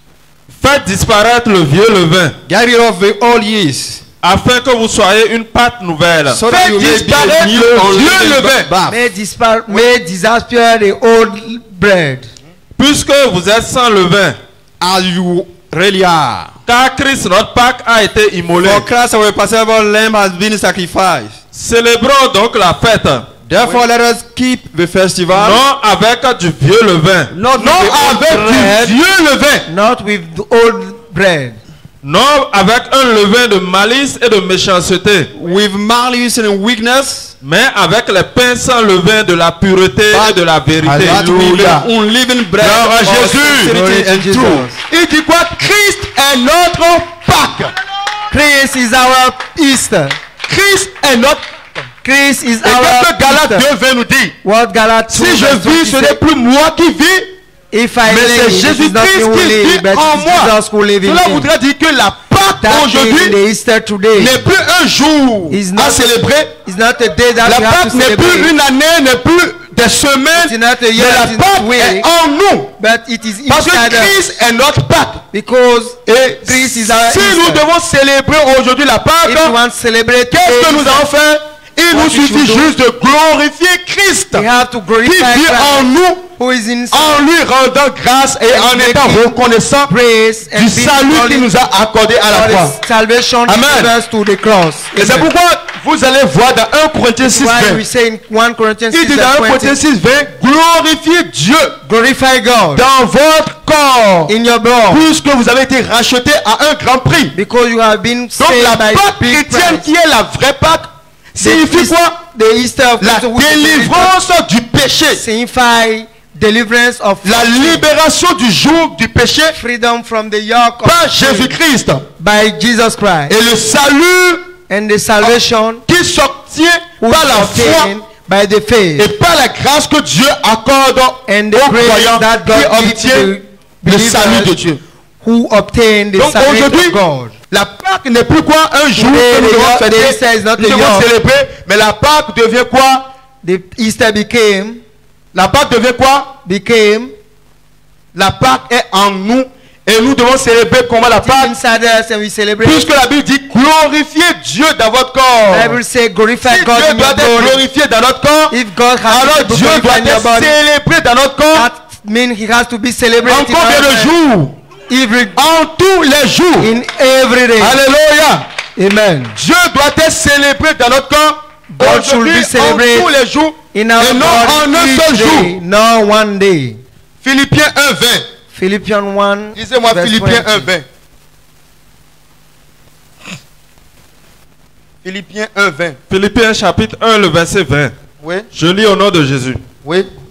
Faites disparaître le vieux levain, Get rid of the old yeast, afin que vous soyez une pâte nouvelle. so that Faites you may be disparaître a new le unleavened vieux levain. bath. May disappear the old bread. Puisque vous êtes sans levain, As you really are. car Christ, notre Pâque, a été immolé. For Christ our Passover lamb has been sacrificed. Célébrons donc la fête, Therefore let us keep the festival, non avec du vieux levain, not Non with the old avec bread, du vieux levain. Not with the old bread. non avec un levain de malice et de méchanceté, with malice and weakness, mais avec les pains sans levain de la pureté et de la vérité. but with the unleavened bread Gloire à of Jésus. sincerity and Jesus. truth. Il dit quoi? Christ est notre Pâque. Christ is our Easter. Christ est notre. Christ is Et qu'est-ce our que Galates Easter. 2 veut nous dire? What Galates Si 2 je verse vis, ce 20 n'est say, plus moi qui vis, if I mais c'est live, it is not Jésus-Christ me who qui live, vit but en it is moi. Jesus who live in Cela me. voudrait dire que la Pâque That day, aujourd'hui the Easter today n'est plus un jour is not à célébrer. It's not a day that La we have Pâque to n'est plus celebrate, une année, n'est plus des It's semaines, not a mais year, la it's Pâque not week. est en nous. but it is Parce que inside us. Christ est notre Pâque. Because Et Christ is our si nous Easter. devons célébrer aujourd'hui la Pâque, If you want to celebrate qu'est-ce que today, nous avons fait? Il What nous we should suffit do? juste de glorifier Christ we have to qui glorify vit en Christ, nous who is inside, en lui rendant grâce et en And étant making reconnaissant praise and du being salut qu'il holy nous a accordé à la for croix. his salvation Amen. given us to the cross. Et c'est Amen. pourquoi vous allez voir dans 1 Corinthiens 6, Why 20. we say in 1 Corinthians 6 Il dit dans 1 Corinthiens 20, 6, 20, glorifiez Dieu glorify God dans votre corps, in your blood, puisque vous avez été rachetés à un grand prix. because you have been Donc saved la by Pâque big chrétienne price. qui est la vraie Pâque signifie quoi? The Easter of La Christ, which is the délivrance du péché, signify deliverance of la libération du joug du péché freedom from the yoke par of sin Jésus-Christ by Jesus Christ, et le salut and the salvation qui s'obtient which par la is foi obtained by the faith et par la grâce que Dieu accorde and aux the grace croyants that qui God gives to obtiennent the le salut de believers Dieu. who obtain the Donc salvation aujourd'hui, of God. la Pâque n'est plus quoi? Un jour Today, que nous the devons Easter fêter, is not nous a devons yoke. célébrer, mais la Pâque devient quoi? The Easter became La Pâque devient quoi? La Pâque est en nous et nous devons célébrer comment la Pâque? inside us, and we celebrate. Puisque la Bible dit glorifiez Dieu dans votre corps. The Bible says glorify Si God Dieu in doit your être body. glorifié dans notre corps, If God has alors to be Dieu doit glorified in your être body, célébré dans notre corps that means He has to be en celebrated in combien de our life. jours? En tous les jours. In every day. Alléluia. Amen. Dieu doit être célébré dans notre corps God should aujourd'hui, be celebrated en tous les jours In our et non body en un each seul day, jour. not one day. Philippiens 1, 20. Philippians 1. Lisez-moi verse Philippiens 20. 1, 20. Philippiens 1, 20. Philippiens chapitre 1, le verset 20. Oui, Je lis au nom de Jésus. oui.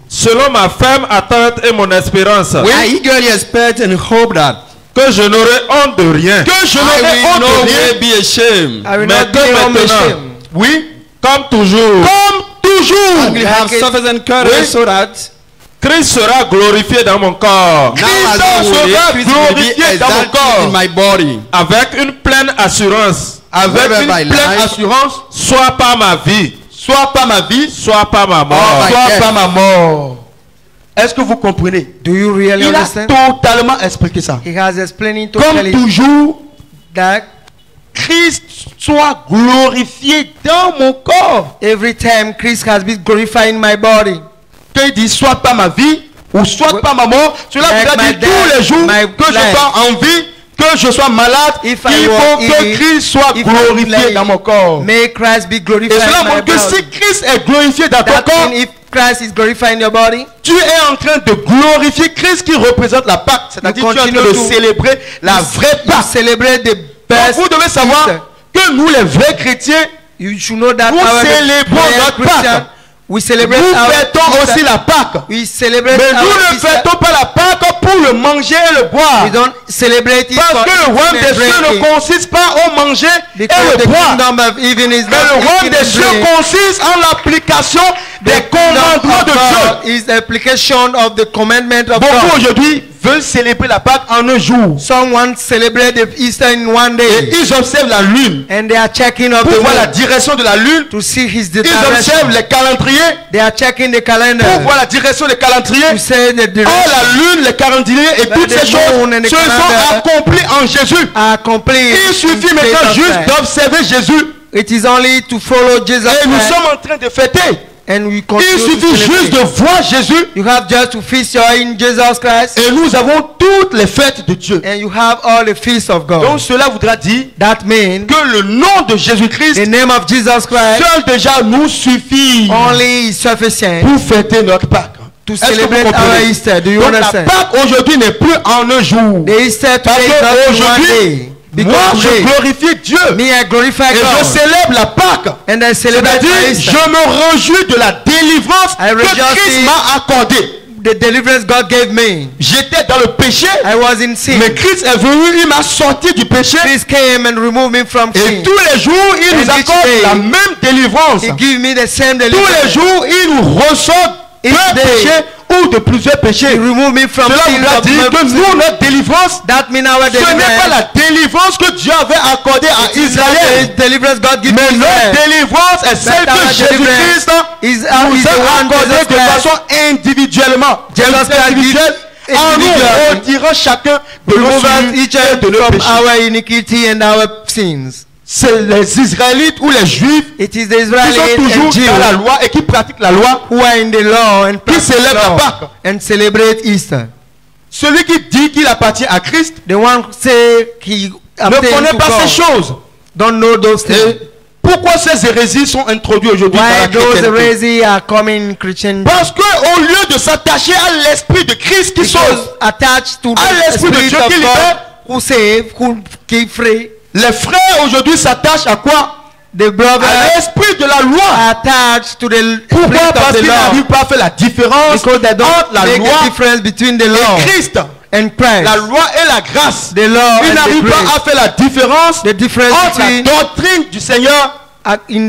selon ma ferme attente et mon espérance, I eagerly expect and hope that que je n'aurai honte de rien. Que je I n'aurai will honte no de way rien. be ashamed. I will Mais not be que maintenant, ashamed. Oui. comme toujours, Comme toujours. I will have sufficient courage Oui. so that Christ sera glorifié dans mon corps, now Christ as I sera will Christ will be glorifié dans mon exalted corps. in my body. avec une pleine assurance, Avec Wherever une my pleine life- assurance, soit par ma vie, soit pas ma vie, soit par ma mort. my soit death. pas ma mort. Est-ce que vous comprenez? Do you really Il a understand? totalement expliqué ça. He has explained Comme totally toujours, that Christ soit glorifié dans mon corps. every time Christ has been glorified in my body. Quand il dit soit pas ma vie ou soit pas ma mort, cela Like voudrait my dire tous death, les jours my que je life. sois en vie, que je sois malade, If il I faut walk que in, Christ soit if glorifié I dans mon corps. May Christ be Et glorified cela in my montre que si body. Christ est glorifié dans ton That corps, means if Christ is glorified in your body, tu es en train de glorifier Christ qui représente la Pâque. C'est-à-dire que tu es en train de continue to- célébrer la vraie you Pâque. celebrate the Donc, best. vous devez savoir Easter. que nous les vrais chrétiens, You should know that nous our célébrons real notre Christian, Pâque. we celebrate nous our fêtons Easter. aussi la Pâque. We celebrate Mais nous our ne Easter. fêtons pas la Pâque pour le manger et le boire. We don't celebrate it Parce for que le royaume eating and des cieux drinking. ne consiste pas au manger et Because le the boire. kingdom of heaven is Mais le not royaume eating des and cieux drink. consiste en l'application des The kingdom commandements of de God Dieu. is the application of the commandment of Beaucoup God. aujourd'hui veulent célébrer la Pâque en un jour. Someone celebrate the Easter in one Et day, ils observent la lune. and they are checking of Pour the voir la moon direction de la lune. to see his Ils observent direction. les calendriers. They are checking the Pour calendar voir la direction des calendriers. to say the Or direction la lune, les calendriers et But toutes the ces choses moon and the se sont calendar accomplies en Jésus. are complete. Il in suffit faith maintenant of juste Christ. d'observer Jésus. It is only to follow Jesus Et nous Christ, sommes en train de fêter. and we Il continue to suffit juste de celebrate. voir Jésus. You have just to feast your eye in Jesus Christ, Et nous avons toutes les fêtes de Dieu. and you have all the feasts of God. Donc cela voudra dire That means que le nom de Jésus-Christ the name of Jesus Christ seul déjà nous suffit only is sufficient pour fêter notre Pâque. to Est-ce que vous celebrate our comprenez? Easter. Do you Donc la understand? Pâque aujourd'hui n'est plus en un jour. The Easter Parce today is not que in one aujourd'hui, day. moi Because je today, glorifie Dieu. me I glorify Et je God, célèbre la Pâque. and I celebrate C'est-à-dire, my Easter. je me réjouis de la délivrance I que rejoice Christ in- m'a accordée. The deliverance God gave me. J'étais dans le péché, I was in sin. mais Christ est venu, il m'a sorti du péché. Christ came and removed me from Et sin. tous les jours, il nous And each accorde day, la même délivrance. He gave me the same Tous les deliverance. jours, il nous ressort Each d'un day, péché ou de plusieurs péchés. He removed me from Cela sin. voudra dire que nous, notre délivrance, That means our ce n'est pas deliverance. la délivrance que Dieu avait accordée à It is not Israël. the deliverance God gives Mais to notre Israel. délivrance est celle That que our Jésus-Christ is nous the a one accordée Jesus de Christ. façon individuellement. Jesus Christ Individuelle. gives En nous individually. retirant chacun de nos Remove us souillures each et de other nos from péchés. our iniquity and our sins. C'est les Israélites ou les Juifs It is the qui sont Israelites toujours and Jews dans la loi et qui pratiquent la loi. who are in the law and practice célèbrent la law Pâque. and celebrate Easter. Celui qui dit qu'il appartient à Christ The one who say he ne obtained connaît to pas God ces choses. don't know those things. Et pourquoi ces hérésies sont introduites aujourd'hui dans Why la those chrétienté? heresy are coming in Christian? Parce que au lieu de s'attacher à l'esprit de Christ qui sauve, Because attached to à the l'esprit de Spirit Dieu of qui God libère, who save, who keep free, les frères aujourd'hui s'attachent à quoi? the brother À l'esprit de la loi. attached to the Pourquoi? Spirit Parce of the qu'ils law. n'arrivent pas à faire la différence Because they don't entre la make loi a difference between the law et Christ. and Christ. La loi et la grâce. The law Ils and the n'arrivent pas grace. à faire la différence The difference entre la between doctrine du Seigneur in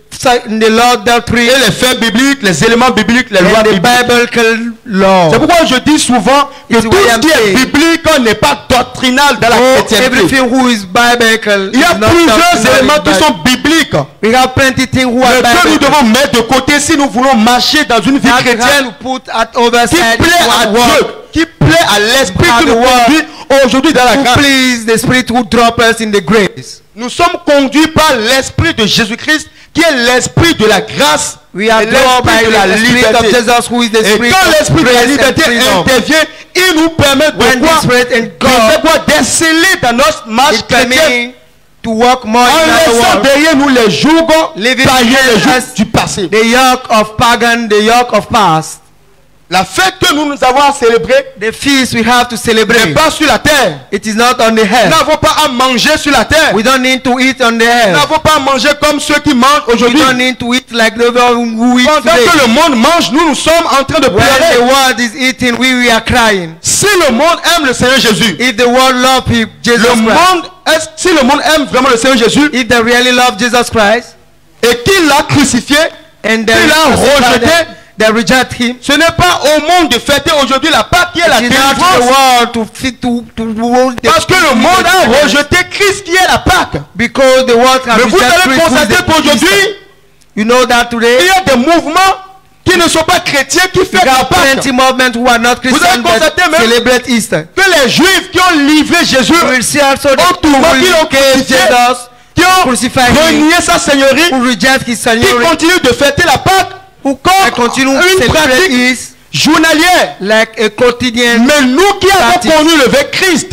the law doctrine et les faits bibliques, les éléments bibliques, les lois and the bibliques. biblical law. C'est pourquoi je dis souvent que It's tout what ce I'm qui est saying. biblique n'est pas doctrinal dans la Oh, chrétienté. everything who is biblical Il y a is not plusieurs doctrinal, éléments qui but sont bibliques, we have plenty things who are mais que nous biblical. devons mettre de côté si nous voulons marcher dans une vie That we have chrétienne to put at qui overside plaît à one Dieu, word qui plaît à l'esprit How qui the nous word conduit aujourd'hui dans la who grâce. please the Spirit who drop us in the grace. Nous sommes conduits par l'esprit de Jésus-Christ qui est l'esprit de la grâce We are et drawn by l'esprit de la the Spirit of liberté. Jesus who is the Et Spirit quand of l'esprit de la grace and liberté freedom. intervient, il nous permet de When quoi? the Spirit and De faire God quoi? D'exceller dans notre marche is chrétienne coming to work more en in our laissant world. derrière nous les jours Living païens, les jours as du passé. The yoke of pagan, the yoke of past. La fête que nous avons à célébrer The feast we have to n'est celebrate. pas sur la terre. It is not on the Nous head. n'avons pas à manger sur la terre. We don't need to eat on the Nous head. n'avons pas à manger comme ceux qui mangent We aujourd'hui. don't need to eat like the one who eat Pendant today. que le monde mange, nous sommes en train de When the pleurer. world is eating, we are crying. Si le monde aime le Seigneur Jésus, If the world love him, Jesus le Christ, monde, si le monde aime vraiment le Seigneur Jésus if they really love Jesus Christ, et qu'il l'a crucifié, and they, Il a rejeté. they reject him, ce n'est pas au monde de fêter aujourd'hui la Pâque qui est la it is not to the délivrance. world to fit to Parce que le monde a rejeté Christ qui est la Pâque. because the world has Mais vous rejected allez Christ who is constater the qu'aujourd'hui, Easter. You know that il today y a des mouvements qui ne sont pas chrétiens qui we fêtent la have Pâque. plenty movement who are not Vous Christian avez constaté but même celebrate Easter. que les Juifs qui ont livré Jésus, We will see also the au tournoi qui l'ont gave crucifié, Jesus, qui ont crucified him, renié sa seigneurie, who reject his qui seniority, continuent de fêter la Pâque who comme continue to une celebrate pratique his journalière. like a quotidian. Mais nous qui avons pratique. connu le vrai Christ,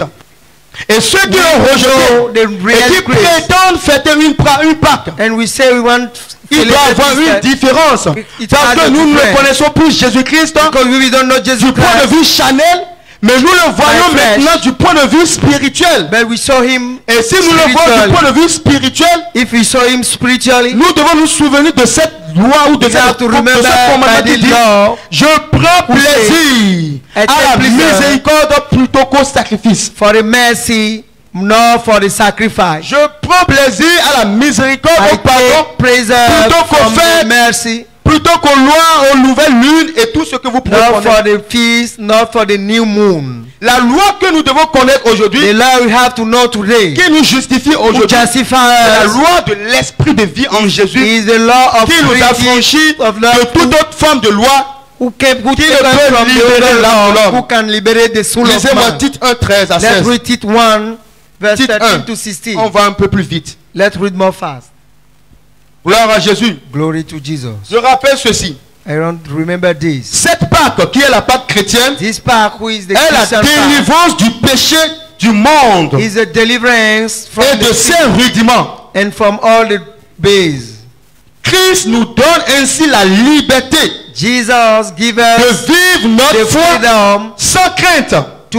et ceux qui We l'ont know rejeté, the et real qui Christ. prétendent fêter une Pâque, And we say we want to il doit y avoir celebrate une Easter différence. It Parce has que a nous ne difference. connaissons plus Jésus-Christ because we don't know Jesus du point de Christ, vue charnel, mais nous le voyons By flesh. maintenant du point de vue spirituel. but we saw him. Et si nous le voyons spiritually. du point de vue spirituel, If we saw him spiritually, nous devons nous souvenir de cette loi ou de we have cette to de remember ce commandement by qui the dit law, je prends who says, plaisir I à take la pleasure miséricorde plutôt qu'au sacrifice. for the mercy, nor for the sacrifice. Je prends plaisir à la miséricorde, I au pardon, take pleasure plutôt qu'au from fait, the mercy, plutôt qu'aux lois, aux nouvelles lunes et tout ce que vous pouvez not for connaître. the feast, not for the new moon. La loi que nous devons connaître aujourd'hui, The law we have to know today, qui nous justifie who aujourd'hui, justify la us, loi de l'esprit de vie en Jésus, is the law of qui nous a freedom franchi of de love, toute autre forme de loi. who came, who Qui take ne us peut from the libérer other l'âme de law, l'homme. who can liberate the soul of Lisez-moi man. Tite 1, 13 à Let's 16. read Tite 1, verse Tite 13 1. to 16. On va un peu plus vite. Let's read more fast. Gloire à Jésus. Glory to Jesus. Je rappelle ceci. I don't remember this. Cette Pâque, qui est la Pâque chrétienne, This part, who is the est la Christian part, délivrance du péché du monde is a deliverance from et de the ses sin rudiments. and from all the base. Christ nous donne ainsi la liberté Jesus gives de us vivre the notre foi freedom sans crainte,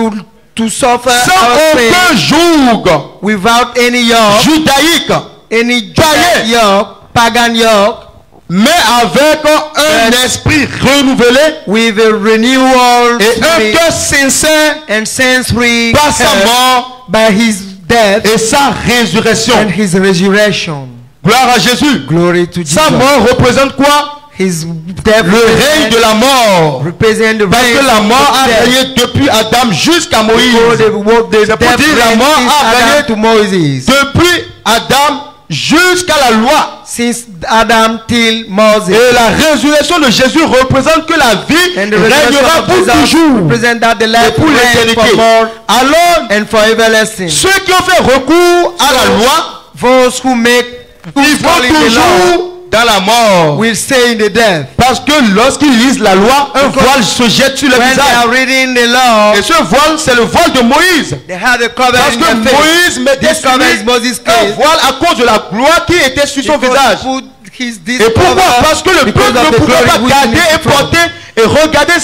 to suffer sans our pain aucun joug without any yoke, judaïque, any païen, yoke, pagan yoke, mais avec un Yes. esprit renouvelé with a renewal et un spirit cœur sincère and sensory par sa health mort by his death et sa résurrection. and his resurrection. Gloire à Jésus. Glory to Jesus. Sa mort représente quoi? His death Le règne de la mort. represent the Parce reign que la mort of a death. régné depuis Adam jusqu'à Moïse. Because the C'est pour death dire la reigned mort since a Adam régné to Moses. depuis Adam jusqu'à la loi. Since Adam till Moses. Et la résurrection de Jésus représente que la vie And the resurrection régnera of pour Jesus toujours represent that the et life pour will reign l'éternité. for more Alors, and for everlasting. ceux qui ont fait recours à la loi, Those who make ils vont calling the law toujours dans la mort. will stay in the death. Parce que lorsqu'ils lisent la loi, un Because voile se jette sur le When they are visage. reading the law, Et ce voile, c'est le voile de Moïse. they have the cover Parce in que their face. Moïse mettait This sur cover lui is Moses' un face. voile à cause de la gloire qui était sur son Because visage. he put this Et pourquoi? cover Parce que le because peuple of ne the pouvait glory pas which garder he et from. porter et regarder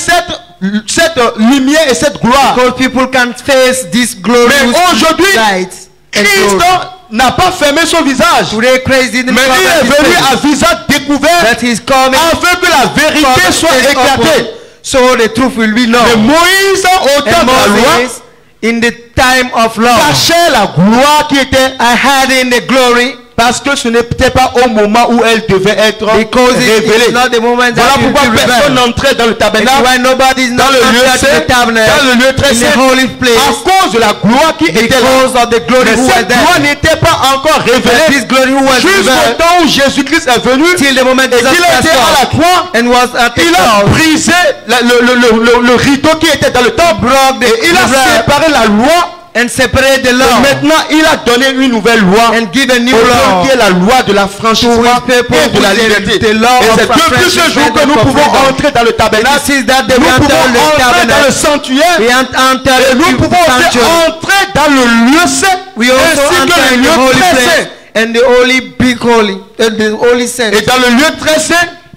cette lumière et cette gloire. Because people can't face this glorious Mais aujourd'hui, light and Christ glory. n'a pas fermé son visage. Today Christ didn't Mais il est cover his venu face, à visage découvert but he's coming afin que la vérité cover soit face éclatée. open, so the truth will be Mais known. Moïse, au temps And de la loi, Moses, in the time of law, cachait la gloire qui était I had in the glory parce que ce n'était pas au moment où elle devait être because it révélée. is not the moment Voilà that you pourquoi will be personne revealed. n'entrait dans le That's tabernacle, why nobody is dans not le lieu entered saint, the tabernacle, dans le lieu très in saint, the holy à place, cause de la gloire qui était là. because of the glory Mais who was cette gloire there. n'était pas encore But révélée this glory who was jusqu'au revealed temps où Jésus-Christ est venu till the moment et Jesus qu'il a été Christ à la come croix. and was at the Il a cross. brisé le rideau qui était dans le temple et il a séparé la loi. And separate the Et law maintenant, il a donné une nouvelle loi and give a new au law peuple qui est la loi de l'affranchissement to his people, et de la which is liberté. the law Et of c'est depuis ce affranchissement jour que nous and pouvons freedom. entrer dans le tabernacle. This is that Nous we pouvons enter the entrer dans le tabernacle. sanctuaire. We enter Et nous the pouvons aussi sanctuary. entrer dans le lieu saint We also ainsi que enter le in the lieu holy très place saint. and the holy big holy and the holy saint. Et dans le lieu très saint,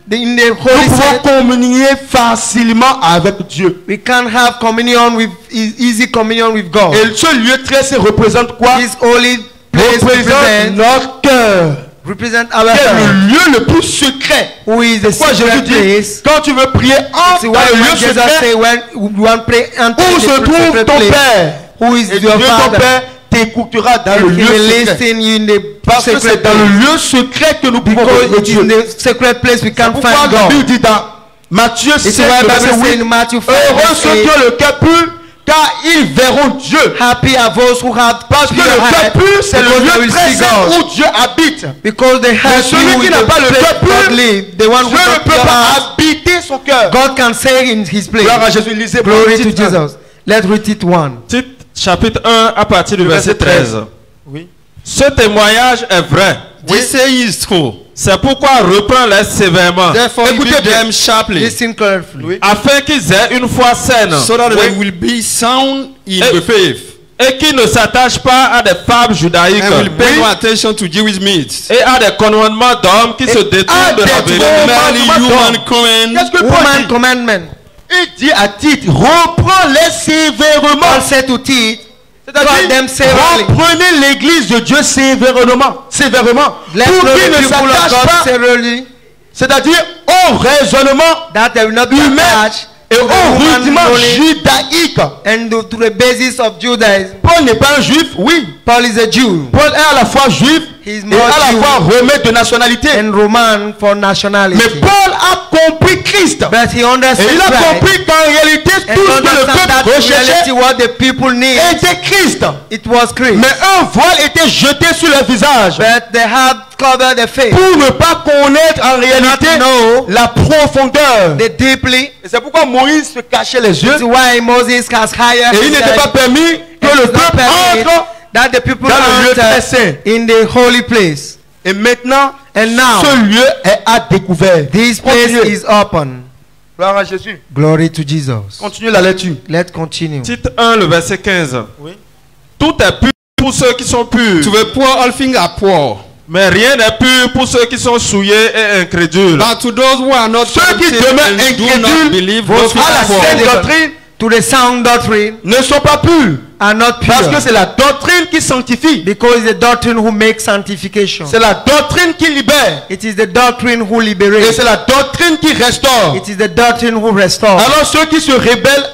In the nous Holy pouvons Spirit, communier facilement avec Dieu. we can have communion with easy communion with God. Et ce lieu très saint représente quoi? This holy place Représente notre cœur. represent our Qui est heart, le lieu le plus secret. who is the Pourquoi Jésus secret dit, place. quand tu veux prier, entre See dans why le lieu when Jesus secret say when you want to pray, enter où the se trouve secret ton place, Père. who is Et your Dieu ton Father, Père t'écoutera dans le and he lieu will secret. listen you in the Parce que secret c'est dans le place. lieu secret que nous pouvons Because retrouver it is Dieu. in the secret place we C'est can pourquoi find la Bible God. dit dans Matthieu 5, It's why the verset Bible says 8, in Matthew 5, heureux verse ceux qui 8, ont le cœur pur, car ils verront Dieu. happy are those who have Parce que pure le cœur heart, pur, c'est because le they lieu will très see saint God. où Dieu habite. Because they have celui you qui in n'a the pas le place cœur pur, God live. The one who Dieu ne not peut pure pas heart, habiter son cœur. God can say in his place. Gloire à Jésus. Lisez Glory to Titre 1. Jesus. Let's read it one. Tite chapitre 1 à partir du verset 13. Oui. Ce témoignage est vrai. This saying is true. C'est pourquoi reprends-les sévèrement, Therefore, Écoutez rebuke bien. them sharply, Listen carefully. Oui. afin qu'ils aient une foi saine so that Oui. they will be sound in Eh, the faith et qu'ils ne s'attachent pas à des fables judaïques and will pay no attention to Jewish myths. et à des commandements d'hommes qui se détournent de la des vérité. Merely human command. Qu'est-ce que Paul Woman dit? commandment. Il dit à Tite, reprends-les sévèrement. Paul said to Tite, try them C'est-à-dire, severely. reprenez l'église de Dieu sévèrement. Let's Pour know qu'ils the ne people of s'attachent God pas, severely, c'est-à-dire au raisonnement that they will not be humain attached et to au the human rudiment knowledge judaïque. and to the basis of Judaism. Paul n'est pas un juif, oui. Paul is a Jew Paul est à la fois juif He's et more à la Jew fois romain de nationalité. and Roman for Mais nationality. Paul a compris Christ. But he Et understood il a Christ compris qu'en réalité, and tout ce que le understand that peuple in reality recherchait what the people need, était Christ. it was Christ. Mais un voile était jeté sur leur visage But they had covered the face. pour ne pas connaître en réalité know la profondeur. the deeply. Et c'est pourquoi Moïse se cachait les yeux That's why Moses cast higher. et il n'était pas permis que le peuple entre. that the people dans le lieu très enter saint. in the holy place. Et maintenant, And now, ce lieu est à découvert. this place Continuez. is open. Gloire à Jésus. Glory to Jesus. Continuez la lecture. Let's continue. Tite 1, le verset 15. Oui. Tout est pur pour ceux qui sont purs, To the poor, all things are poor. mais rien n'est pur pour ceux qui sont souillés et incrédules. But to those who are not Ceux qui tempted demeurent and do not incrédules believe, à nothing la are poor. sainte doctrine To the sound doctrine ne sont pas purs. are not pure. Parce que c'est la doctrine qui sanctifie. Because it's the doctrine who makes sanctification. C'est la doctrine qui libère. It is the doctrine who Et liberates. c'est la doctrine qui restaure. It is the doctrine who restores. Alors ceux qui se rebellent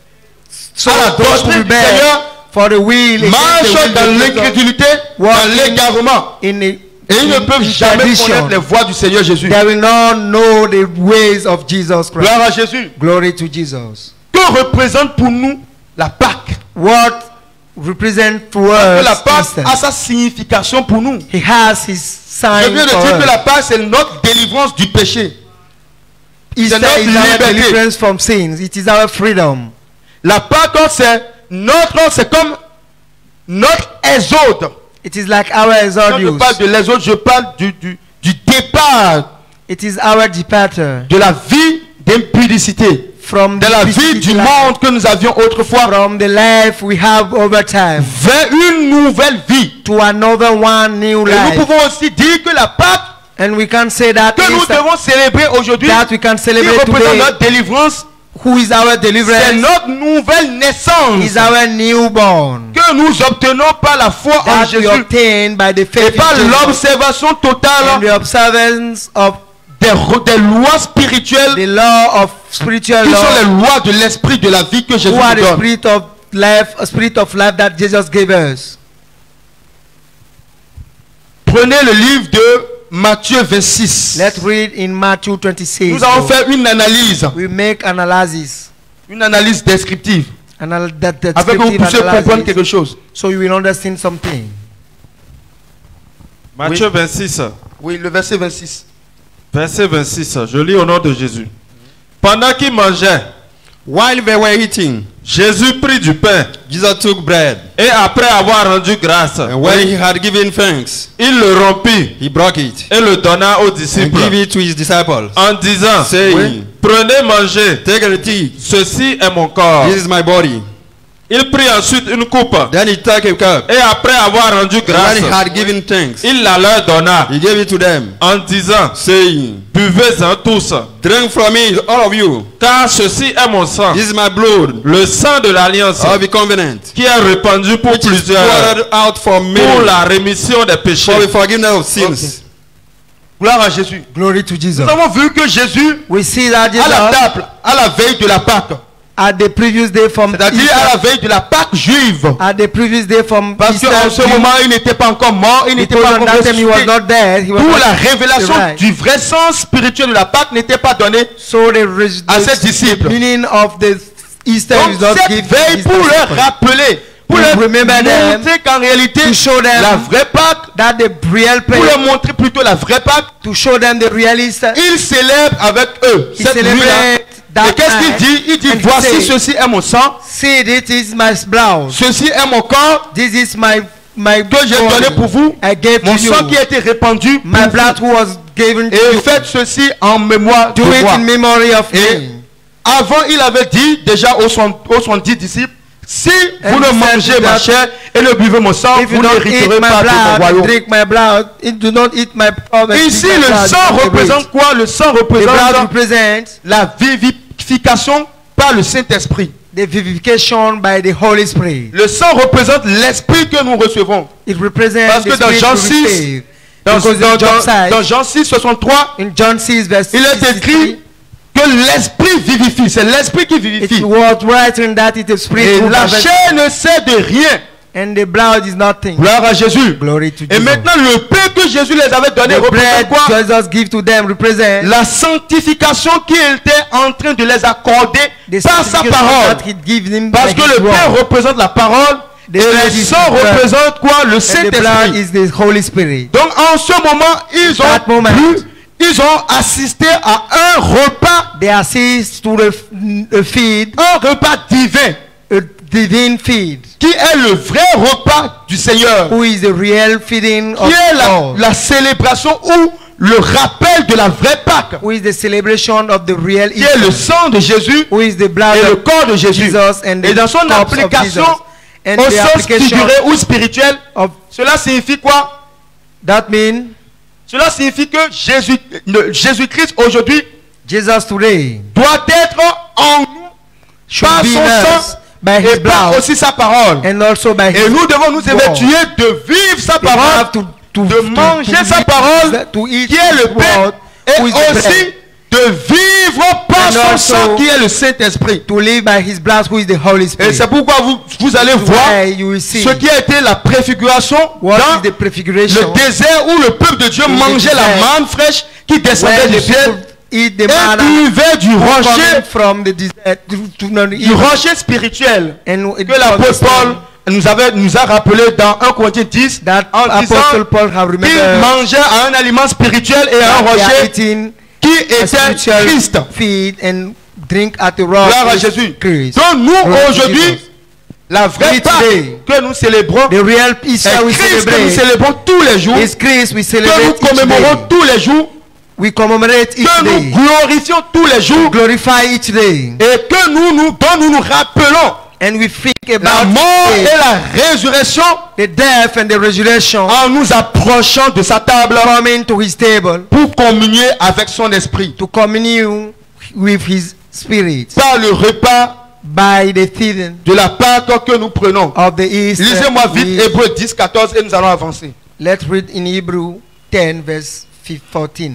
So à la those who doctrine du rebel Seigneur for the will against the marchent will dans of Jesus, l'incrédulité, Walk dans l'égarement. in the Et ils ne peuvent jamais tradition. connaître les voies du Seigneur Jésus. They will not know the ways of Jesus Christ. Gloire à Jésus. Glory to Jesus. Que représente pour nous la Pâque? What represent to Que us la Pâque Easter? a sa signification pour nous. He has his Je sign viens de for dire que us. la Pâque c'est notre délivrance du péché. Easter notre is our liberté. deliverance from sins. It is our freedom. La Pâque c'est comme notre exode. It is like our Quand je exodus. parle de l'exode, je parle du départ It is our departure de la vie d'impudicité, from de la vie duplicity du life, monde que nous avions autrefois, from the life we have over time vers une nouvelle vie. to another one new Et nous life. pouvons aussi dire que la Pâque And we can say that que nous Easter, devons célébrer aujourd'hui, that we can qui celebrate représente today, notre délivrance, who is our c'est deliverance, notre nouvelle naissance is our newborn que nous obtenons par la foi en that we Jésus obtain by the et faith par in Jesus l'observation and totale the observance of des lois spirituelles the law of spiritual qui sont law, les lois de l'esprit de la vie que Jésus who are nous the donne. spirit of life that Jesus gave us. Prenez le livre de Matthieu 26. Let's read in Matthew 26. Nous allons faire une analyse We make analysis. descriptive, That afin que vous descriptive puissiez comprendre analysis, quelque chose. so you will understand something. Matthieu 26, Oui, le verset 26. verset 26. Je lis au nom de Jésus. Pendant qu'ils mangeaient, While they were eating, Jésus prit du pain Jesus took bread, et après avoir rendu grâce, and when he had given thanks, il le rompit he broke it et le donna aux and disciples gave it to his disciples, en disant, saying, prenez, mangez, "Take and eat. ceci est mon corps. This is my body." Il prit ensuite une coupe. Then he took a cup. Et après avoir rendu And grâce, when he had given thanks, il la leur donna he gave it to them, en disant, saying, buvez-en tous, drink from it, all of you. car ceci est mon sang, This is my blood le sang de l'alliance, of the covenant, qui est répandu pour which is plusieurs, poured out for pour many, la rémission des péchés. for the forgiveness of sins. Gloire à Jésus. Glory to Jesus. Nous avons vu que Jésus, We see that à la Jesus, table, à la veille de la Pâque, at the previous day from c'est-à-dire à la Easter, veille de la Pâque juive, at the previous day from parce qu'en ce moment, il n'était pas encore mort, il n'était because pas on encore that time he was ressuscité. not dead. He was D'où not la révélation arrived. du vrai sens spirituel de la Pâque n'était pas donnée. So à ses disciples. meaning of the Easter Donc is not cette given. veille pour leur rappeler, pour To leur remember them, montrer qu'en réalité, to show them la vraie Pâque, that the real pour leur pay, montrer plutôt la vraie Pâque, to show them the real Easter. il célèbre avec eux He cette nuit-là. celebrate that Et qu'est-ce qu'il night, dit? Il dit, and he voici say, ceci est mon sang, See, this is my blood. ceci est mon corps This is my que j'ai donné pour vous, I gave mon to you. sang qui a été répandu pour My vous. blood who was given to Et you. faites ceci en mémoire de Do it moi. in memory of Et me. avant, il avait dit déjà aux 70 disciples, si vous And ne he said mangez to ma that, chair et ne buvez mon sang, If vous you don't eat n'hériterez my pas de mon blood, and royaume. drink my blood, do not eat my blood. and Ici, drink my le blood, sang you will représente quoi? Le sang the blood représente represents la vivification par le Saint-Esprit. the vivification by the Holy Spirit. Le sang représente l'esprit que nous recevons. It represents Parce the que dans spirit Jean we 6, receive. Dans, Because dans- in John dans- 6, dans Jean 6, 63, in John 6 verse il est 63, écrit que l'esprit vivifie. C'est l'esprit qui it vivifie. was written that it is spirit Et who la vivifies, chair ne sait de rien. and the blood is nothing. Gloire à Jésus. Glory to Et Jesus. maintenant, le pain que Jésus les avait donné The représente bread quoi? Jesus give to them represents La sanctification qu'il était en train de les accorder the par sa sanctification parole. that he gives them Parce by que his le pain word. représente la parole The et bread le is sang the blood. représente quoi? Le And the blood Saint-Esprit. is the Holy Spirit. Donc en ce moment, ils That ont moment. bu, ils ont assisté à un repas, They assist to the feed, un repas divin, a divine feed, qui est le vrai repas du Seigneur, who is the real feeding of qui est God, la célébration ou le rappel de la vraie Pâque, who is the celebration of the real qui est le Easter, sang de Jésus who is the blood et le of corps de Jésus. Jesus and the Et dans son cups of application Jesus. And au the sens application figuré ou spirituel, of cela signifie quoi? that mean Cela signifie que Jésus-Christ aujourd'hui Jesus today doit être en nous should par be son in sang us by et his par blood aussi sa parole. and also by Et his nous devons nous blood. évertuer de vivre sa We have parole, de manger sa parole, to eat qui est le his pain, word, et who is the aussi bread, de vivre par And son also sang qui est le Saint-Esprit. to live by his blood, who is the Holy Et Spirit. c'est pourquoi vous allez voir Why you will see ce qui a été la préfiguration what dans is the prefiguration le désert où le peuple de Dieu In the mangeait la desert, manne fraîche qui descendait where du the ciel people eat the et manna buvait du coming rocher, from the desert to not du eat. rocher spirituel And it que l'apôtre was the Paul nous a rappelé dans 1 Corinthiens 10 that en disant Apostle Paul have qu'il remembered mangeait à un aliment spirituel et à un that they are rocher eating qui a était spiritual Christ. feed and drink at the rock. Gloire à with Jésus. Christ. Donc nous Glory to aujourd'hui, Jesus. la vraie We Pâque today, que nous célébrons The real est Easter we Christ que nous celebrate célébrons tous les jours, is Christ we que celebrate nous each commémorons day. tous les jours, We commemorate each que nous day. glorifions tous les jours Glorify each day. et que dont nous nous rappelons And we think la about mort the et la résurrection the death and the resurrection en nous approchant de sa table coming to his table pour communier avec son esprit. to commune with his spirit Par le repas by the feeding de la Pâque que nous prenons. of the Easter. Lisez-moi vite with- Hébreux 10, 14 et nous allons avancer. Let's read in Hebrew 10 verse 14.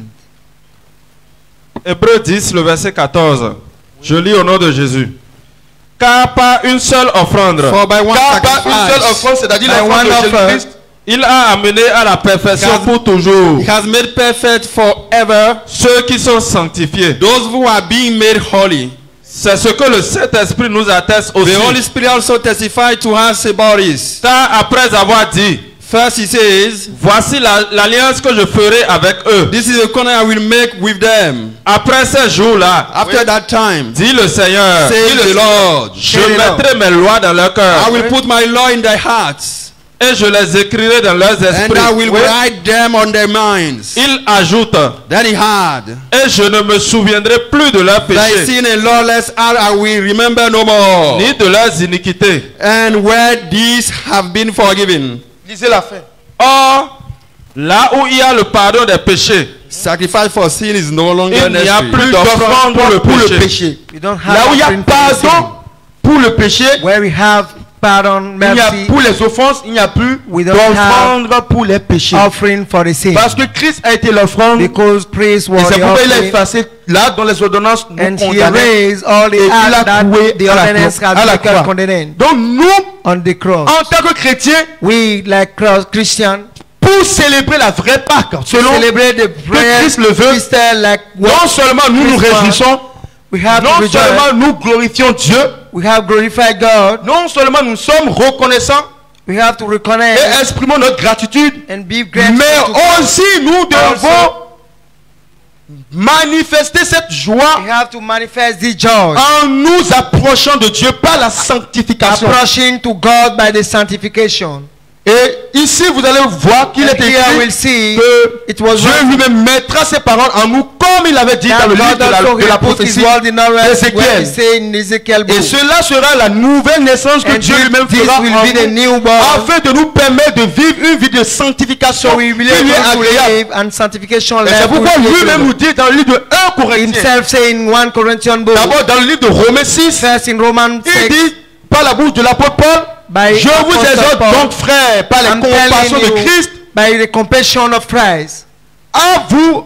Hébreux 10, le verset 14. Je lis au nom de Jésus. Car par une seule offrande, For by one Car par une seule sacrifice, offrande, c'est-à-dire By l'offrande one de offer, Jésus-Christ, il a amené à la perfection Car- pour toujours He has made perfect forever ceux qui sont sanctifiés. those who are being made holy. C'est ce que le Saint-Esprit nous atteste aussi. The Holy Spirit also testified to us about this. Car après avoir dit, First he says, voici l'alliance que je ferai avec eux. this is the covenant I will make with them. Après ces jours-là, After that time, dit le Seigneur, says the Lord, je mettrai mes lois dans leur cœur I will put my law in their hearts et je les écrirai dans leurs and esprits. I will Oui. write them on their minds. Il ajoute, Then he had, et je ne me souviendrai plus de leurs thy péchés, sin and lawless heart I will remember no more. ni de leurs iniquités. And where these have been forgiven, Lisez la fin. Or, là où il y a le pardon des péchés, sacrifice for sin is no longer il n'y a necessary. plus d'offrande pour le péché. péché. We don't have Là où il y a offering for the pardon pour le péché, sin. Where we have pardon, il n'y a mercy, pour les offenses, il n'y a plus We don't d'offrande pour les péchés. offering for the sin. Parce que Christ a été l'offrande. Et Because Christ was c'est the pourquoi il a offering, effacé là dans les ordonnances nous and he condamnait. erased all the Et il a acts that cloué the à la ordinance croix, had à la become croix. condemned Donc nous, on the cross. en tant que chrétiens, We, like Christians, pour célébrer la vraie Pâque, selon celebrate the Christ le veut, Easter like what non seulement nous nous Christ réjouissons, we have to non rejoice. seulement nous glorifions Dieu, We have glorified God. non seulement nous sommes reconnaissants We have to et recognize exprimons notre gratitude, and be grateful mais to God. aussi nous devons manifester cette joie We have to manifest this joy, en nous approchant de Dieu par la sanctification. approaching to God by the sanctification. Et ici, vous allez voir qu'il And est here écrit we'll see que it was Dieu written lui-même mettra ses paroles en nous, comme il avait dit that dans le livre God also de la will put his prophétie word in our hands, where he d'Ézéchiel. say in Ezekiel book. Et cela sera la nouvelle naissance que And Dieu lui-même this fera will en be the nous, newborn. afin de nous permettre de vivre une vie de sanctification So qui we will lui est be able to agréable. live and sanctification Et c'est life pourquoi will be lui-même agreeable. nous dit dans le livre de 1 Corinthiens, Himself say in 1 Corinthians book, d'abord dans le livre de Romains 6, first in Romans il 6, dit par la bouche de l'apôtre Paul, by je vous Apostle exhorte Paul, donc frères par les I'm compassions de telling you, Christ by the compassion of Christ, à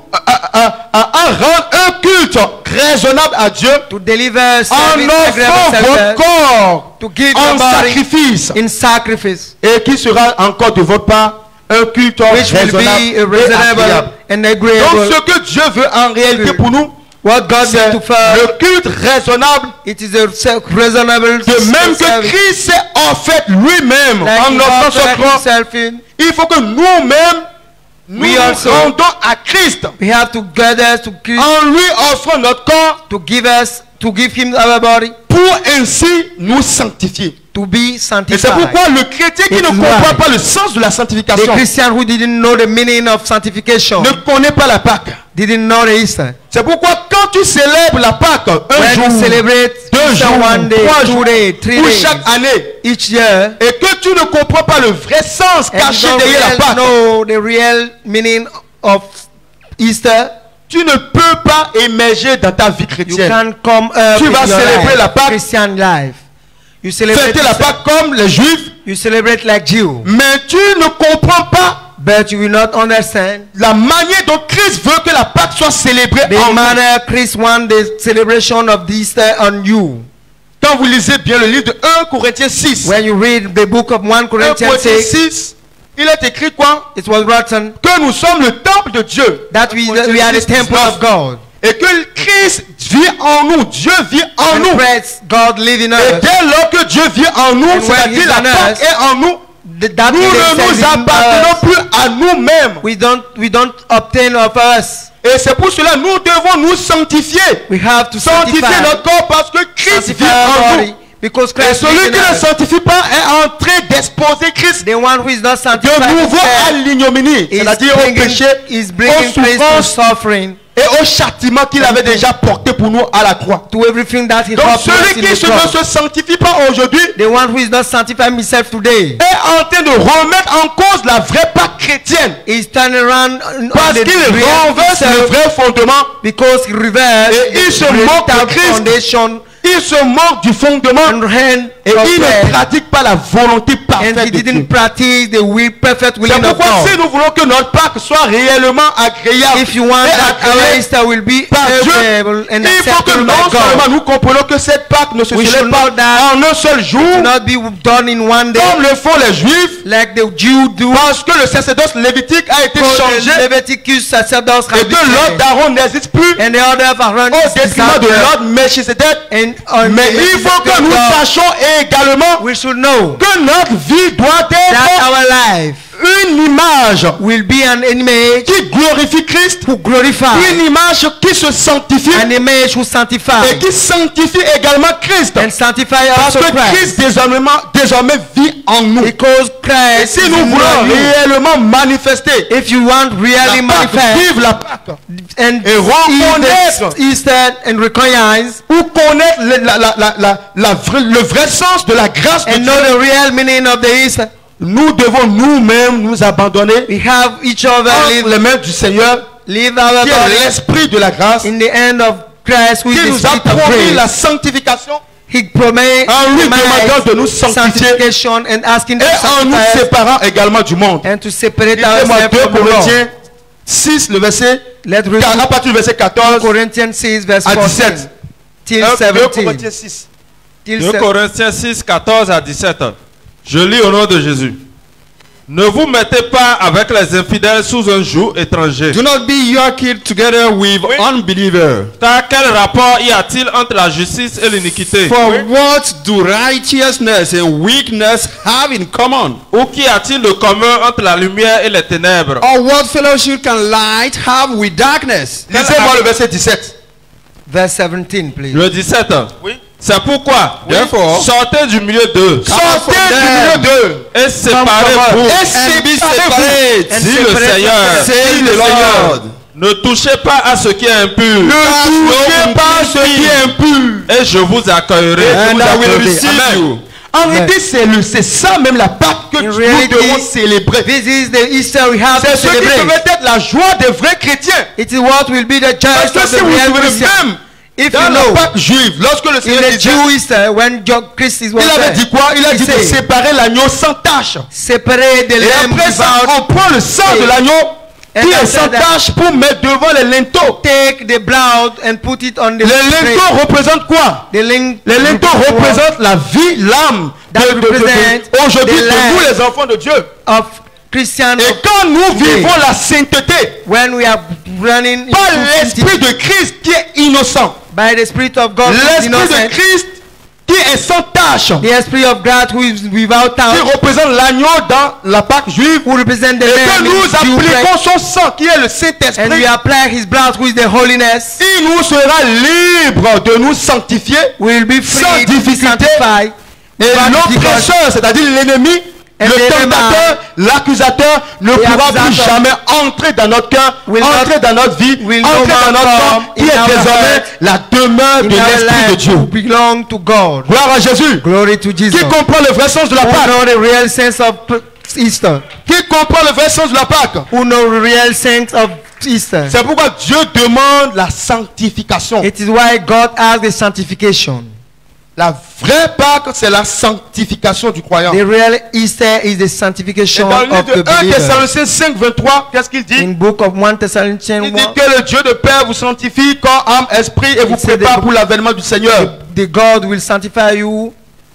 rendre un culte raisonnable à Dieu to deliver en service offrant agreeable votre service, corps to give en your body sacrifice in sacrifice, et qui sera encore de votre part un culte which will be raisonnable a et reasonable agréable. and Donc agreeable. ce que Dieu veut en réalité pour nous, What God c'est meant to first, le culte raisonnable, it is a reasonable de même que service. Christ s'est offert lui-même Like en he offrant offered son corps. himself in, Il faut que nous-mêmes nous We nous also- rendons à Christ we have to gather to give, en lui offrant notre corps to give him our body pour ainsi nous sanctifier. to be Et c'est sanctified. pourquoi le chrétien qui It ne is comprend why pas le sens de la The sanctification Christian who didn't know the meaning of sanctification ne connaît pas la Pâque. didn't know the Easter. C'est pourquoi quand tu célèbres la Pâque un When jour, you celebrate 2 Easter jours, 1 day, 3 2 jours, days, 3 ou days, chaque année, each year, et que tu ne comprends pas le vrai sens and caché you don't derrière la Pâque, know the real meaning of Easter, tu ne peux pas émerger dans ta vie you chrétienne. can't come up Tu in vas your célébrer life, la Pâque, Christian life. You celebrate Fêter la Easter, Pâque comme les Juifs, you celebrate like Jew, mais tu ne comprends pas but you will not understand la manière dont Christ veut que la Pâque soit célébrée the en nous. manner Christ wants the celebration of the Easter on you. Quand vous lisez bien le livre de 1 Corinthiens 6, When you read the book of 1 1 Corinthians Corinthiens 6, 6, il est écrit quoi? it was written Que nous sommes le temple de Dieu. that we are the temple of God. Et que Christ vit en nous, Dieu vit en And nous. Christ, God live in Et us. dès lors que Dieu vit en nous, And when c'est-à-dire he's la in Pâque us, est en nous, That nous is ne nous in appartenons us. plus à nous-mêmes. We don't obtain of us. Et c'est pour cela nous devons nous sanctifier. We have to Sanctifier sanctify, notre corps parce que Christ vit sanctify our en body, nous. because Et Christ celui lives qui in ne us. sanctifie pas est en train d'exposer Christ The one who is not de sanctified nouveau à l'ignominie, is c'est-à-dire au péché, is aux bringing Christ to souffrances suffering, et au châtiment qu'il avait déjà porté pour nous à la croix. to everything that he Donc brought to us celui in qui the ne cross. se sanctifie pas aujourd'hui The one who is not sanctifying himself today est en train de remettre en cause la vraie Pâque chrétienne. is turning around on Parce the qu'il real renverse le self, vrai fondement. because he reversed Et il se the moque de real Christ. foundation Il se moque du fondement and hand et of il ne Christ, pratique pas la volonté and parfaite he de Dieu. didn't practice the perfect C'est willing of pourquoi si God. nous voulons que notre Pâque soit réellement agréable If you want et that our agréée Easter will be par Dieu, agreeable and il faut que acceptable non by seulement God, nous comprenons que cette Pâque ne se We célèbre should pas know that en un seul jour, to not be done in one day comme le font les Juifs, like the Jew do. parce que le sacerdoce lévitique a été Because changé the Leviticus sacerdotes et have que been l'ordre changed, d'Aaron n'existe plus and the order of Aaron au is détriment de disappeared. l'ordre Melchisédek. And on Mais the il faut que nous God, sachions également we should know que notre vie doit that être our life une image will be an image qui glorifie Christ, who glorify, une image qui se sanctifie an image who sanctify, et qui sanctifie également Christ. and sanctify Parce also que Christ Christ. désormais vit en nous. Because Et Christ si is nous in voulons you. réellement manifester If you want really la Pâque, manifest vivre la Pâque, and et reconnaître eat Easter and recognize ou connaître le vrai sens de la grâce de and Dieu, know the real meaning of the Easter, nous devons nous-mêmes nous abandonner we have each other entre les mains du Seigneur, live our qui est body l'Esprit de la grâce, in the hand of Christ, who qui is the nous a Spirit of promis la grace. sanctification He promised en lui demandant de nous sanctifier sanctification and asking to et en nous sanctify us séparant également du monde. and to separate Lisez-moi ourselves 2 from the world. Corinthiens 6, le verset, Let's read à partir du verset 14 Corinthians 6 verse à 14 17. till 2 17. Corinthiens 6. Till 2 Corinthiens 6, 14 à 17. Je lis au nom de Jésus. Ne vous mettez pas avec les infidèles sous un joug étranger. Do not be yoked together with unbelievers. Car quel rapport y a-t-il entre la justice et l'iniquité? For what do righteousness and weakness have in common? Ou qu'y a-t-il de commun entre la lumière et les ténèbres? Or what fellowship can light have with darkness? Lisez-moi le verset 17. Verse 17, please. Le 17. Oui. C'est pourquoi, Therefore, sortez du milieu d'eux Sortez du milieu d'eux et séparez-vous, et be séparez-vous. separate. dit le Seigneur. Say the Lord. Ne touchez pas à ce qui est impur, Ne touchez pas ce qui est impur. et je vous accueillerai. And I will receive Amen. you. En réalité, c'est ça même la Pâque que In nous reality, devons célébrer. This is the Easter we have C'est to ce qui celebrate. devait être la joie des vrais chrétiens. It is what will be the Parce church que of si the vous vous real souvenez Christian. même, If dans you la know, Pâque juive, lorsque le in Seigneur the disait, Jew Easter, when Christ was il avait there, dit quoi? Il a he dit de said, séparer l'agneau sans tache. separate the Et lamb après ça, without, on prend le sang de l'agneau qui And est after sans that- tache pour mettre devant les linteaux. take the blood and put it on the Les linteaux représentent quoi? The link, Les linteaux représentent la vie, l'âme aujourd'hui de nous les enfants de Dieu. of Christian. Et quand nous vivons la sainteté When we are running par into l'esprit de Christ qui est innocent, by the Spirit of God, who is l'esprit de innocent, Christ qui est sans tache, the Spirit of God who is without qui touch, représente l'agneau dans la Pâque juive, who represent the et que lamb in nous Jew appliquons flesh, son sang qui est le and we Saint-Esprit, apply His blood, who is the holiness. il nous sera libre de nous sanctifier. We will be Sans free to be difficulté. sanctified. Et Without l'oppresseur, c'est-à-dire l'ennemi, And le the tentateur, l'accusateur ne The pourra plus accusator jamais entrer dans notre cœur, will entrer not- dans notre vie, will no entrer dans more notre corps, come qui in est our désormais heart, la demeure de in our l'Esprit de life Dieu. who belong to God. Gloire à Jésus. Glory to Jesus. Qui comprend le vrai sens de la Who Pâque? know the real sense of Easter? Qui comprend le vrai sens de la Pâque? Who know the real sense of Easter? C'est pourquoi Dieu demande la sanctification. It is why God asks the sanctification. La vraie Pâque, c'est la sanctification du croyant. The real Easter is the Et sanctification dans le livre of de the 1 believer. Thessaloniciens 5, 23, qu'est-ce qu'il dit? In book of 1 Thessalonians Il dit 1, que le Dieu de paix vous sanctifie, corps, âme, esprit, et vous It said prépare that- pour l'avènement du Seigneur. the God will sanctify you,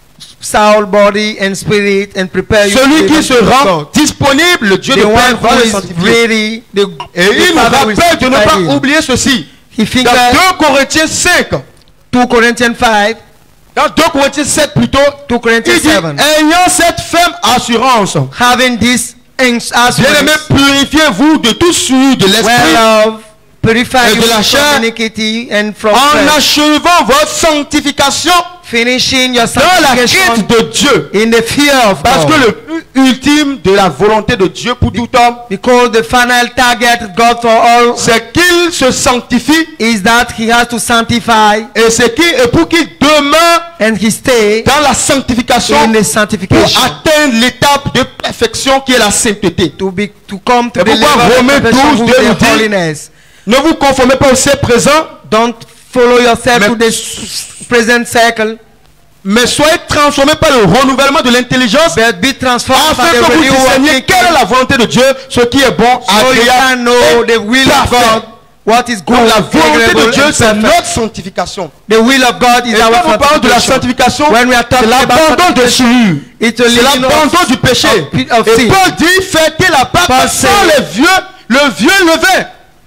soul, body, and spirit, and prepare you. Celui to qui the se kingdom of rend God. disponible, le Dieu The de paix one va who le is sanctifier. ready, Et il nous Father will rappelle de ne sanctify pas him. oublier ceci. He Dans fingers 2 Corinthiens 5, 2 Corinthians 5, dans 2 Corinthiens 7 plutôt, 2 il Corinthians dit, 7. ayant cette ferme assurance, Having this bien-aimés, assurance, purifiez-vous de tout souillure de l'esprit, whereof purify et you de la chair, from iniquity and from en flesh, achevant votre sanctification finishing your dans la sanctification crainte de Dieu. in the fear of Parce que God. le but ultime de la volonté de Dieu pour tout homme, Because the final target God for all c'est qu'il se sanctifie is that he has to sanctify et pour qu'il demeure and he stay dans la sanctification in the pour sanctification atteindre l'étape de perfection qui est la sainteté. to come to Et the pourquoi level of Romains perfection 12, who is 2 nous the dit, holiness. Ne vous conformez pas au siècle présent, Don't follow yourself Mais- to the present cycle, mais soyez transformés par le renouvellement de l'intelligence but be transformed afin by the que vous renewal of discerniez thinking, quelle est la volonté de Dieu, ce qui est bon, so you can agréable know the et will of parfait. God, what is good, Donc la volonté de agreeable, Dieu, and c'est perfect. notre sanctification. The will of God is Et our quand nous parlons de la sanctification. sanctification, When we are c'est talking about l'abandon de sanctification, souillure. it's a C'est living l'abandon du péché. of Et sin. Paul dit, fêtez la Pâque Paul sans said- le vieux levain.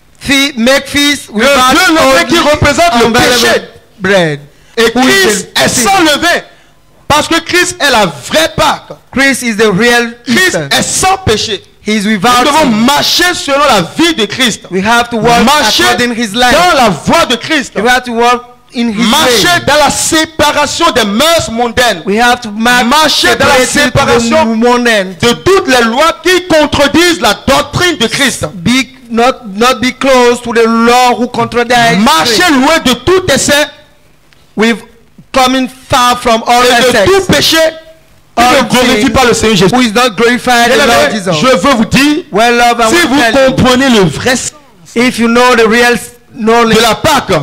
Make feast Le without vieux levain qui only représente le unleavened péché. bread. Et Who is Christ the est sin? sans levain. Parce que Christ est la vraie Pâque. Christ is the real Christ Easter. est sans péché. He is Nous without devons sin. marcher selon la vie de Christ. We have to walk Marcher according his life. dans la voie de Christ. We have to walk in his Marcher way. dans la séparation des mœurs mondaines. We have to Marcher dans la séparation morning. de toutes les lois qui contredisent la doctrine de Christ. Not be close to the law who contradicts. Marcher loin de tout essai We've coming far from all et de excess. tout péché qui All ne glorifie sin pas le Seigneur Jésus. who is not glorified the Lord Bien-aimés, Jesus. je veux vous dire, Well, love, I si will vous tell you, comprenez le vrai sens if you know the real knowledge de la Pâque,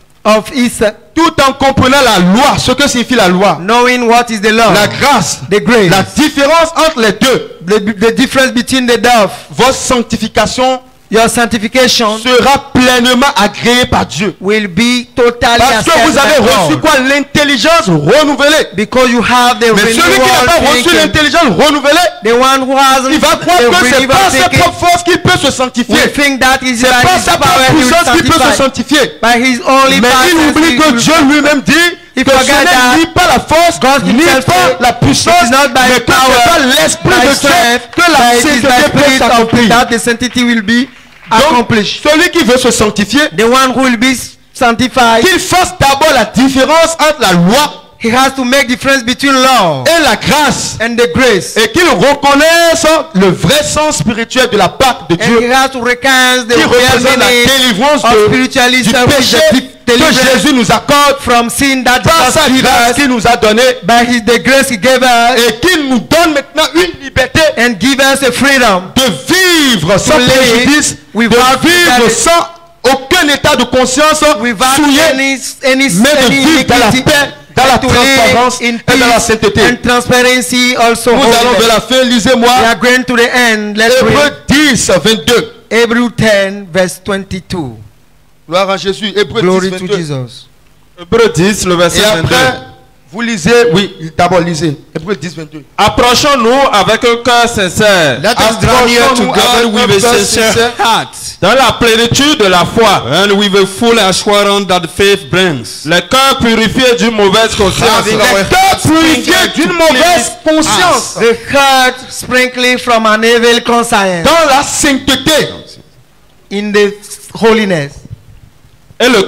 of Easter, tout en comprenant la loi, ce que signifie la loi, knowing what is the law, la grâce, the grace, la différence entre les deux, the difference between the dove, votre sanctification your sanctification sera pleinement agréée par Dieu. will be totally Parce que vous avez accepted by reçu God. quoi? L'intelligence renouvelée. Because you have the Mais celui qui n'a pas renewal reçu thinking. l'intelligence renouvelée, The one who hasn't il va croire the que c'est renewal par ses thinking propres forces qu'il peut se sanctifier. will think that is C'est by par his sa power propre he will puissance qu'il peut se sanctify. sanctifier. By his only Mais il power oublie que Dieu lui-même dit He que ce forget n'est that ni pas la force, God ni himself pas said, la puissance, it is not by mais que power, c'est par l'Esprit by de Dieu strength, que la but it is sainteté by peut spirit of s'accomplir. that the sanctity will be Donc, accomplished. celui qui veut se sanctifier, The one who will be sanctified, qu'il fasse d'abord la différence entre la loi he has to make difference between law et la grâce. and the grace. Et qu'il reconnaisse le vrai sens spirituel de la Pâque de And Dieu, he has to recognize the qui real représente la meaning délivrance of du spiritualism, which péché is the que deliverance Jésus nous accorde from sin that par Jesus sa gave grâce us, qu'il nous a donnée by the grace he gave us, et qu'il nous donne maintenant une liberté and give us a freedom de vivre sans live préjudice, de without vivre prejudice, sans aucun état de conscience without souillé, any mais de vivre dans la iniquity, paix, dans la and to live transparence in et dans la peace sainteté. and transparency also. Nous allons holiness. de la fin, We lisez-moi are going to the end. Let's Hébreux read 10, 22. Hebrew 10 verse 22. Gloire à Jésus, Hébreux 10, Glory to 22. Jesus. Hébreux 10, le verset Et 22. après, vous lisez, oui, d'abord lisez, Hébreux 10, 22. Approchons-nous avec un cœur sincère, Let us draw near to Approchons-nous God avec un with a cœur sincere sincère. heart dans la plénitude de la foi, and with a full assurance that faith brings. les cœurs purifiés d'une mauvaise conscience, Having Les our cœurs hearts purifiés sprinkled d'une to mauvaise cleanse conscience The heart sprinkling from an evil conscience dans la sainteté. in the holiness. et le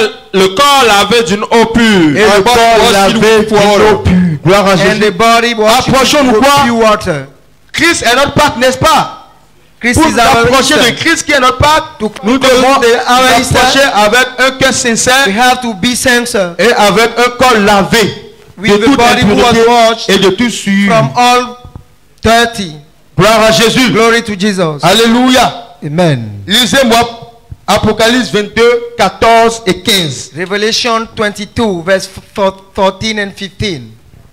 corps lavé d'une eau pure. Et le corps corps lavé lavé d'une eau pure. Gloire à And Jésus. the body washed Approchons-nous with quoi? pure water. Christ est notre Pâque, n'est-ce pas? Christ Pour is nous our approcher Easter. de Christ qui est notre Pâque, nous come devons to our nous Easter. approcher avec un cœur sincère We have to be sincere et avec un corps lavé de with the toute body who was impureté washed et de tout souillure. from all dirty. Gloire à Jésus. Glory to Jesus. Alléluia. Amen. Lisez-moi Apocalypse 22, 14 et 15. Revelation 22 verse 14 and 15.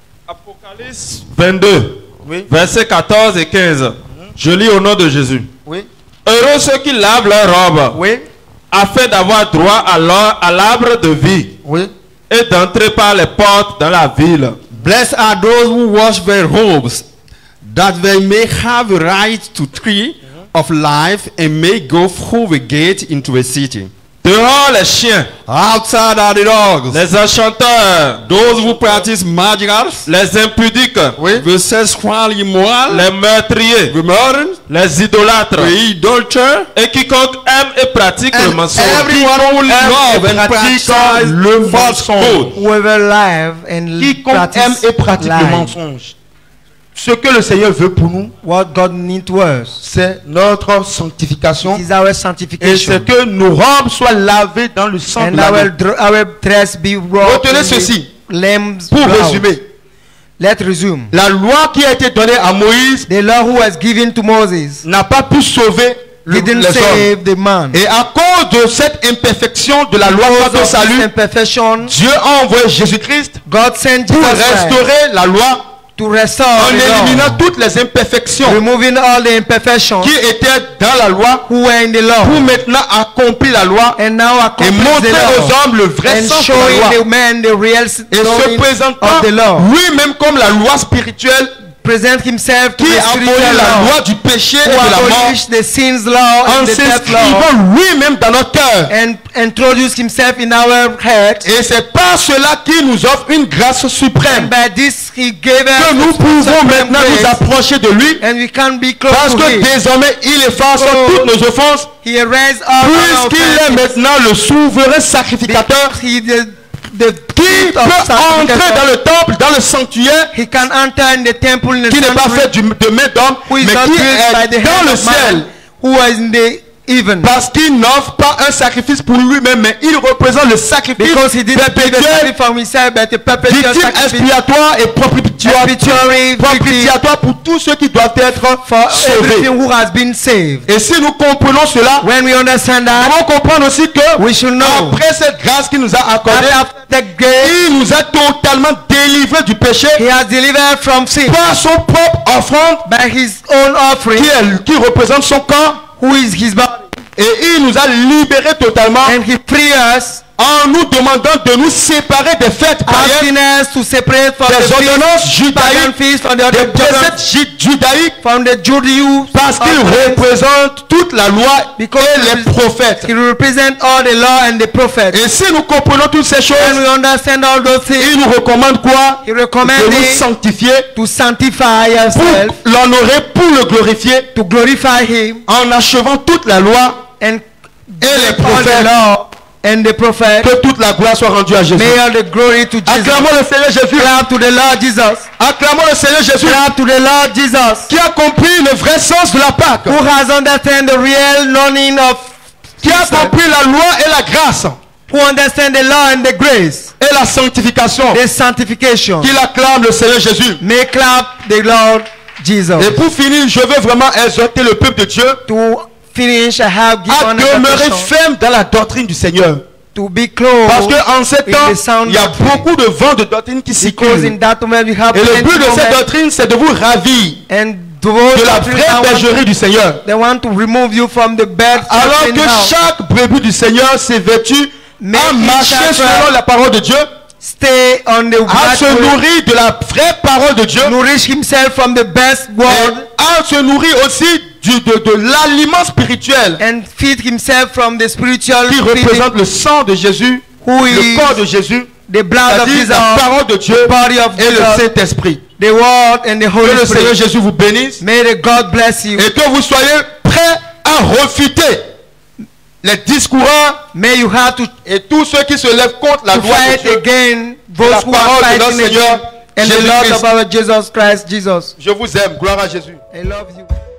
Apocalypse 22, Oui. versets 14 et 15. Je lis au nom de Jésus. Oui. Heureux ceux qui lavent leurs robes, Oui. afin d'avoir droit à l'arbre de vie Oui. et d'entrer par les portes dans la ville. Blessed are those who wash their robes, that they may have a right to tree of life and may go through the gate into the city. Dehors les chiens, Outside are the dogs, les enchanteurs, those who practice magic arts, les impudiques, the sexual immoral, les meurtriers, the murderers, les idolâtres the idolater, et quiconque aime et pratique le and mensonge. everyone who love and practice le falsehood. Whoever live and Quiconque aime practice et pratique le lying. mensonge. Ce que le Seigneur veut pour nous, What God needs to us c'est notre sanctification. is our Et sanctification. c'est que nos robes soient lavées dans le sang de And l'agneau. our dress be washed Retenez in ceci. the lamb's Pour blood. résumer, Let's resume. la loi qui a été donnée à Moïse The law who was given to Moses n'a pas pu sauver didn't les hommes. save the man. Et à cause de cette imperfection de la loi Because quant au of this salut, imperfection, Dieu a envoyé Jésus-Christ God sent pour Jesus Christ restaurer la loi to restore en the éliminant law, toutes les imperfections removing all the imperfections qui étaient dans la loi who were in the law, pour maintenant accomplir la loi and now et accomplish montrer the aux law hommes le vrai and sens de la showing loi. the man the real Et se knowing présentant of the law, lui-même comme la loi spirituelle present himself to qui the abolit spiritual la law, loi du péché et who de la mort, abolished the sins law en and the death law, s'inscrivant lui-même dans notre cœur. and introduced himself in our hearts. Et c'est par cela qu'il nous offre une grâce And suprême, by this he gave que us nous pouvons supreme maintenant nous grace, approcher de lui, and we can be close parce to que him. désormais il efface Oh. toutes nos offenses, He erased all our puisqu'il est offenses, maintenant le souverain sacrificateur because he the qui gift peut of entrer dans sacrifice. le temple, dans le sanctuaire, He can enter in the temple in the qui n'est pas sanctuary, fait de main d'homme, who mais is not qui built by est the dans hand le of man, ciel. who is in the heaven. Parce qu'il n'offre pas un sacrifice pour lui-même, mais il représente le sacrifice Because he didn't give a perpétuel, sacrifice for himself, but a perpetual victime sacrifice, expiatoire et expiatory victim propitiatoire pour tous ceux qui doivent être for sauvés. everything who has been saved. Et si nous comprenons cela, When we understand nous that, devons comprendre aussi que we should know après cette grâce qu'il nous a that accordée, after the grace, il nous a totalement délivrés du péché he has delivered from sin par son propre offrande by his own offering, qui représente son corps, who is his body, et il nous a libérés totalement and he freed us, en nous demandant de nous séparer des fêtes asking païennes, us to separate from des the ordonnances feast, pagan judaïques, feast, from the des other préceptes judaïques, from the Judaism, parce qu'il représente toute la loi Because et les prophètes. he represents all the law and the prophets. Et si nous comprenons toutes ces When choses, we understand all those things, il nous recommande quoi? he De recommends nous it sanctifier to sanctify pour ourselves, l'honorer, pour le glorifier, to glorify him, en achevant toute la loi and et les all the prophètes. law and the prophet. Que toute la gloire soit rendue à Jésus. May all the glory to Jesus. Acclamons le Seigneur Jésus. Clap to the Lord Jesus. Acclamons le Seigneur Jésus Clap to the Lord Jesus. qui a compris le vrai sens de la Pâque, Who has understand the real knowing of, qui a compris la loi et la grâce who understand the law and the grace, et la sanctification. the sanctification. Qu'il acclame le Seigneur Jésus. May clap the Lord Jesus. Et pour finir, je veux vraiment exhorter le peuple de Dieu To finish, I have à given demeurer an ferme dans la doctrine du Seigneur. to be close. Parce qu'en ces in the temps, sound il y a doctrine. beaucoup de vents de doctrine qui Because circulent. in that moment we have Et le plenty but de cette moment, doctrine, c'est de vous ravir and those de la doctrine vraie that want bergerie du Seigneur. they want to remove you from the bed. Alors in que house. chaque brebis du Seigneur s'est vêtu Mais à il marcher cherchera- selon la parole de Dieu, Stay on the à se right way, nourrir de la vraie parole de Dieu, nourish himself from the best et word, à se nourrir aussi de l'aliment spirituel and feed himself from the spiritual qui feeding, représente le sang de Jésus, who le is corps de Jésus, the blood of c'est-à-dire Jesus, la parole de Dieu body of et le Jesus, Saint-Esprit. the word and the Que Holy le Seigneur Spirit. Jésus vous bénisse May the God bless you. et que vous soyez prêts à refuter les discourants May you have to et tous ceux qui se lèvent contre la loi de fight Dieu. again la those who parole are de notre fighting Seigneur against and the Lord Jésus-Christ. of our Jesus Christ, Jesus. Je vous aime. Gloire à Jésus. I love you.